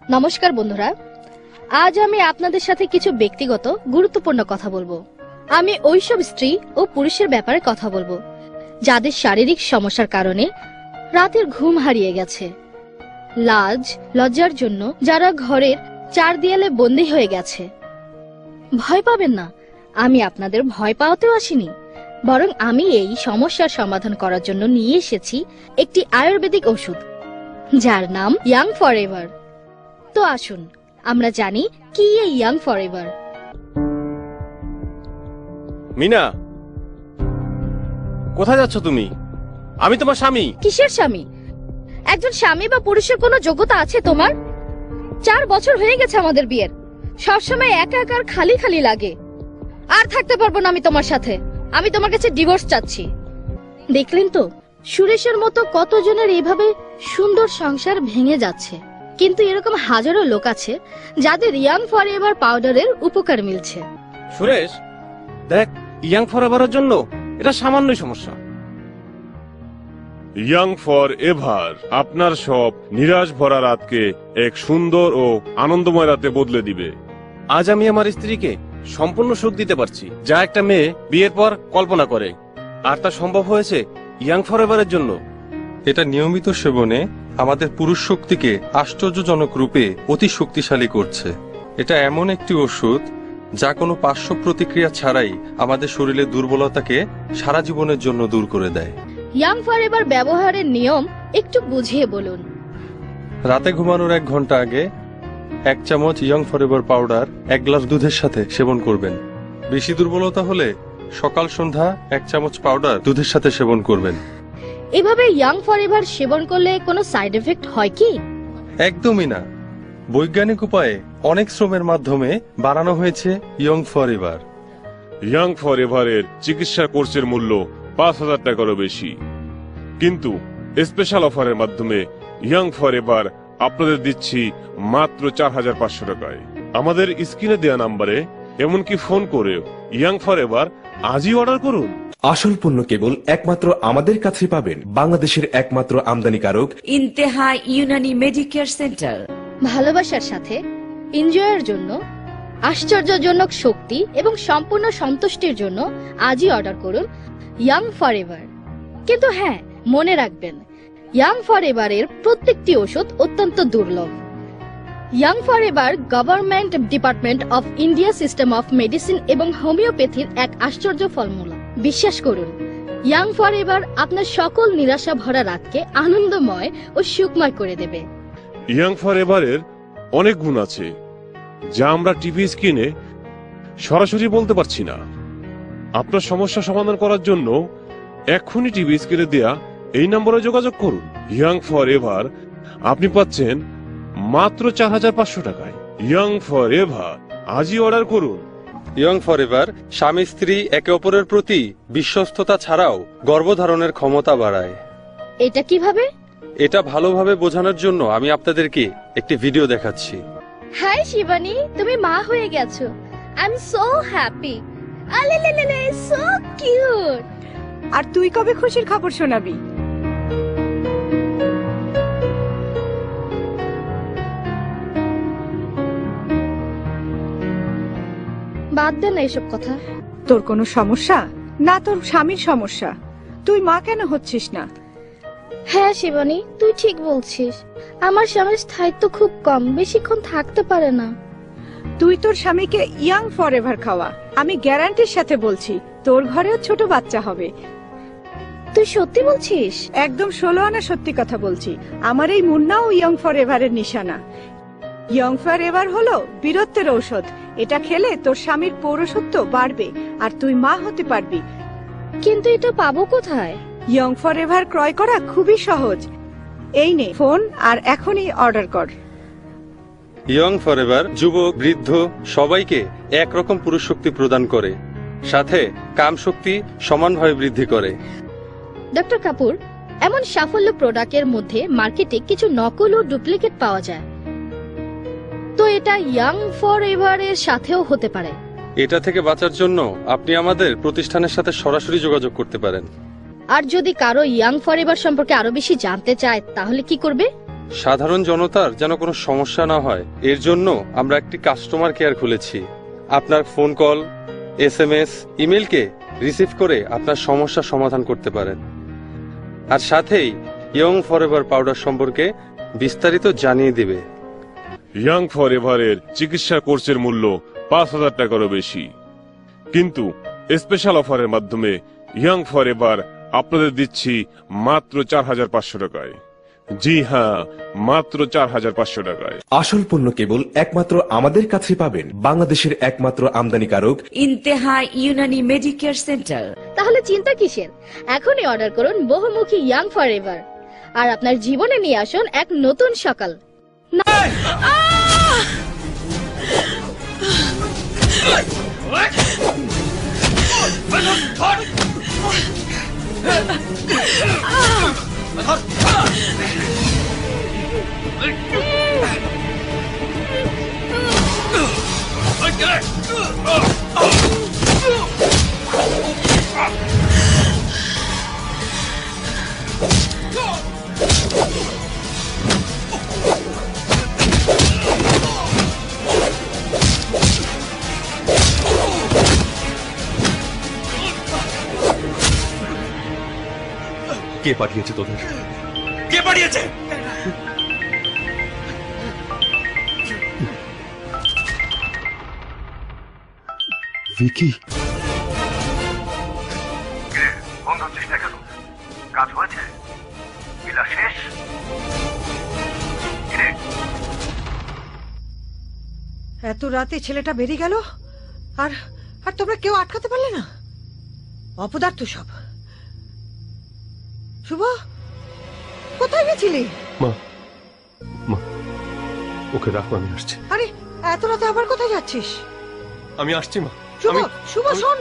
S7: নমস্কার বন্ধুরা, আজ আমি আপনাদের সাথে কিছু ব্যক্তিগত গুরুত্বপূর্ণ কথা বলবো। আমি ওইসব স্ত্রী ও পুরুষের ব্যাপারে কথা বলবো যাদের শারীরিক সমস্যার কারণে রাতের ঘুম হারিয়ে গেছে, লাজ লজ্জার জন্য যারা ঘরের চার দেয়ালে বন্দী হয়ে গেছে। ভয় পাবেন না, আমি আপনাদের ভয় পাওয়াতেও আসিনি, বরং আমি এই সমস্যার সমাধান করার জন্য নিয়ে এসেছি একটি আয়ুর্বেদিক ওষুধ যার নাম ইয়াং ফরএভার। তো আসুন আমরা জানি কি এই ইয়াং ফরএভার।
S10: মিনা, কোথায় যাচ্ছ তুমি? আমি তোমার স্বামী।
S7: কিসের স্বামী? একজন স্বামী বা পুরুষের কোনো যোগ্যতা আছে তোমার? চার বছর হয়ে গেছে আমাদের বিয়ের, সবসময় একা একা আর খালি খালি লাগে। আর থাকতে পারবো না আমি তোমার সাথে। আমি তোমার কাছে ডিভোর্স চাচ্ছি। দেখলেন তো, সুরেশের মতো কতজনের এইভাবে সুন্দর সংসার ভেঙে যাচ্ছে। কিন্তু এরকম হাজারো লোক আছে যাদের ইয়াং ফরএভার পাউডারের উপকার মিলছে।
S10: সুরেশ, দেখ, ইয়াং ফরএভারের জন্য এটা সামান্য সমস্যা।
S12: ইয়াং ফর এভার আপনার সব নিরাশ ভরা রাতকে এক সুন্দর ও আনন্দময় রাতে বদলে দিবে।
S10: আজ আমি আমার স্ত্রীকে সম্পূর্ণ সুখ দিতে পারছি, যা একটা মেয়ে বিয়ের পর কল্পনা করে, আর তা সম্ভব হয়েছে ইয়াং ফরএভারের জন্য।
S13: এটা নিয়মিত সেবনে আমাদের পুরুষ শক্তিকে আশ্চর্যজনক রূপে অতি শক্তিশালী করছে। এটা এমন একটি ওষুধ যা কোনো পার্শ্ব প্রতিক্রিয়া ছাড়াই আমাদের শরীরের দুর্বলতাকে সারা জীবনের জন্য দূর করে দেয়।
S7: ইয়াং ফরএভার ব্যবহারের নিয়ম একটু বুঝিয়ে বলুন।
S13: রাতে ঘুমানোর এক ঘন্টা আগে এক চামচ ইয়াং ফরএভার পাউডার এক গ্লাস দুধের সাথে সেবন করবেন। বেশি দুর্বলতা হলে সকাল সন্ধ্যা এক চামচ পাউডার দুধের সাথে সেবন করবেন।
S7: এভাবে ইয়াং ফরএভার সেবন করলে কোনো সাইড এফেক্ট হয় কি?
S13: একদমই না। বৈজ্ঞানিক উপায়ে অনেক শ্রমের মাধ্যমে বানানো হয়েছে ইয়াং ফরএভার।
S12: ইয়াং ফর এভারের চিকিৎসা কোর্সের মূল্য পাঁচ হাজার টাকারও বেশি, কিন্তু স্পেশাল অফারের মাধ্যমে ইয়াং ফর এভার আপনাদের দিচ্ছি মাত্র চার হাজার পাঁচশো টাকায়। আমাদের স্ক্রিনে দেওয়া নাম্বারে এমনকি ফোন করে ইয়াং ফর এভার আজই অর্ডার করুন।
S14: আসল পণ্য কেবল একমাত্র আমাদের কাছে পাবেন, বাংলাদেশের একমাত্র আমদানিকারক
S16: ইন্তেহা ইউনানি মেডিকেয়ার সেন্টার।
S7: ভালোবাসার সাথে এনজয়ের জন্য, আশ্চর্যজনক শক্তি এবং সম্পূর্ণ সন্তুষ্টির জন্য আজই অর্ডার করুন ইয়াং ফরএভার। কিন্তু হ্যাঁ, মনে রাখবেন, ইয়াং ফরএভারের প্রত্যেকটি ওষুধ অত্যন্ত দুর্লভ। Young Forever government department of India system of medicine এবং হোমিওপ্যাথির এক আশ্চর্য ফর্মুলা। বিশ্বাস করুন, ইয়াং ফরএভার আপনার সকল নিরাশা ভরা রাতকে আনন্দময় ও সুখময় করে দেবে।
S12: ইয়াং ফর এভারের অনেক গুণ আছে যা আমরা টিভি স্ক্রিনে সরাসরি বলতে পারছি না। আপনার সমস্যা সমাধান করার জন্য এক্ষুনি টিভি স্ক্রিনে দেয়া এই নম্বরে যোগাযোগ করুন। ইয়াং ফর এভার আপনি পাচ্ছেন মাত্র চার হাজার পাঁচশো টাকায়। ইয়াং ফর এভার আজই অর্ডার করুন।
S13: ইয়াং ফরএভার স্বামী স্ত্রী একে অপরের প্রতি বিশ্বস্ততা ছাড়াও গর্ভধারণের ক্ষমতা বাড়ায়।
S7: এটা কিভাবে?
S13: এটা ভালোভাবে বোঝানোর জন্য আমি আপনাদেরকে একটি ভিডিও দেখাচ্ছি।
S7: হাই শিবানী, তুমি মা হয়ে গেছো। I am so happy. আলেলেলে, সো কিউট।
S6: আর তুই কবে খুশির খবর শোনাবি?
S7: বাদ দে না এসব কথা।
S6: তোর কোনো সমস্যা? না তোর স্বামীর সমস্যা? তুই মা কেন হচ্ছিস না?
S7: হ্যাঁ শিবানী, তুই ঠিক বলছিস। আমার স্বামীর স্থায়িত্ব খুব কম, বেশিক্ষণ থাকতে পারে না।
S6: তুই তোর স্বামীকে ইয়াং ফরএভার খাওয়া। আমি গ্যারান্টির সাথে বলছি, তোর ঘরেও ছোট বাচ্চা হবে।
S7: তুই সত্যি বলছিস?
S6: একদম ষোলো আনা সত্যি কথা বলছি। আমার এই মুন্নাও ইয়াং ফরএভারের নিশানা। ইয়াং ফরএভার হলো বীরত্বের ঔষধ। এটা খেলে তোর স্বামীর পৌরসত্ব বাড়বে আর তুই মা হতে পারবি।
S7: কিন্তু এটা পাবো কোথায়?
S6: ইয়াং ফরএভার ক্রয় করা খুবই সহজ। এই নে ফোন আর এখনই অর্ডার কর।
S13: ইয়াং ফরএভার যুবক বৃদ্ধ সবাইকে একরকম পুরুষ শক্তি প্রদান করে, সাথে কাম শক্তি সমানভাবে বৃদ্ধি করে।
S7: ডক্টর কাপুর, এমন সাফল্য প্রোডাক্টের মধ্যে মার্কেটে কিছু নকল ও ডুপ্লিকেট পাওয়া যায়, তো এটা ইয়াং ফরএভার এর সাথেও হতে পারে।
S13: এটা থেকে বাঁচার জন্য আপনি আমাদের প্রতিষ্ঠানের সাথে সরাসরি যোগাযোগ করতে পারেন।
S7: আর যদি কারো ইয়াং ফরএভার সম্পর্কে আরো বেশি জানতে চায় তাহলে কি করবে?
S13: সাধারণ জনতার যেন কোনো সমস্যা না হয় এর জন্য আমরা একটি কাস্টমার কেয়ার খুলেছি। আপনার phone call, S M S, ইমেলকে রিসিভ করে আপনার সমস্যা সমাধান করতে পারেন। আর সাথেই ইয়ং ফরএভার পাউডার সম্পর্কে বিস্তারিত জানিয়ে দিবে।
S12: ইয়াং ফরএভারের চিকিৎসা কোর্সের মূল্য পাঁচ হাজার টাকারও বেশি, কিন্তু স্পেশাল অফারের মাধ্যমে ইয়াং ফরএভার আপনাদের দিচ্ছি মাত্র চার হাজার পাঁচশো টাকায়। জি হ্যাঁ, মাত্র চার হাজার পাঁচশো টাকায়।
S14: আসল পণ্য কেবল একমাত্র আমাদের কাছে পাবেন, বাংলাদেশের একমাত্র আমদানিকারক
S16: ইন্তেহা ইউনানি মেডিকেয়ার সেন্টার।
S7: তাহলে চিন্তা কিসের? এখনই অর্ডার করুন বহুমুখী ইয়াং ফরএভার আর আপনার জীবনে নিয়ে আসুন এক নতুন সকাল।
S10: কে পাঠিয়েছে তোদের? কে পাঠিয়েছে? ভিকি,
S3: বন্ধ চেষ্টা কেন? কাজ হয়েছে? মিলা শেষ?
S17: এত রাতে ছেলেটা বেরিয়ে গেল, আর আর তোমরা কেউ আটকাতে পারলে না? অপদার্থ সব। শুভ, কোথায় গেছিলি?
S10: মা, মা, ওকে রাখো, আমি আসছি।
S17: আরে এত রাতে আবার কোথায় যাচ্ছিস?
S10: আমি আসছি মা।
S17: শুভ, শুভ শোন।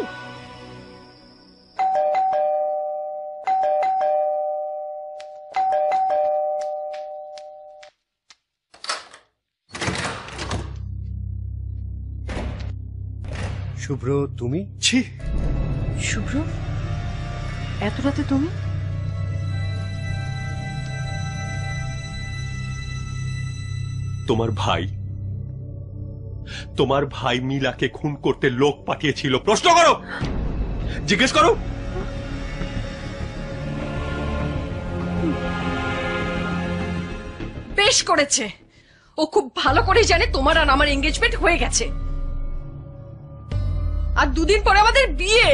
S1: শুভ্র, তুমি?
S10: ছি,
S17: শুভ্র, এত রাতে তুমি?
S10: তোমার ভাই তোমার ভাই মিলাকে খুন করতে লোক পাঠিয়েছিল। প্রশ্ন করো, জিজ্ঞেস করো।
S11: বেশ করেছে। ও খুব ভালো করে জানে তোমার আর আমার এঙ্গেজমেন্ট হয়ে গেছে, আর দুদিন পরে আমাদের বিয়ে।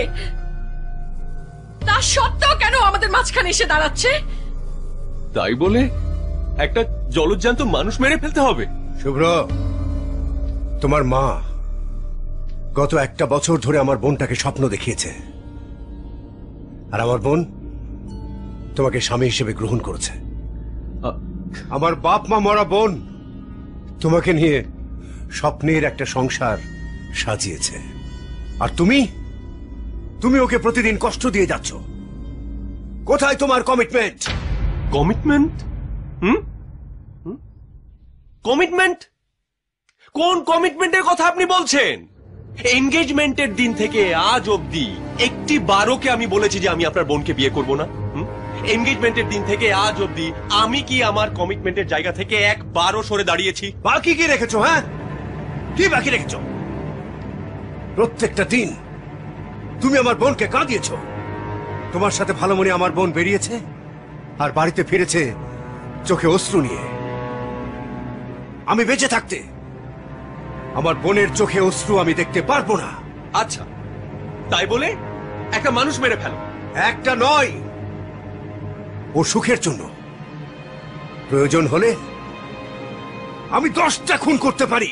S11: তা সত্ত্বেও কেন আমাদের মাঝখানে এসে দাঁড়াচ্ছে?
S10: তাই বলে একটা জলজ্যান্ত মানুষ মেরে ফেলতে হবে?
S1: শুভ্র, তোমার মা গত একটা বছর ধরে আমার বোনটাকে স্বপ্ন দেখিয়েছে, আর আমার বোন তোমাকে স্বামী হিসেবে গ্রহণ করেছে। আমার বাপ মা মরা বোন তোমাকে নিয়ে স্বপ্নের একটা সংসার সাজিয়েছে, আর তুমি তুমি ওকে প্রতিদিন কষ্ট দিয়ে যাচ্ছ। কোথায় তোমার কমিটমেন্ট?
S10: কমিটমেন্ট? হুম, কমিটমেন্ট? কোন কমিটমেন্টের কথা আপনি বলছেন? এনগেজমেন্টের দিন থেকে আজ অবধি একটি বারোকে আমি বলেছি যে আমি আপনার বোনকে বিয়ে করব না। এনগেজমেন্টের দিন থেকে আজ অবধি আমি কি আমার কমিটমেন্টের জায়গা থেকে একবারও সরে দাঁড়িয়েছি?
S1: বাকি কি রেখেছো? হ্যাঁ, কি বাকি রেখেছো? প্রত্যেকটা দিন তুমি আমার বোনকে কাঁদিয়েছ। তোমার সাথে ভালো মনে আমার বোন বেরিয়েছে আর বাড়িতে ফিরেছে চোখে অশ্রু নিয়ে। আমি বেঁচে থাকতে আমার বোনের চোখে অশ্রু আমি দেখতে পারবো না।
S10: আচ্ছা, তাই বলে একটা মানুষ মেরে ফেলো?
S1: একটা নয়, ও সুখের জন্য প্রয়োজন হলে আমি দশটা খুন করতে পারি।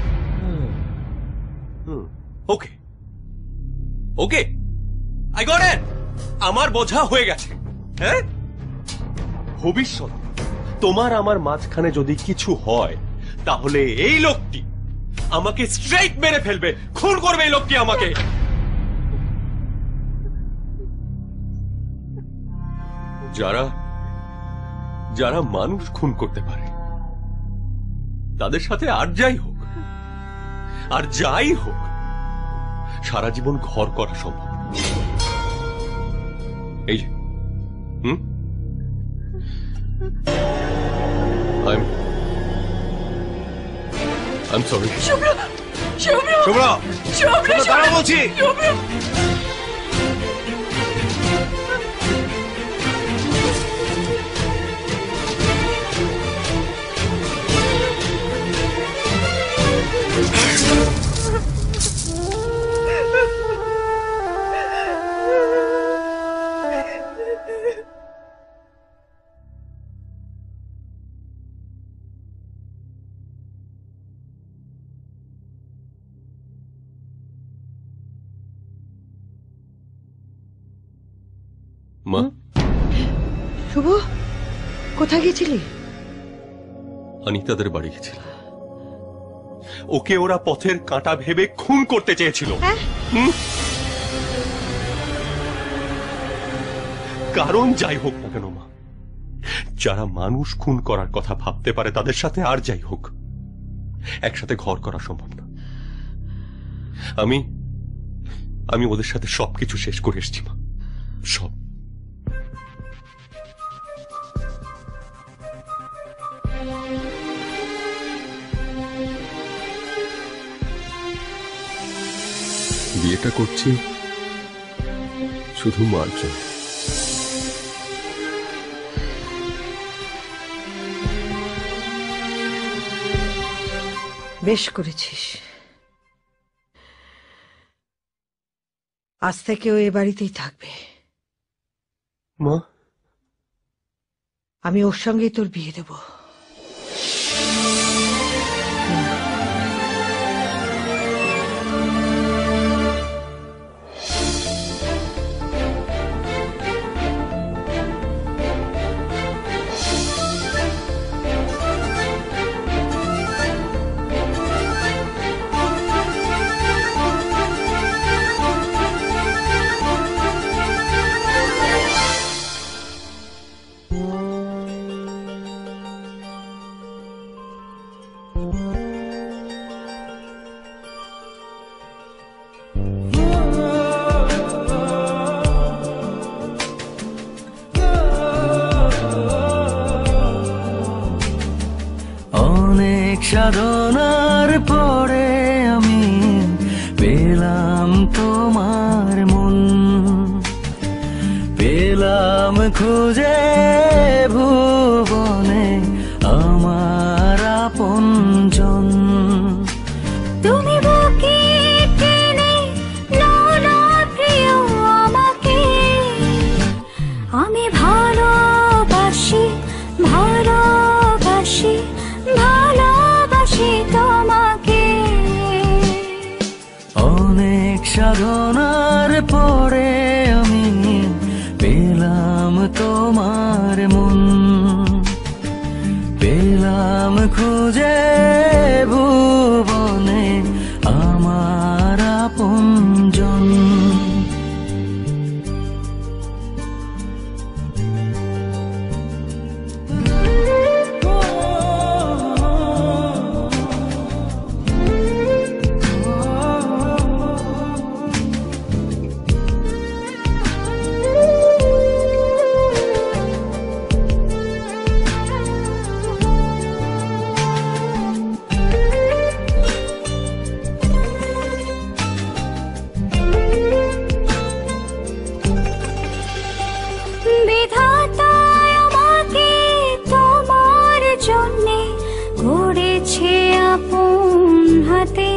S10: Okay okay, I got it. আমার বোঝা হয়ে গেছে। হ্যাঁ, ভবিষ্যৎ তোমার আমার মাঝখানে যদি কিছু হয় তাহলে এই লোকটি আমাকে স্ট্রেইট মেরে ফেলবে, খুন করবে এই লোকটি আমাকে। যারা যারা মানুষ খুন করতে পারে তাদের সাথে আর যাই হোক আর যাই হোক সারা জীবন ঘর করা সম্ভব। এই যে হুম I'm I'm sorry.
S11: শুভ্র শুভ্র
S10: শুভ্র
S11: শুভ্র
S10: দাঁড়াও বলছি।
S11: শুভ্র
S10: মা,
S17: শুভ কোথায় গেছিলি?
S10: অনিতাদের বাড়ি গেছিলাম। ওকে ওরা পথের কাঁটা ভেবে খুন করতে চেয়েছিল। হুম? কারণ যাই হোক না কেন মা, যারা মানুষ খুন করার কথা ভাবতে পারে তাদের সাথে আর যাই হোক একসাথে ঘর করা সম্ভব না। আমি আমি ওদের সাথে সবকিছু শেষ করে এসেছি মা, সব। বিয়েটা করছি শুধু মার জন্য।
S17: বেশ করেছিস। আজ থেকে ও এ বাড়িতেই থাকবে।
S10: মা,
S17: আমি ওর সঙ্গেই তোর বিয়ে দেব।
S9: অনেক সাধনার পরে আমি পেলাম তোমার মন, পেলাম খুঁজে ভুবনে আমার আপনজন।
S15: তুমি বুকে টেনে নাও না প্রিয় আমাকে, আমি ভালোবাসি ভালোবাসি ভালোবাসি তোমাকে।
S9: অনেক সাধনার পরে আমি পেলাম তোমার মন, পেলাম খুঁজে ভুবনে আমার আপনজন।
S15: বিধাতা আমাকে তোমার জন্যে গড়েছে আপন হাতে।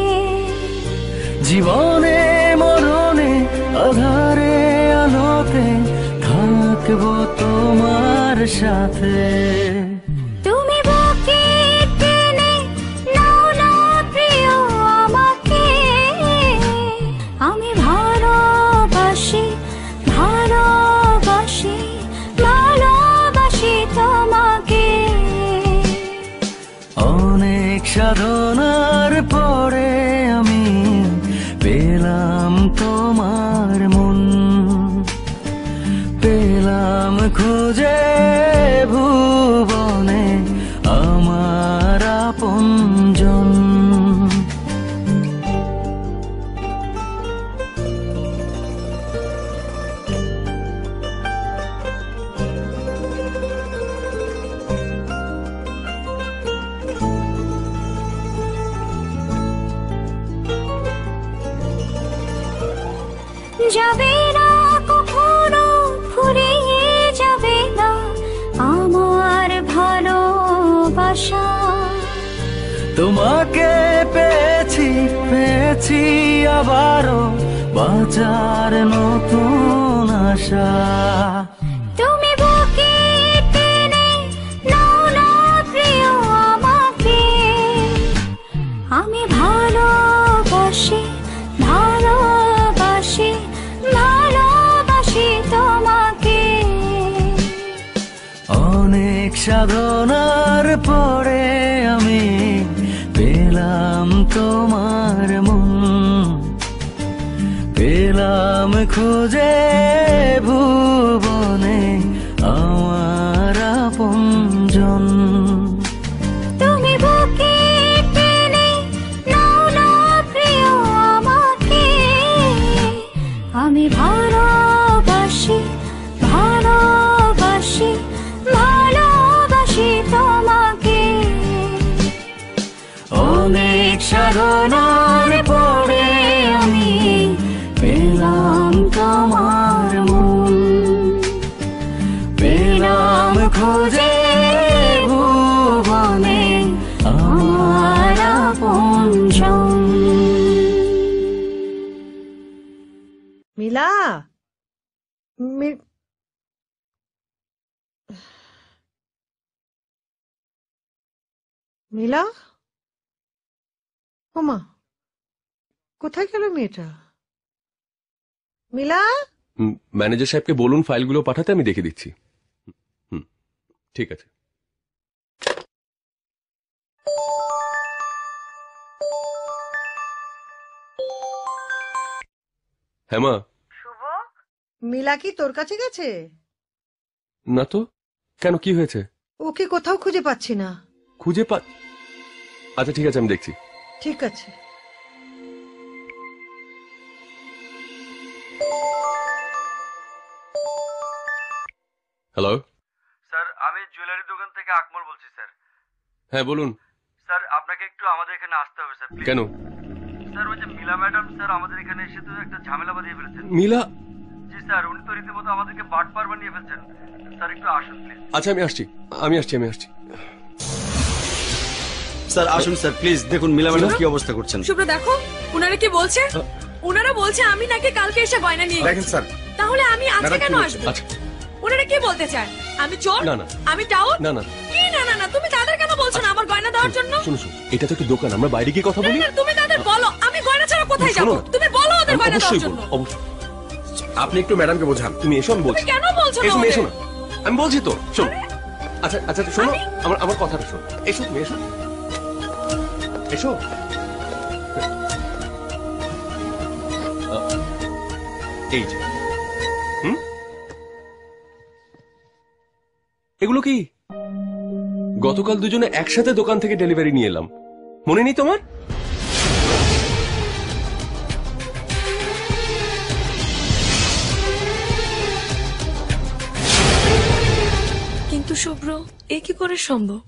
S9: জীবনে মরণে আধারে আলোতে থাকবো তোমার সাথে।
S15: তুমি বুকে টেনে নাও না প্রিয় আমাকে, আমি ভালোবাসি ভালোবাসি ভালোবাসি তোমাকে।
S9: অনেক সাধনার পরে আমি পেলাম তোমার মন, পেলাম খুঁজে ভুবনে আমার আপনজন।
S15: যাবে না কখনো ফুরিয়ে যাবে না আমার ভালোবাসা।
S9: তোমাকে পেয়েছি পেয়েছি আবারও বাঁচার নতুন আশা।
S15: তুমি বুকে টেনে নাও না প্রিয় আমাকে, আমি ভালোবাসি ভালোবাসি ভালোবাসি তোমাকে।
S9: অনেক সাধনার পরে আমি পেলাম তোমার মন, পেলাম খুঁজে ভুবনে আমার আপনজন।
S15: তুমি বুকে টেনে নাও না প্রিয় আমাকে, আমি ভালোবাসি ভালোবাসি ভালোবাসি তোমাকে।
S9: অনেক সাধনার পরে আমি পেলাম তোমার মন, পেলাম খুঁজে ভুবনে আমার আপনজন।
S17: মিলা মি- মিলা, ওমা কোথায় গেল মেয়েটা? মিলা,
S18: ম্যানেজার সাহেবকে বলুন ফাইলগুলো পাঠাতে, আমি দেখে দিচ্ছি। হুম, ঠিক আছে। হ্যাঁ মা।
S17: মিলা কি তোর কাছে গেছে?
S18: না তো, কেন কি হয়েছে?
S17: ওকে কোথাও খুঁজে পাচ্ছি না।
S18: খুঁজে পা আচ্ছা ঠিক আছে, আমি দেখছি।
S17: ঠিক আছে।
S18: হ্যালো।
S8: স্যার আমি জুয়েলারি দোকান থেকে আকমল বলছি স্যার।
S18: হ্যাঁ বলুন।
S8: স্যার আপনাকে একটু আমাদের এখানে আসতে হবে স্যার।
S18: কেন?
S8: স্যার ওই যে মিলা ম্যাডাম স্যার আমাদের এখানে এসে তো একটা ঝামেলা বাঁধিয়ে ফেলেছেন।
S18: মিলা?
S8: জি স্যার, উনি তো রীতিমতো আমাদেরকে বাটপার বানিয়ে ফেলছেন। স্যার একটু আসুন প্লিজ।
S18: আচ্ছা আমি আসছি আমি আসছি আমি আসছি
S8: স্যার আসুন স্যার প্লিজ, দেখুন মিলা ম্যাডাম কি অবস্থা করছেন।
S2: শুভ্র দেখো উনারা কি বলছে। উনারা বলছে আমি নাকি কালকে এসে গয়না নিয়ে
S21: দেখেন স্যার,
S2: তাহলে আমি আজকে কেন আসবো?
S18: আচ্ছা
S2: উনারা কি বলতে চায়? আমি চোর?
S18: না না
S2: আমি টাউট?
S18: না না
S2: কি না না না, তুমি তাদের কেন বলছো না আমার গয়না দেওয়ার জন্য?
S18: শুনো শুনো, এটা তো একটা দোকান, আমরা বাইরে গিয়ে কথা
S2: না,
S18: বলি।
S2: না, তুমি তাদের বলো আমি গয়না ছাড়া কোথায়
S18: শোনো
S2: যাব।
S18: না।
S2: তুমি বলো ওদের
S18: আমি
S2: গয়না দেওয়ার
S18: অবশ্যই
S2: জন্য।
S18: বলবো, অবশ্যই। আপনি একটু ম্যাডামকে বোঝান। তুমি এসো, আমি বলছি।
S2: তুমি কেন বলছো না
S18: এসো
S2: ওদের?
S18: এসো না, আমি বলছি তো, শোনো। আচ্ছা আচ্ছা শোনো, আমার আমার কথাটা শোনো। এসো তুমি এসো এসো। আহ, এই যে হুম এগুলো কি? গতকাল দুজনে একসাথে দোকান থেকে ডেলিভারি নিয়ে এলাম, মনে নেই তোমার?
S2: কিন্তু শুভ্র এ কি করে সম্ভব?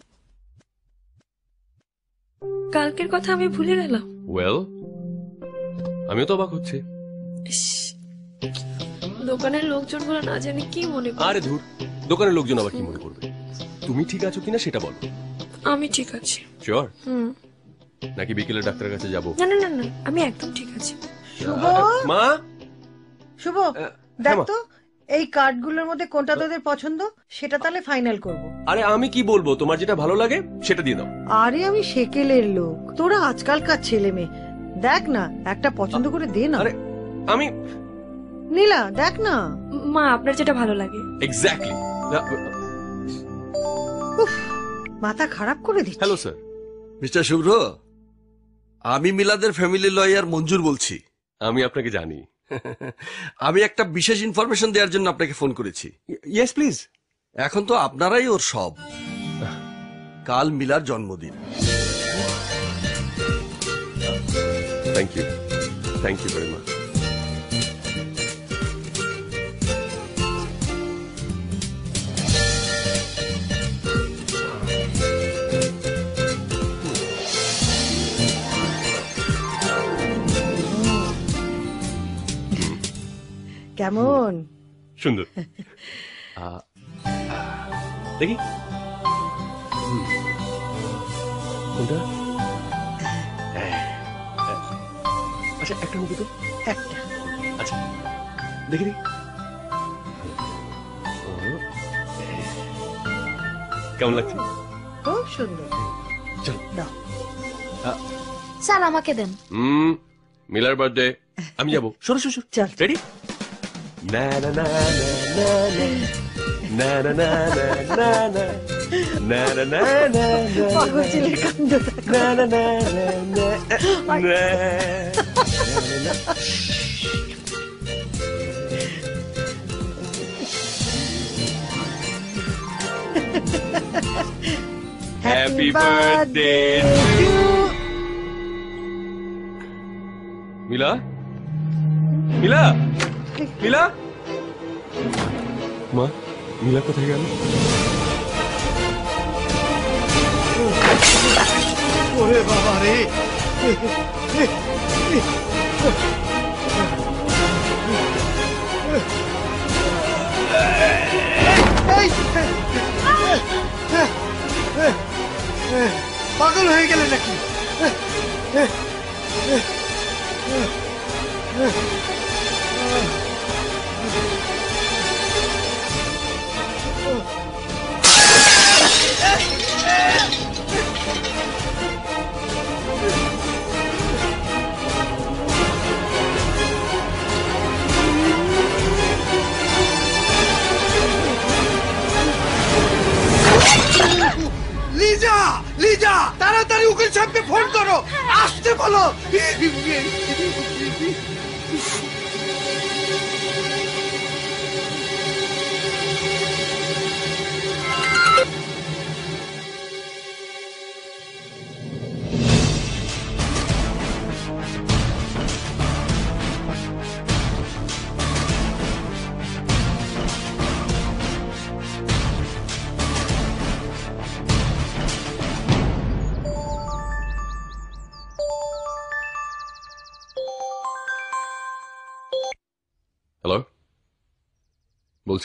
S2: কালকের কথা আমি ভুলে গেলাম।
S18: ওয়েল, আমিও তো অবাক হচ্ছি।
S2: ইস, দোকানের লোকজনগুলো না জানি কি মনে করে।
S18: আরে ধুর, দোকানের লোকজন আবার কি মনে করবে? তুমি ঠিক আছো কিনা সেটা বলো।
S2: আমি ঠিক আছি।
S18: শিওর?
S2: হুম।
S18: নাকি বিকেলে ডাক্তারের কাছে যাবো?
S2: না না না না, আমি একদম ঠিক আছি।
S17: শুভ,
S18: মা,
S17: শুভ দেখ তো এই কার্ডগুলোর মধ্যে কোনটা তোদের পছন্দ, সেটা তাহলে ফাইনাল করব।
S18: আরে আমি কি বলবো, তোমার যেটা ভালো লাগে সেটা দিয়ে দাও।
S17: আরে আমি সেকেলের লোক, তোরা আজকালকার ছেলে মেয়ে। দেখ না একটা পছন্দ করে দে না।
S18: আরে আমি
S17: নীলা দেখ না।
S2: মা আপনার যেটা ভালো লাগে।
S18: এক্স্যাক্টলি।
S17: মাথা খারাপ করে দিচ্ছে।
S18: Hello sir.
S4: মিস্টার শুভ্র, আমি মিলাদের ফ্যামিলি লয়ার মঞ্জুর বলছি।
S18: আমি আপনাকে জানি।
S4: আমি একটা বিশেষ ইনফরমেশন দেওয়ার জন্য আপনাকে ফোন করেছি।
S18: Yes please.
S4: এখন তো আপনারাই ওর সব। কাল মিলার জন্মদিন।
S18: Thank you, thank you very much.
S17: কেমন?
S18: সুন্দর। আহ, দেখি হুম। কোনটা? হ্যাঁ। আচ্ছা একটা নেবো তো।
S17: একটা।
S18: আচ্ছা দেখি দেখি। ও, কেমন লাগছে?
S17: খুব সুন্দর।
S18: চল
S17: দাও।
S7: স্যার আমাকে দেন।
S18: হুম মিলার বার্থডে আমি যাবো। সরো সরো সরো।
S17: চল।
S18: রেডি? না না না না না না না না না না না না না না
S17: পাগল ছেলের কাণ্ড
S18: না না না না না না। Happy birthday to মিলা মিলা মিলা মা মিলা কোথায় গেল?
S4: ওরে বাবা রে পাগল হয়ে গেলে নাকি? লিজা লিজা তাড়াতাড়ি উকিল সাহেবকে ফোন করো, আসতে বলো।
S18: হ্যালো বলছি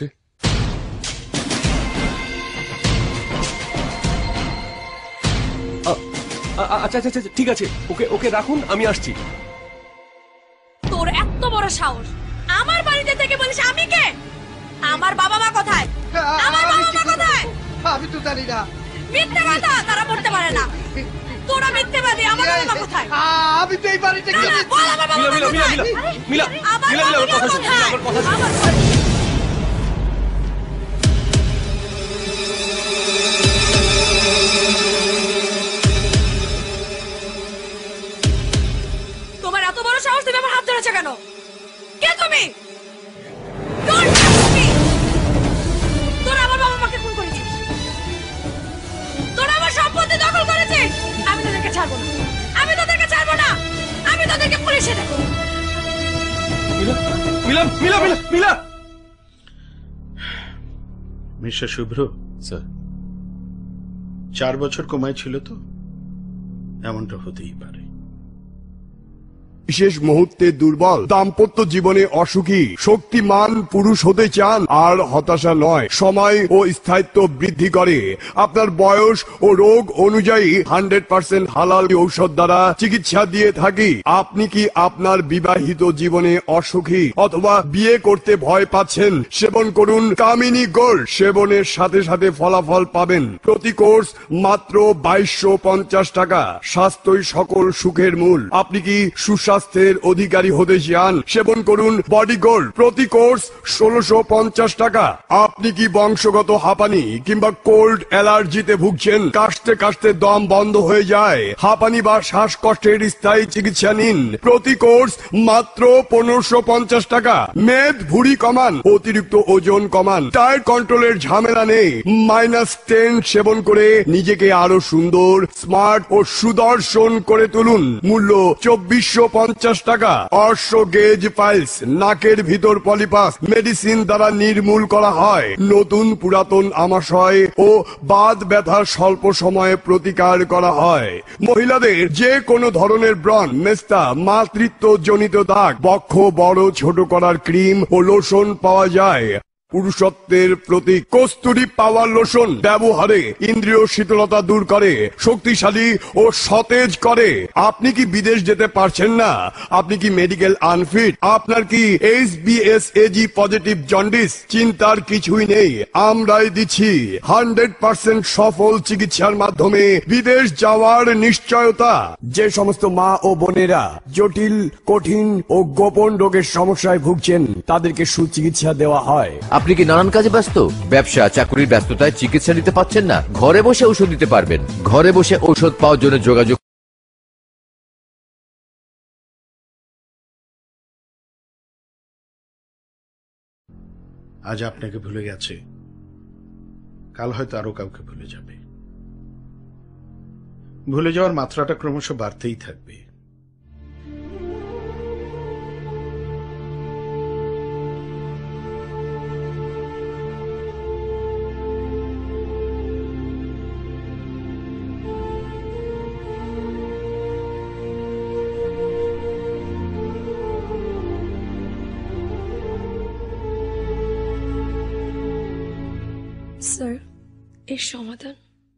S18: আচ্ছা আচ্ছা আচ্ছা ঠিক আছে ওকে ওকে রাখুন আমি আসছি।
S2: তোর এত বড় সাহস আমার বাড়িতে থেকে বলিস আমি কে? আমার বাবা মা কোথায়? আমার বাবা মা কোথায়?
S4: আমি তো জানি না।
S2: মিথ্যে কথা, তারা পড়তে পারে না। তোরা মিথ্যেবাদী। আমার বাবা মা কোথায়?
S4: আমি তো এই বাড়িতে
S2: না, না, বল আমার বাবা মা
S18: মিলা মিলা
S2: কোথায়?
S18: মিলা
S2: আমার
S18: মিলা মিলা
S2: বাবা
S18: আমার
S2: মা
S18: কথা শোন
S2: কোথায়?
S18: আমার কথা শোন।
S2: তোমার এত বড় সাহস, তুমি আমার হাত ধরেছো কেন? কে তুমি? তোর কে তুমি? তোরা আমার বাবা মাকে খুন করেছিস, তোরা আমার সম্পত্তি দখল করেছিস। আমি তোদেরকে ছাড়বো না, আমি তোদেরকে ছাড়বো না, আমি তোদেরকে পুলিশে দেবো।
S18: মিলা মিলা মিলা মিলা মিলা
S19: মিস্টার শুভ্র
S18: স্যার
S19: চার বছর কমায় ছিল তো এমনটা হতেই পারে।
S20: বিশেষ মুহূর্তে দুর্বল, দাম্পত্য জীবনে অসুখী, শক্তিমান পুরুষ হতে চান আর হতাশা নয়, সময় ও স্থায়িত্ব বৃদ্ধি করে। আপনার বয়স ও রোগ অনুযায়ী হান্ড্রেড পার্সেন্ট হালাল ঔষধ দ্বারা চিকিৎসা দিয়ে থাকি। আপনি কি আপনার বিবাহিত জীবনে অসুখী অথবা বিয়ে করতে ভয় পাচ্ছেন? সেবন করুন কামিনী গোল্ড। সেবনের সাথে সাথে ফলাফল পাবেন। প্রতি কোর্স মাত্র বাইশশো পঞ্চাশ টাকা। স্বাস্থ্যই সকল সুখের মূল। আপনি কি সুস্বাস্থ্য স্বাস্থ্যের অধিকারী হতে চান? সেবন করুন বডি গোল্ড। প্রতি কোর্স ষোলোশো পঞ্চাশ টাকা। আপনি কি বংশগত হাঁপানি কিংবা কোল্ড অ্যালার্জিতে ভুগছেন? কাশতে কাশতে দম বন্ধ হয়ে যায়? হাঁপানি বা শ্বাসকষ্টের স্থায়ী চিকিৎসা নিন। প্রতি কোর্স মাত্র পনেরোশো পঞ্চাশ টাকা। মেদ ভুঁড়ি কমান, অতিরিক্ত ওজন কমান, ডায়েট কন্ট্রোলের ঝামেলা নেই। মাইনাস টেন সেবন করে নিজেকে আরো সুন্দর, স্মার্ট ও সুদর্শন করে তুলুন। মূল্য চব্বিশশো পঞ্চাশ টাকা। অর্শ গেজ পাইলস, নাকের ভিতর পলিপাস মেডিসিন দ্বারা নির্মূল করা হয়। নতুন পুরাতন আমাশয় ও বাত ব্যথার স্বল্প সময়ে প্রতিকার করা হয়। মহিলাদের যে কোনো ধরনের ব্রণ, মেস্তা, মাতৃত্ব জনিত দাগ, বক্ষ বড় ছোট করার ক্রিম ও লোশন পাওয়া যায়। পুরুষত্বের প্রতি কস্তুরী পাওয়ার লোশন ব্যবহারে ইন্দ্রিয় শীতলতা দূর করে, শক্তিশালী ও সতেজ করে। আপনি কি বিদেশ যেতে পারছেন না? আপনি কি মেডিকেল আনফিট? আপনার কি H B S A G positive jaundice? চিন্তার কিছুই নেই, আমরাই দিচ্ছি হান্ড্রেড পার্সেন্ট সফল চিকিৎসার মাধ্যমে বিদেশ যাওয়ার নিশ্চয়তা। যে সমস্ত মা ও বোনেরা জটিল, কঠিন ও গোপন রোগের সমস্যায় ভুগছেন তাদেরকে সুচিকিৎসা দেওয়া হয়।
S5: আপনি কি নানান কাজে ব্যস্ত? ব্যবসা চাকরির ব্যস্ততায় চিকিৎসা নিতে পাচ্ছেন না? ঘরে বসে ঔষধ দিতে পারবেন। ঘরে বসে ঔষধ পাওয়ার জন্য যোগাযোগ।
S19: আজ আপনাকে ভুলে গেছে, কাল হয়তো আরো কাউকে ভুলে যাবে। ভুলে যাওয়ার মাত্রাটা ক্রমশ বাড়তেই থাকবে।
S2: স্যার, এর সমাধান?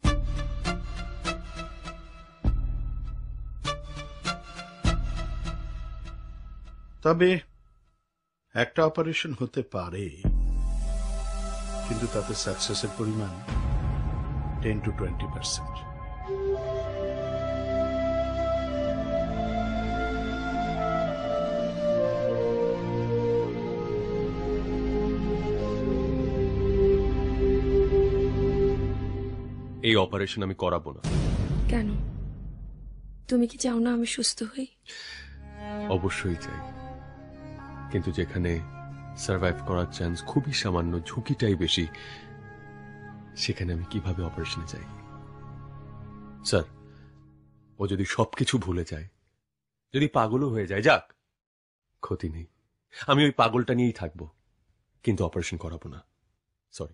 S19: তবে একটা অপারেশন হতে পারে, কিন্তু তাতে সাকসেসের পরিমাণ টেন টু টোয়েন্টি পার্সেন্ট।
S18: এই অপারেশন আমি করাবো না।
S2: কেন? তুমি কি চাও না আমি সুস্থ হই?
S18: অবশ্যই চাই, কিন্তু যেখানে সার্ভাইভ করার চান্স খুবই সামান্য, ঝুঁকিটাই বেশি, সেখানে আমি কিভাবে অপারেশনে যাই? স্যার, ও যদি সবকিছু ভুলে যায়, যদি পাগলও হয়ে যায়, যাক, ক্ষতি নেই। আমি ওই পাগলটা নিয়েই থাকবো, কিন্তু অপারেশন করাবো না। সরি।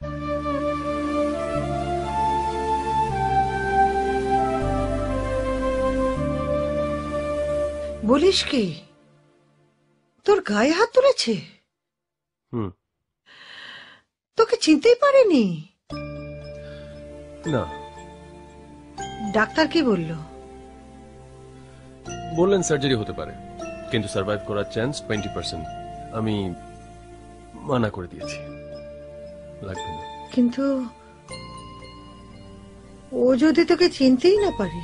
S17: বলিস কি, তোর গায়ে হাত তুলেছে?
S18: হুম।
S17: তোকে চিনতেই পারেনি?
S18: না।
S17: ডাক্তার কি বলল?
S18: বললেন সার্জারি হতে পারে, কিন্তু সার্ভাইভ করার চান্স টোয়েন্টি পার্সেন্ট। আমি মানা করে দিয়েছি, লাগবে না।
S17: কিন্তু ও যদি তোকে চিনতেই না পারে,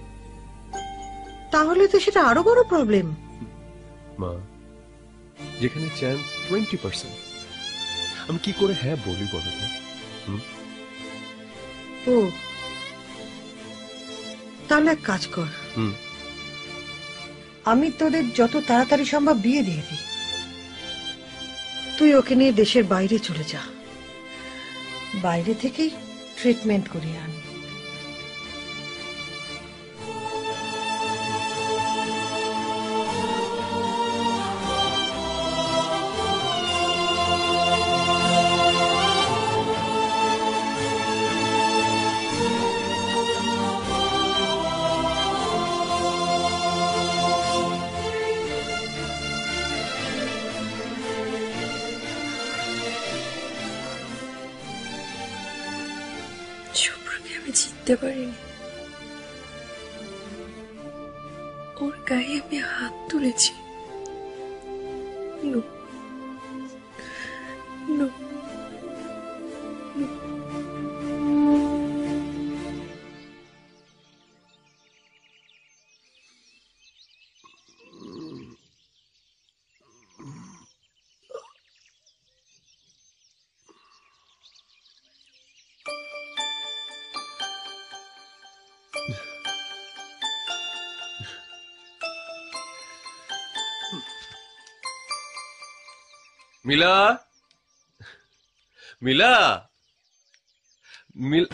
S17: তাহলে তো সেটা আরো বড় প্রবলেম।
S18: মা, যেখানে চান্স টোয়েন্টি পার্সেন্ট, আমি কি করে হ্যাঁ বলি বলো তো?
S17: ও, তাহলে এক কাজ কর, আমি তোদের যত তাড়াতাড়ি সম্ভব বিয়ে দিয়ে দিই। তুই ওকে নিয়ে দেশের বাইরে চলে যা, বাইরে থেকেই ট্রিটমেন্ট করিয়ে আন।
S2: শুভ্রকে আমি চিনতে পারিনি, ওর গায়ে আমি হাত তুলেছি। No, no, no.
S18: Mila, Mila, মিল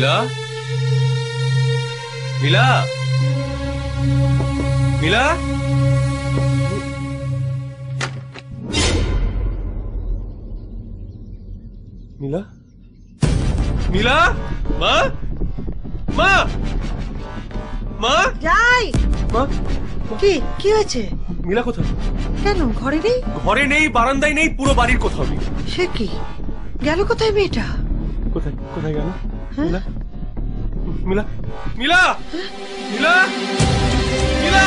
S18: মিলা মিলা মিলা মিলা মিলা মা মা মা
S17: যাই
S18: মা
S17: কি কি হয়েছে?
S18: মিলা কোথায়?
S17: কেন ঘরে নেই?
S18: ঘরে নেই, বারান্দায় নেই, পুরো বাড়ির কোথাও নেই।
S17: সে কি গেল কোথায় মেয়েটা?
S18: কোথায় কোথায় গেল? মিলা মিলা মিলা মিলা মিলা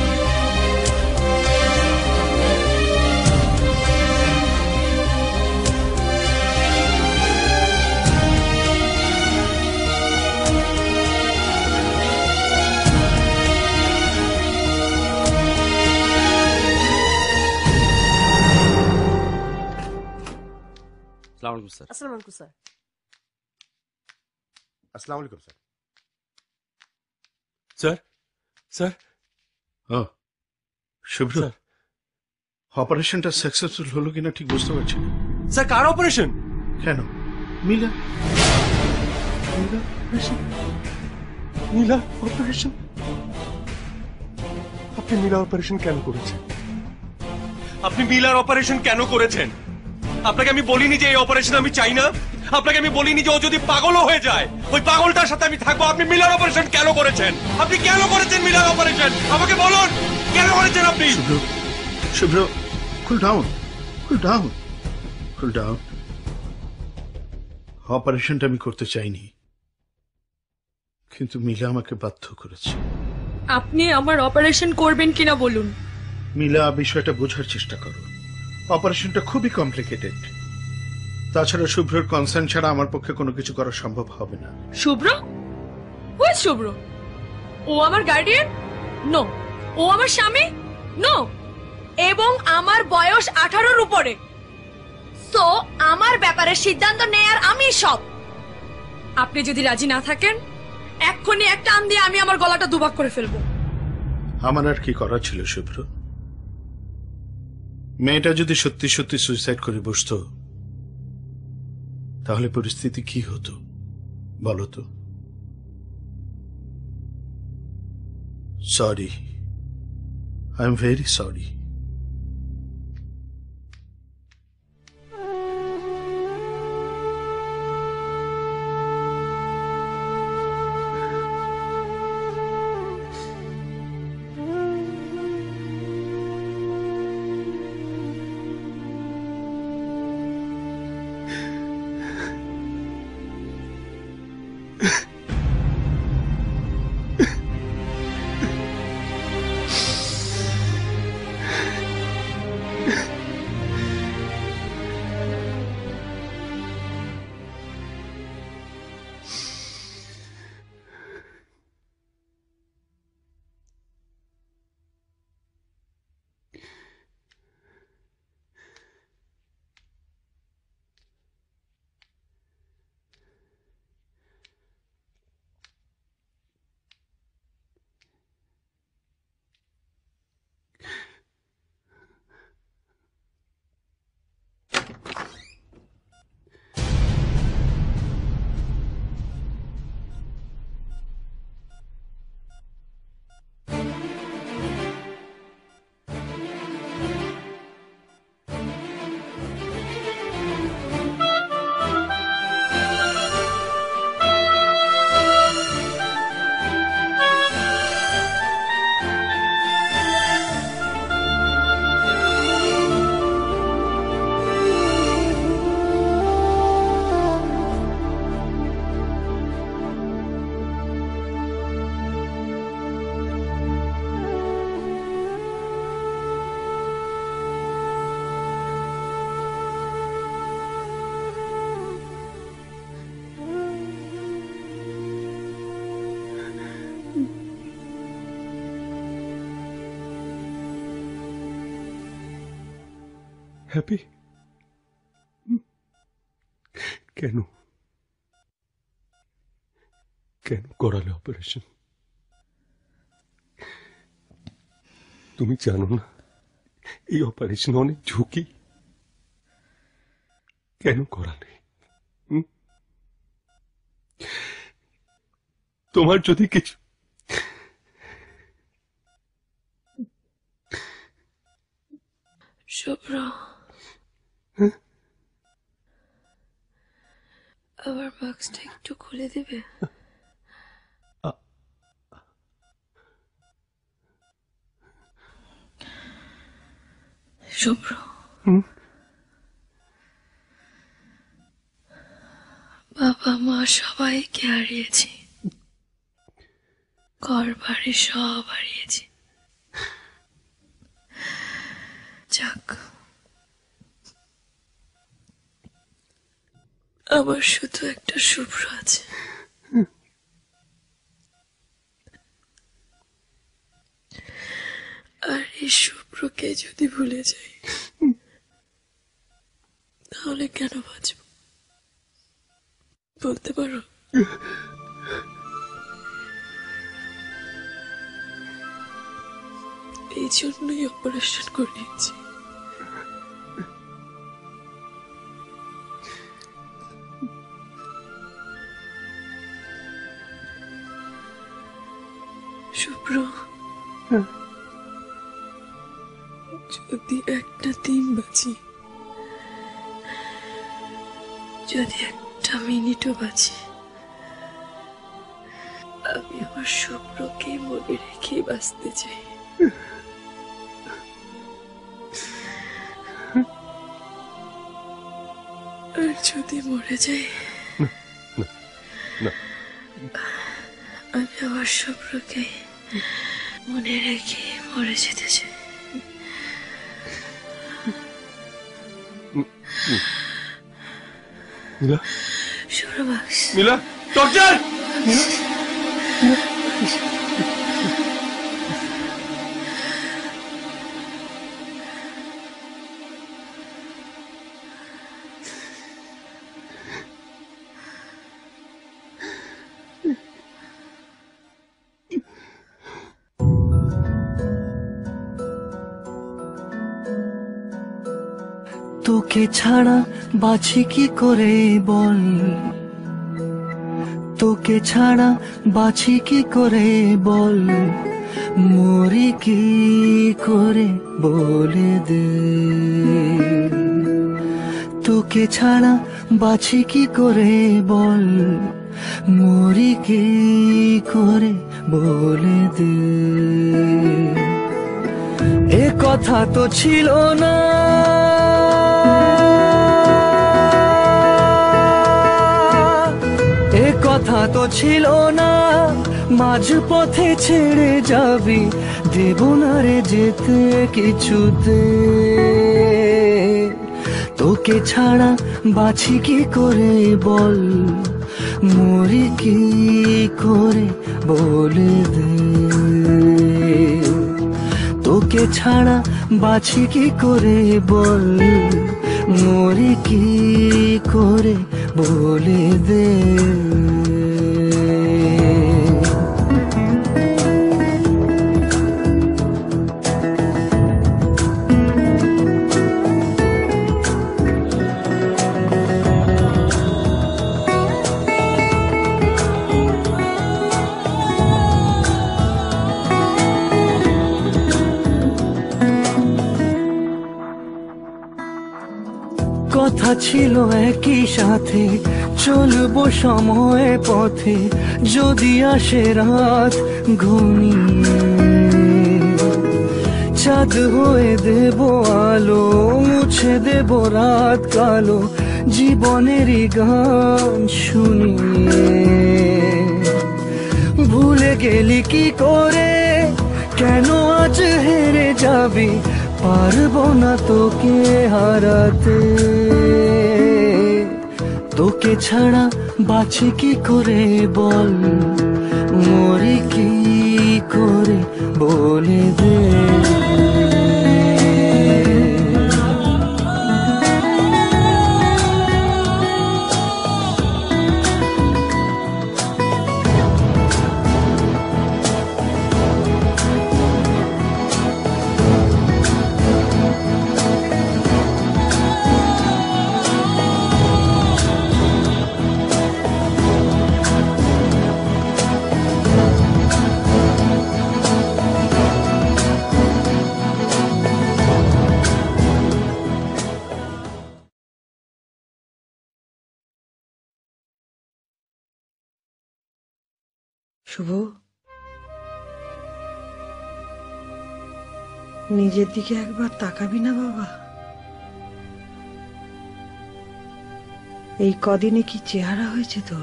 S6: আসসালামু আলাইকুম স্যার।
S11: আসসালামু আলাইকুম স্যার।
S19: আসসালামু আলাইকুম স্যার।
S18: স্যার স্যার
S19: ও শুভ্র, অপারেশনটা সাকসেসফুল হলো কিনা ঠিক বুঝতে পারছি না।
S18: স্যার কার অপারেশন?
S19: কেন? মিলা
S18: মিলা অপারেশন মিলা অপারেশন আপনি মিলা অপারেশন কেন করেছেন? আপনি মিলার অপারেশন কেন করেছেন? আপনাকে আমি বলিনি যে এই অপারেশন আমি চাই না? আপনাকে আমি বলিনি যে ও যদি পাগলও হয়ে যায় ওই পাগলটার সাথে আমি থাকবো? আপনি মিলার অপারেশন কেন করেছেন? আপনি কেন করেছেন মিলার অপারেশন? আমাকে বলুন কেন করেছেন আপনি?
S19: Shubhro, Shubhro, cool down, cool down, cool down. অপারেশনটা আমি করতে চাইনি, কিন্তু মিলা আমাকে বাধ্য করেছে।
S2: আপনি আমার অপারেশন করবেন কিনা বলুন।
S19: মিলা, বিষয়টা বোঝার চেষ্টা করো। অপারেশনটা খুবই কমপ্লিকেটেড। তাছাড়া শুভ্রর কনসার্ন ছাড়া আমার পক্ষে কোনো কিছু করা সম্ভব হবে না।
S2: শুভ্র? হু ইজ শুভ্র? ও আমার গার্ডিয়ান? নো। ও আমার স্বামী? নো। এবং আমার বয়স আঠারোর উপরে। সো আমার ব্যাপারে সিদ্ধান্ত নেয়ার আমি সব। আপনি যদি রাজি না থাকেন এক্ষুনি একটা টান দিয়ে আমি আমার গলাটা দুভাগ করে ফেলবো।
S19: আমার আর কি করা ছিল শুভ্র? মেয়েটা যদি সত্যি সত্যি সুইসাইড করে বসতো তাহলে পরিস্থিতি কি হতো বলো তো? Sorry, I am very sorry.
S18: Happy? কেন কেন করালে অপারেশন? তুমি জানো না এই অপারেশন অনেক ঝুঁকি? কেন করালে?
S12: তোমার যদি কিছু
S2: শুভ্র, আবার বাক্সটা একটু খুলে দেবে? শুভ্র, বাবা মা সবাইকে হারিয়েছি, ঘর বাড়ি সব হারিয়েছি। যাক, আমার শুধু একটা শুভ্র আছে। আর এই শুভ্রকে যদি ভুলে যাই তাহলে কেন বাঁচব বলতে পারো? এই জন্যই অপারেশন করিয়েছি। শুভ্র, যদি একটা দিন বাঁচি, যদি একটা মিনিটও বাঁচি, আমি আমার শুভ্রকে মনে রেখে বাঁচতে চাই। আর যদি মরে যাই, আমি আমার শুভ্রকে মনে রেখে মরে যেতে চাই।
S12: মিলা,
S2: শুভ্র বাক্স,
S12: মিলা, ডক্টর!
S9: তোকে ছাড়া বাঁচি কি করে বল, তোকে ছাড়া বাঁচি কি করে বল, মরি কি করে বলে দে। তোকে ছাড়া বাঁচি কি করে বল, মরি কি করে বলে দে। এ কথা তো ছিল না, এ কথা তো ছিল না, মাঝ পথে ছেড়ে যাবি, দেব না রে যেতে কিছুতে। তোকে ছাড়া বাঁচি কি করে বল, মরি কি করে বলে দে। তোকে ছাড়া বাঁচি কি করে বল, মরি কি করে বলে দে। কথা ছিল একই সাথে চলবো সময় পথে, যদি আসে রাত ঘনিয়ে চাঁদ হয়ে দেব আলো, মুছে দেব রাত কালো, জীবনেরই গান শুনিয়ে। ভুলে গেলি কি করে, কেন আজ হেরে যাবি, পারবো না তোকে হারাতে। তোকে ছাড়া বাঁচি কি করে বল, মরি কি করে বলে দে।
S17: শুভ, নিজের দিকে একবার তাকাবি না বাবা? এই কদিনে কি চেহারা হয়েছে তোর?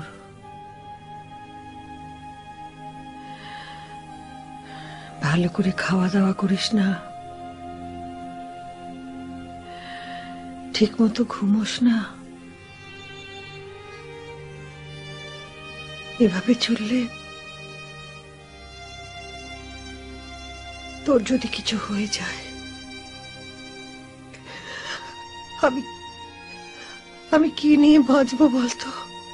S17: ভালো করে খাওয়া দাওয়া করিস না, ঠিক মতো ঘুমোস না। এভাবে চললে তোর যদি কিছু হয়ে যায়, আমি আমি কি নিয়ে বাঁচবো বলতো?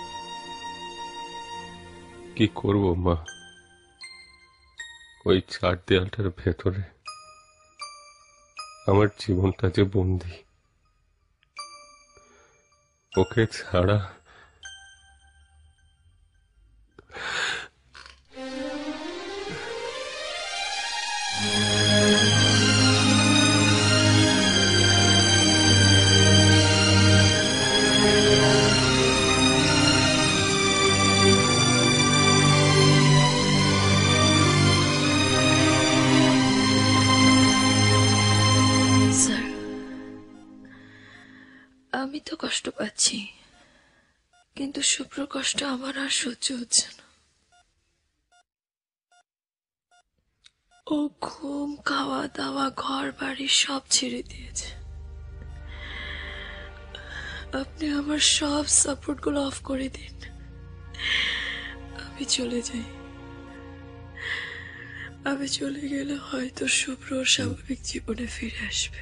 S18: কি করব মা, ওই চার দেয়ালটার ভেতরে আমার জীবনটা যে বন্দি। ওকে ছাড়া
S6: স্যার, আমি তো কষ্ট পাচ্ছি, কিন্তু শুভ্র কষ্ট আমার আর সহ্য হচ্ছে না। ও ঘুম, খাওয়া দাওয়া, ঘর বাড়ি সব ছেড়ে দিয়েছে। আপনি আমার সব সাপোর্ট গুলো অফ করে দিন, আমি চলে যাই। আমি চলে গেলে হয়তো শুভ্র স্বাভাবিক জীবনে ফিরে আসবে।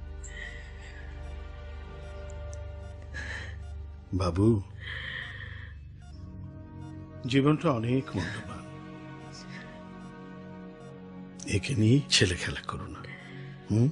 S19: বাবু, জীবনটা অনেক মূল্যবান, একে নিয়ে ছেলে খেলা করো না। হুম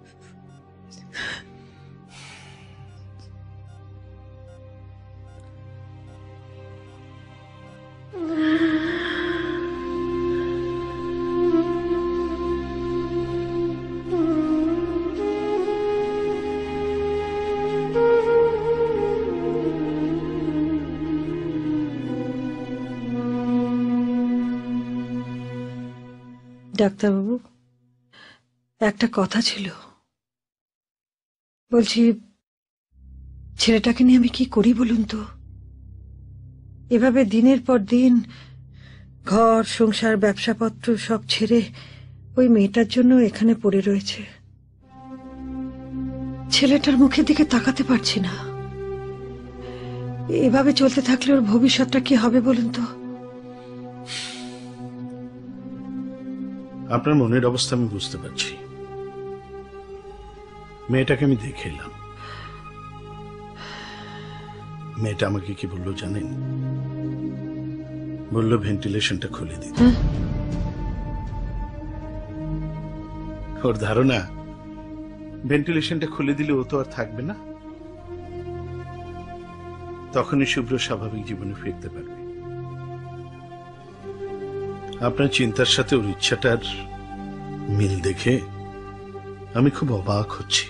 S17: ডাক্তারবাবু, একটা কথা ছিল। বলছি, ছেলেটাকে নিয়ে আমি কি করি বলুন তো? এভাবে দিনের পর দিন ঘর সংসার ব্যবসাপত্র সব ছেড়ে ওই মেয়েটার জন্য এখানে পড়ে রয়েছে। ছেলেটার মুখের দিকে তাকাতে পারছি না। এভাবে চলতে থাকলে ওর ভবিষ্যৎটা কি হবে বলুন তো?
S19: আপনার মনের অবস্থা আমি বুঝতে পারছি। মেয়েটাকে আমি দেখে এলাম। মেয়েটা আমাকে কি বললো জানেন? বললো ভেন্টিলেশনটা খুলে দিতে। ওর ধারণা ভেন্টিলেশনটা খুলে দিলে ও তো আর থাকবে না, তখনই শুভ্র স্বাভাবিক জীবনে ফিরতে পারবে। আপনার চিন্তার সাথে ওর ইচ্ছাটার মিল দেখে আমি খুব অবাক হচ্ছি।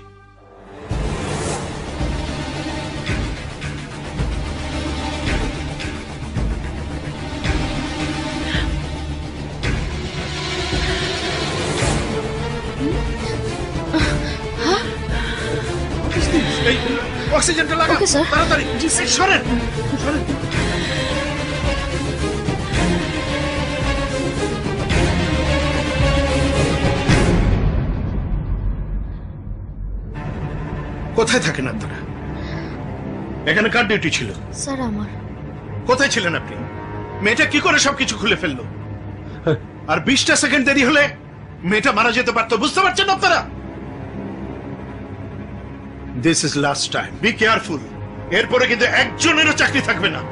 S19: অক্সিজেনটা লাগা তাড়াতাড়ি, সরেন সরেন। কোথায় থাকেন আপনারা? এখানে কার ডিউটি ছিল?
S7: স্যার আমার।
S19: কোথায় ছিলেন আপনি? মেয়েটা কি করে সবকিছু খুলে ফেললো? আর বিশটা সেকেন্ড দেরি হলে মেয়েটা মারা যেতে পারতো, বুঝতে পারছেন আপনারা? This is last time, be careful. এরপরে কিন্তু একজনেরও চাকরি থাকবে না।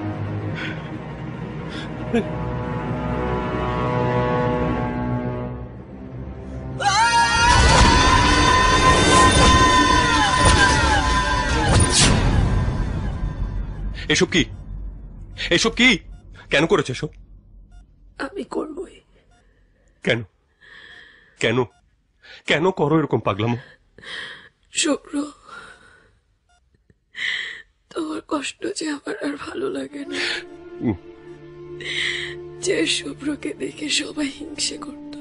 S18: এসব কি? এসব কি? কেন করেছে এসব?
S6: আমি করবই।
S18: কেন কেন কেন করো এরকম পাগলামো?
S6: শুভ্র, তোমার কষ্ট যে আমার আর ভালো লাগে না। যে শুভ্রকে দেখে সবাই হিংসে করত,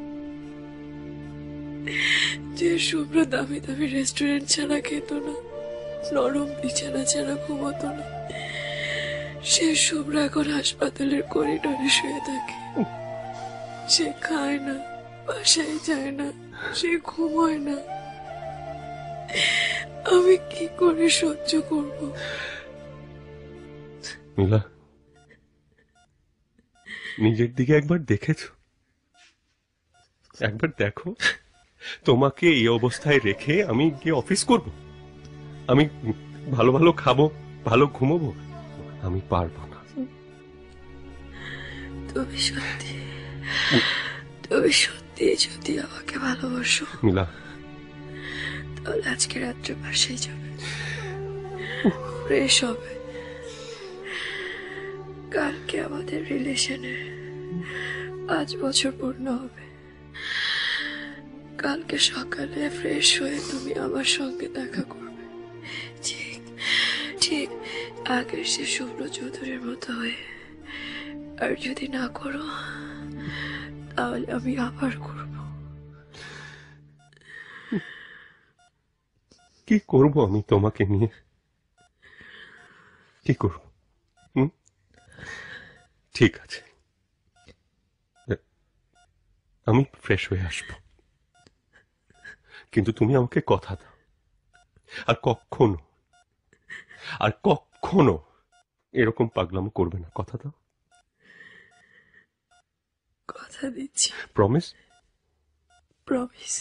S6: যে শুভ্র দামি দামি রেস্টুরেন্ট ছাড়া খেত না, নরম বিছানা ছাড়া ঘুমতো না, সে শুভ্র এখন হাসপাতালের করিডোরে শুয়ে থাকে। সে খায় না, বাসায় যায় না, সে ঘুমোয় না। আমি কি করে সহ্য করব?
S12: মিলা, নিজের দিকে একবার দেখেছ? একবার দেখো, তোমাকে এই অবস্থায় রেখে আমি গিয়ে অফিস করব? আমি ভালো ভালো খাবো, ভালো ঘুমোবো? আমি পারবো না।
S6: তুমি সত্যি তুমি সত্যি যদি আমাকে ভালোবাসো
S12: মিলা,
S6: তাহলে আজকে রাত্রে বাসায় যাবে, ফ্রেশ হবে। কালকে আমাদের রিলেশনের পাঁচ বছর পূর্ণ হবে। কালকে সকালে ফ্রেশ হয়ে তুমি আমার সঙ্গে দেখা করবে, ঠিক ঠিক আগের সে শুভ্র চৌধুরীর মতো হয়ে। আর যদি না করো তাহলে আমি আবার করব।
S12: কি করব আমি তোমাকে নিয়ে? কি করব? হুম, ঠিক আছে, আমি ফ্রেশ হয়ে আসবো, কিন্তু তুমি আমাকে কথা দাও, আর কখনো আর কখনো এরকম পাগলামো করবে না। কথা দাও।
S6: কথা দিচ্ছি।
S12: প্রমিস?
S6: প্রমিস।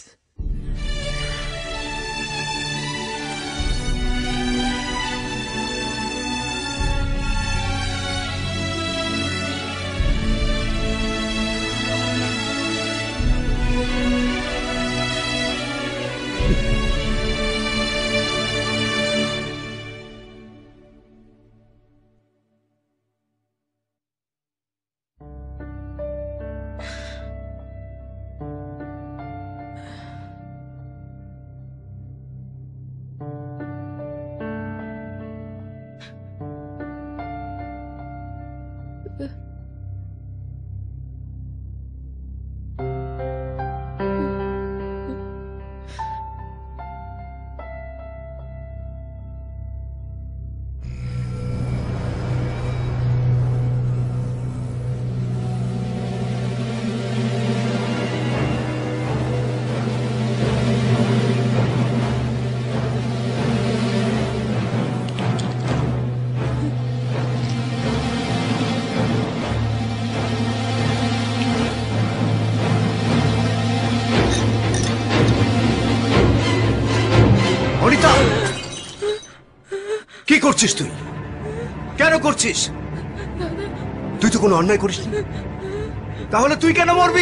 S1: কি করছিস তুই? কেন করছিস? তুই তো কোনো অন্যায় করিসনি, তাহলে তুই কেন মরবি?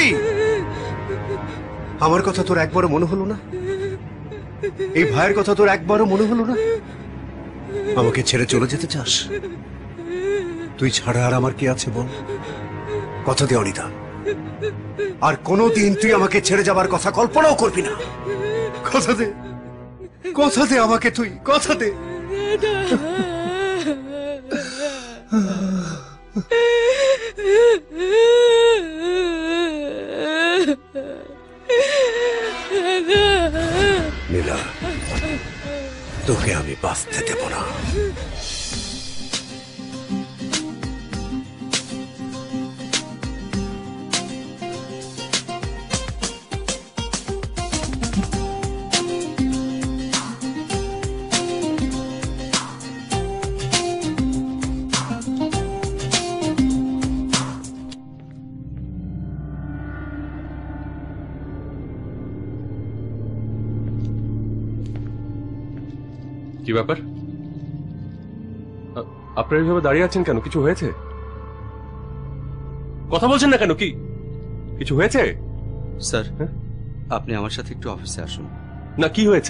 S1: আমার কথা তোর একবারও মনে হলো না? এই ভাইয়ের কথা তোর একবারও মনে হলো না? আমাকে ছেড়ে চলে যেতে চাস? তুই ছাড়া আর আমার কি আছে বল? কথা দে অনিতা, আর কোনোদিন তুই আমাকে ছেড়ে যাবার কথা কল্পনাও করবি না। কথা দে, কথা দে আমাকে, তুই কথা দে। নীলা, তোকে আমি বাঁচতে দেব না।
S12: কি ব্যাপার? আপনারা এইভাবে দাঁড়িয়ে আছেন কেন? কিছু হয়েছে? কথা বলছেন না কেন? কি কিছু হয়েছে?
S8: স্যার, আপনি আমার সাথে একটু অফিসে আসুন।
S12: না, কি হয়েছে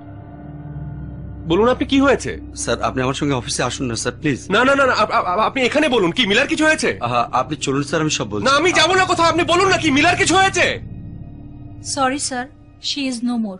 S12: বলুন। আপনি কি হয়েছে?
S8: স্যার, আপনি আমার সঙ্গে অফিসে আসুন না স্যার, প্লিজ।
S12: না না না, আপনি এখানে বলুন। কি মিলার কিছু হয়েছে?
S8: আপনি চলুন স্যার, আমি সব বলছি।
S12: না, আমি যাবো না কোথাও। আপনি বলুন না, কি মিলার কিছু হয়েছে?
S13: Sorry sir, she is no more.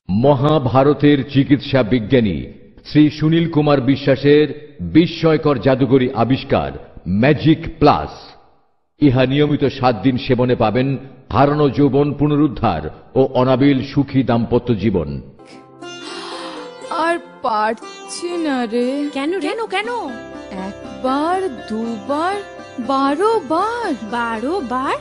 S5: মহাভারতের চিকিৎসা বিজ্ঞানী শ্রী সুনীল কুমার বিশ্বাসের বিস্ময়কর জাদুকরী আবিষ্কার ম্যাজিক প্লাস। ইহা নিয়মিত সাত দিন সেবনে পাবেন হারানো যৌবন পুনরুদ্ধার ও অনাবিল সুখী দাম্পত্য জীবন।
S6: আর পারছি না রে।
S2: কেন কেন কেন?
S6: একবার দুবার বারো বার
S2: বারো বার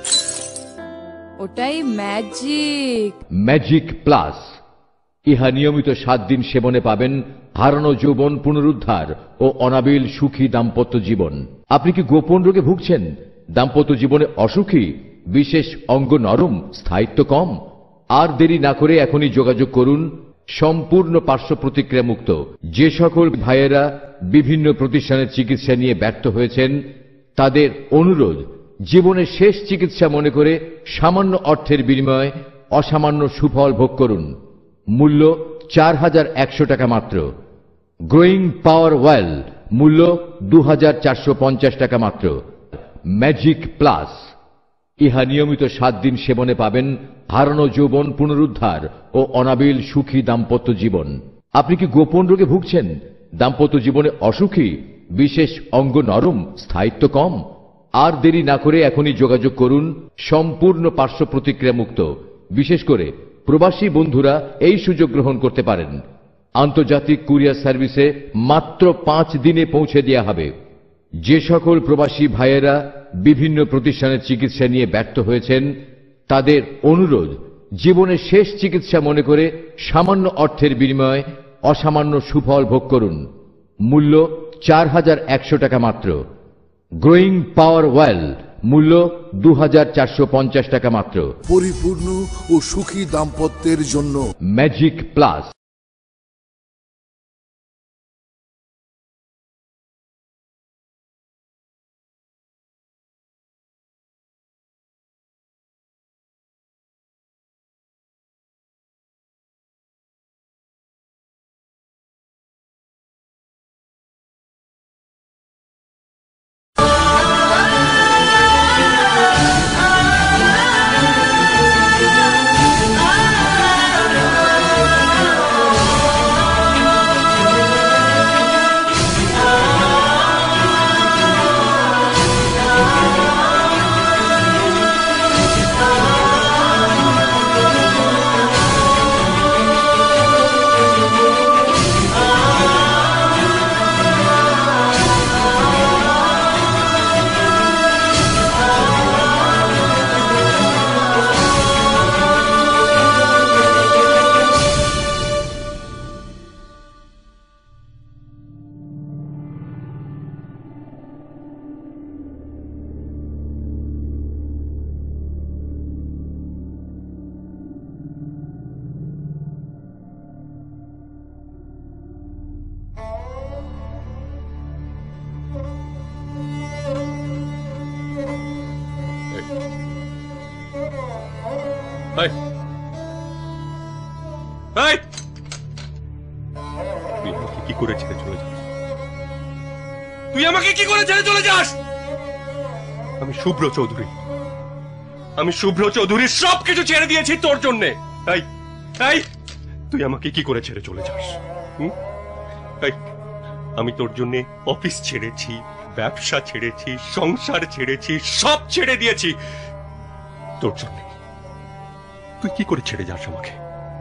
S6: ওটাই ম্যাজিক।
S5: Magic plus. ইহা নিয়মিত সাত দিন সেবনে পাবেন হারানো যৌবন পুনরুদ্ধার ও অনাবিল সুখী দাম্পত্য জীবন। আপনি কি গোপন রোগে ভুগছেন? দাম্পত্য জীবনে অসুখী, বিশেষ অঙ্গ নরম, স্থায়িত্ব কম? আর দেরি না করে এখনই যোগাযোগ করুন। সম্পূর্ণ পার্শ্ব প্রতিক্রিয়া মুক্ত। যে সকল ভাইয়েরা বিভিন্ন প্রতিষ্ঠানের চিকিৎসা নিয়ে ব্যর্থ হয়েছেন তাদের অনুরোধ, জীবনের শেষ চিকিৎসা মনে করে সামান্য অর্থের বিনিময়ে অসামান্য সুফল ভোগ করুন। মূল্য চার হাজার একশো টাকা মাত্র। গ্রোয়িং পাওয়ার ওয়েল মূল্য দু হাজার চারশো পঞ্চাশ টাকা মাত্র। Magic plus. ইহা নিয়মিত সাত দিন সেবনে পাবেন হারানো যৌবন পুনরুদ্ধার ও অনাবিল সুখী দাম্পত্য জীবন। আপনি কি গোপন রোগে ভুগছেন? দাম্পত্য জীবনে অসুখী, বিশেষ অঙ্গ নরম, স্থায়িত্ব কম? আর দেরি না করে এখনই যোগাযোগ করুন। সম্পূর্ণ পার্শ্ব প্রতিক্রিয়া মুক্ত। বিশেষ করে প্রবাসী বন্ধুরা এই সুযোগ গ্রহণ করতে পারেন। আন্তর্জাতিক কুরিয়ার সার্ভিসে মাত্র পাঁচ দিনে পৌঁছে দেওয়া হবে। যে সকল প্রবাসী ভাইয়েরা বিভিন্ন প্রতিষ্ঠানের চিকিৎসা নিয়ে ব্যর্থ হয়েছেন তাদের অনুরোধ, জীবনের শেষ চিকিৎসা মনে করে সামান্য অর্থের বিনিময়ে অসামান্য সুফল ভোগ করুন। মূল্য চার হাজার একশো টাকা মাত্র। গ্রোয়িং পাওয়ার ওয়েল মূল্য দু হাজার চারশো পঞ্চাশ টাকা মাত্র।
S14: পরিপূর্ণ ও সুখী দাম্পত্যের জন্য
S5: ম্যাজিক প্লাস।
S10: এই, এই! তুই আমাকে কি করে ছেড়ে চলে যাস? তুই আমাকে কি করে ছেড়ে চলে যাস? আমি শুভ্র চৌধুরী, আমি শুভ্র চৌধুরী সবকিছু ছেড়ে দিয়েছি তোর জন্যে। এই, এই, তুই আমাকে কি করে ছেড়ে চলে যাস? হুম? এই, আমি তোর জন্যে অফিস ছেড়েছি, ব্যবসা ছেড়েছি, সংসার ছেড়েছি, সব ছেড়ে দিয়েছি তোর জন্য। তুই কি করে ছেড়ে যাস আমাকে?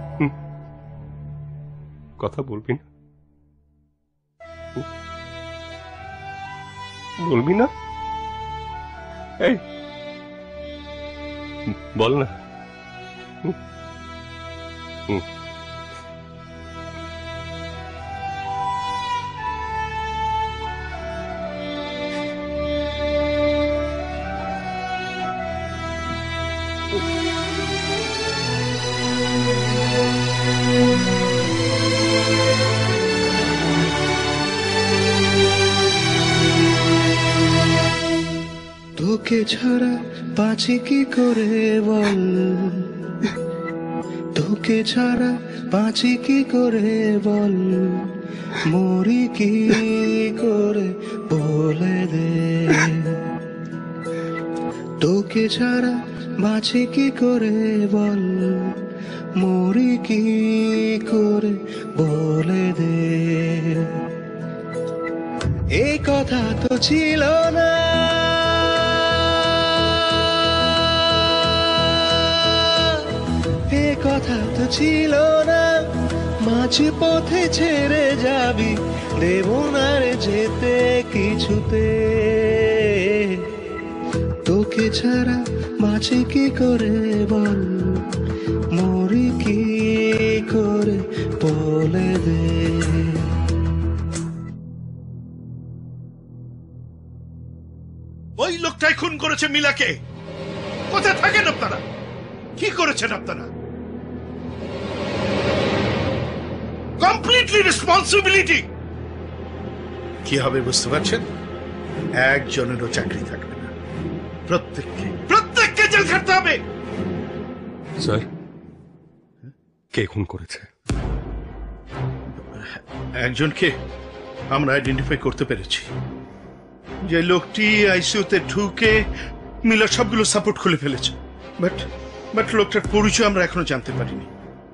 S10: কথা বলবি না? বলবি না? এই বল না। হুম? হুম।
S9: তোকে ছাড়া বাঁচি কি করে বল, তোকে ছাড়া বাঁচি কি করে বল, মরি কি করে বলে দে। তোকে ছাড়া বাঁচি কি করে বল, মরি কি করে বলে দে। এই কথা তো ছিল না, এ কথা তো ছিল না, মাঝ পথে ছেড়ে যাবি, দেব না রে যেতে কিছুতে। তোকে ছাড়া বাঁচি কি করে বল, মরি কি করে বলে দে।
S19: ওই লোকটাই খুন করেছে মিলাকে। কোথায় থাকেন আপনারা? কি করেছেন আপনারা? Completely responsibility. কি হবে বুঝতে পারছেন? একজনেরও চাকরি থাকবে না, প্রত্যেককে প্রত্যেককে জেল খাটতে হবে।
S18: স্যার, কে খুন করেছে?
S19: একজনকে আমরা আইডেন্টিফাই করতে পেরেছি। যে লোকটি আইসিইউতে ঢুকে মিলার সবগুলো সাপোর্ট খুলে ফেলেছে, বাট বাট লোকটার পরিচয় আমরা এখনো জানতে পারিনি।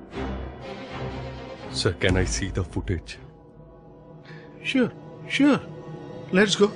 S18: Sir, can I see the footage?
S19: Sure sure, let's go.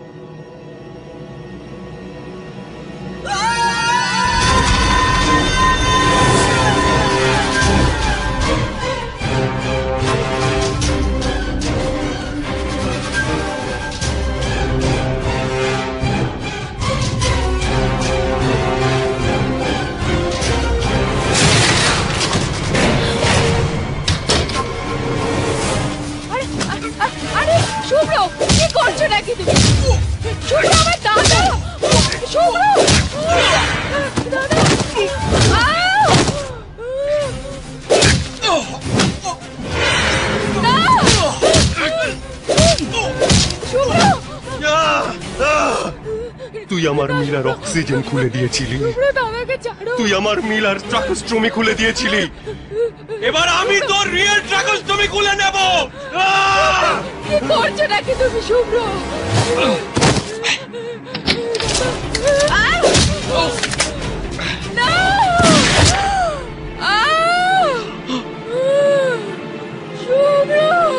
S11: আরে শুভ্র, কি করছো নাকি তুমি? শুভ্র, আমার দাদা! শুভ্র! দাদা! আউ! না! শুভ্র!
S18: তুই আমার মিলার অক্সিজেন খুলে দিয়েছিলি,
S11: শুভ্র, দাদাকে ছাড়ো।
S18: তুই আমার মিলার ট্রাকোস্টোমি খুলে দিয়েছিলি,
S10: এবার আমি তোর রিয়েল ট্রাকোস্টোমি খুলে নেব।
S11: কি করছো নাকি তুমি শুভ্র? না! শুভ্র!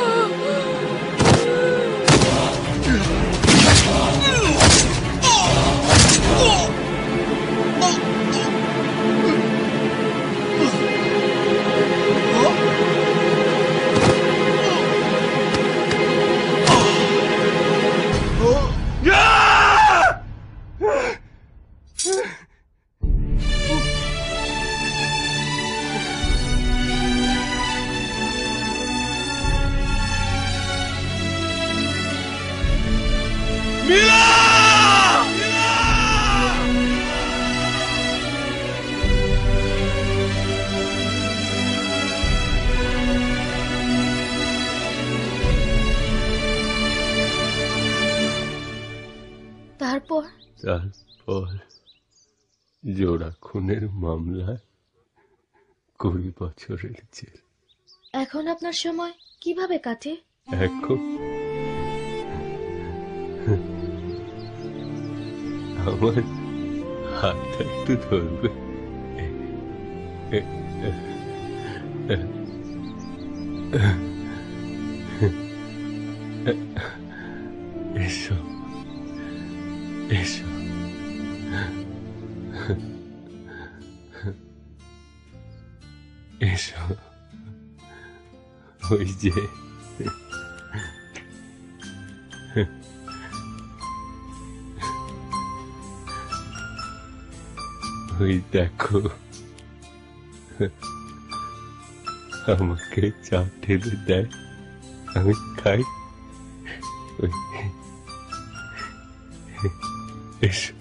S7: তারপর
S18: তারপর জোড়া খুনের মামলায় কুড়ি বছরের জেল।
S7: এখন আপনার সময় কিভাবে কাটে?
S18: এখন আমার হাতটা একটু ধরবে? এসো এসো, এসো। ওই যে ওই দেখো, আমাকে চা ঢেলে দেয়, আমি খাই। ওই এসো,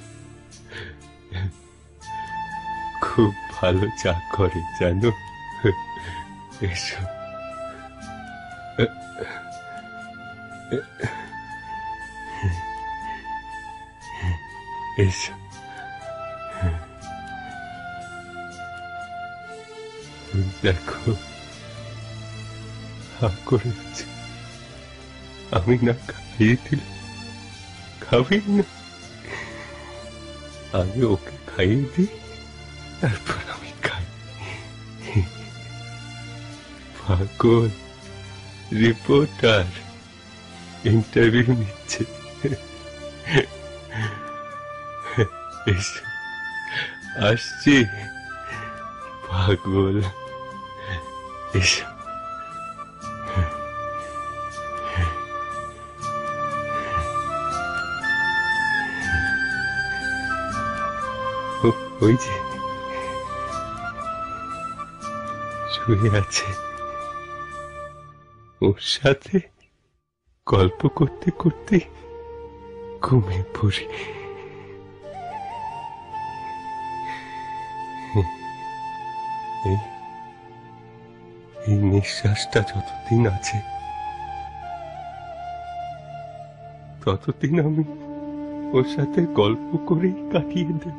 S18: খুব ভালো চা করে জানো। এসো এসো, দেখো হা করেছে, আমি না খাইয়ে দিলে খাবি না। আগে ওকে খাইয়ে দিই, তারপর আমি খাই। পাগল রিপোর্টার ইন্টারভিউ নিচ্ছে। এসো, আসছি পাগল, এসো। ওই যে শুয়ে আছে, ওর সাথে গল্প করতে করতে ঘুমিয়ে পড়ি। এই নিঃশ্বাসটা যতদিন আছে ততদিন আমি ওর সাথে গল্প করেই কাটিয়ে দেব।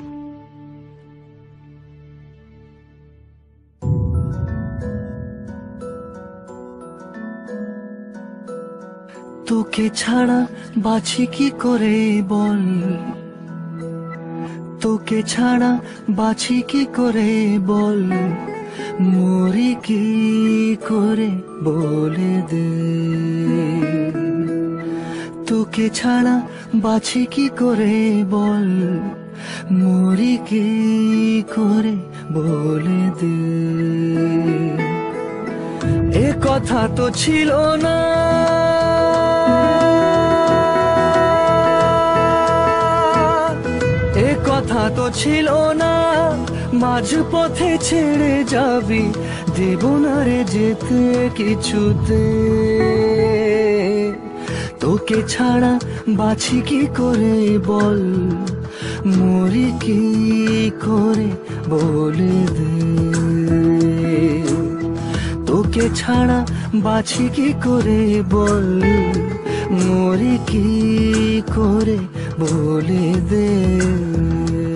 S9: তোকে ছাড়া বাঁচি কি করে বল, তোকে ছাড়া বাঁচি কি করে বল, মরি কি করে বলে দে। তোকে ছাড়া বাঁচি কি করে বল, মরি কি করে বলে দে। এ কথা তো ছিল না, এ কথা তো ছিল না, মাঝ পথে ছেড়ে যাবি, দেব না রে যেতে কিছুতে। তোকে ছাড়া বাঁচি কি করে বল, মরি কি করে বলে দে। তোকে ছাড়া বাঁচি কি করে বল, মরি কি করে বলে দে।